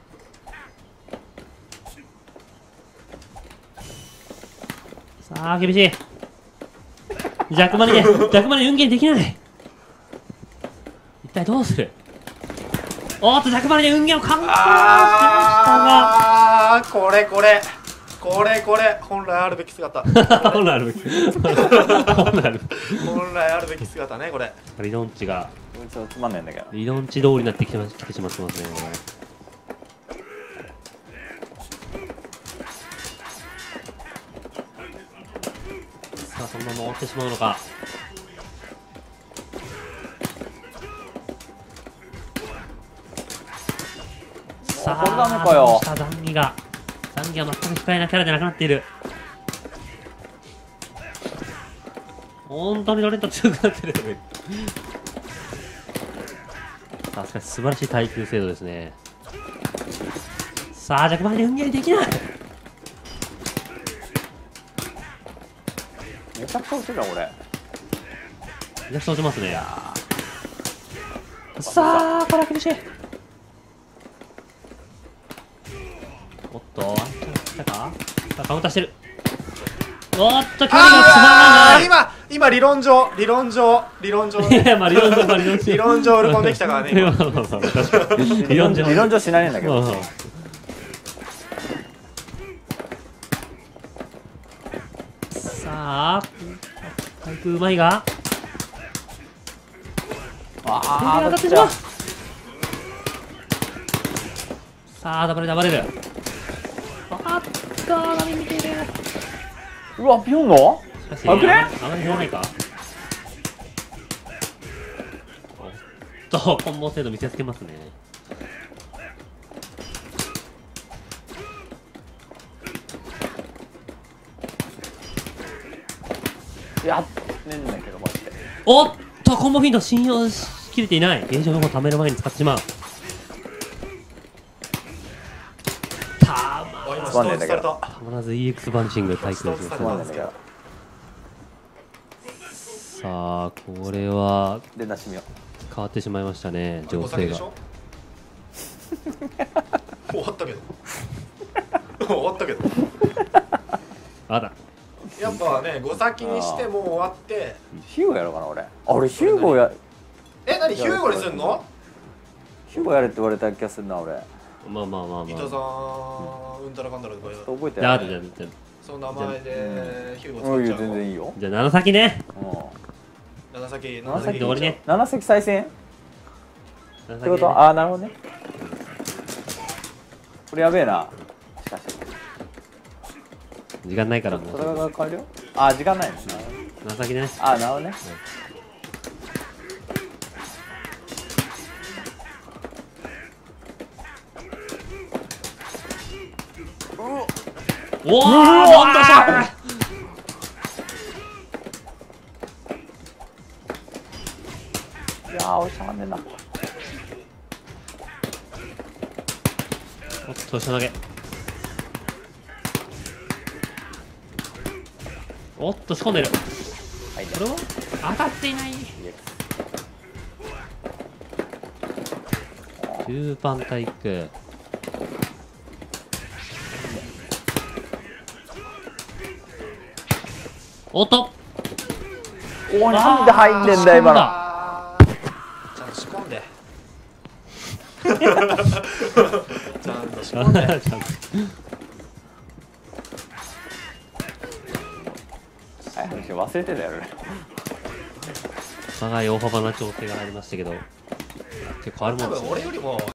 さあ厳しい。弱まりで運ゲーできない。一体どうする。おっと弱まりで運ゲーをカウンターしましたがこれ本来あるべき姿。 本来あるべき本来あるべき姿ねこれ。 リドンチがちょっとつまんないんだけど。 リドンチ通りになってきてしまってますねこれ。さあそのまま終わってしまうのか。さこれダメかよあ残儀が全く控えなキャラでなくなっている。本当にロレント強くなってる。さあしかし素晴らしい耐久精度ですね。さあ弱盤で運ゲーできない。 めちゃくちゃ落ちるなこれ。 めちゃくちゃ落ちますね。さあこれは厳しい。おっとワンチャン来たか。さあカウンターしてる。おっと距離が詰まらない。 今理論上いやまあ理論上理論上売り込んできたからね今。 理論上しないんだけど。 さあ回復うまいがあ当たってしまう。さあダブれる。あっと波見ている。 うわピョンのしかしあぶねあまり減らないか。おっとコンボ精度見せつけますね。 やってんだけどマジで。 おっとコンボフィント信用しきれていない。現状の方を貯める前に使ってしまう。 つまんねえんだけど。 たまらず EX バンシング対空です。 つまんねえんだけど。 さあこれはで出してみよ変わってしまいましたね情勢が。 終わったけど終わったけどあだやっぱね5先にしてもう終わって。 う。ヒューゴやろうかな俺。あ俺ヒューゴや。 何ヒューゴにすんの。 ヒューゴやれって言われた気がするな俺。 まあ伊藤さんうんたらかんたらとか言う覚えてじゃない。 あその名前でヒューゴうん使っちゃうの。 全然いいよ。 じゃあ7先ね。 長崎長崎終わりね。 七席再戦っ 7 て先ね。 ことああなるほどね。これやべえな。しかし。 時間ないからもそれうが変わるよ。あ時間ないの。 7先ね。 あなるほどね。 おお本当さいやー、おしゃがねえな。 おっと下投げ。おっと仕込んでる。 はいね。 これは当たっていない。中盤体育。 おっとおなんで入んねんだよ今の。 ちゃんと仕込んでちゃんと仕込んで忘れてたよね。 お互い大幅な調整が入りましたけど結構あるもん多ですね。 分俺よりも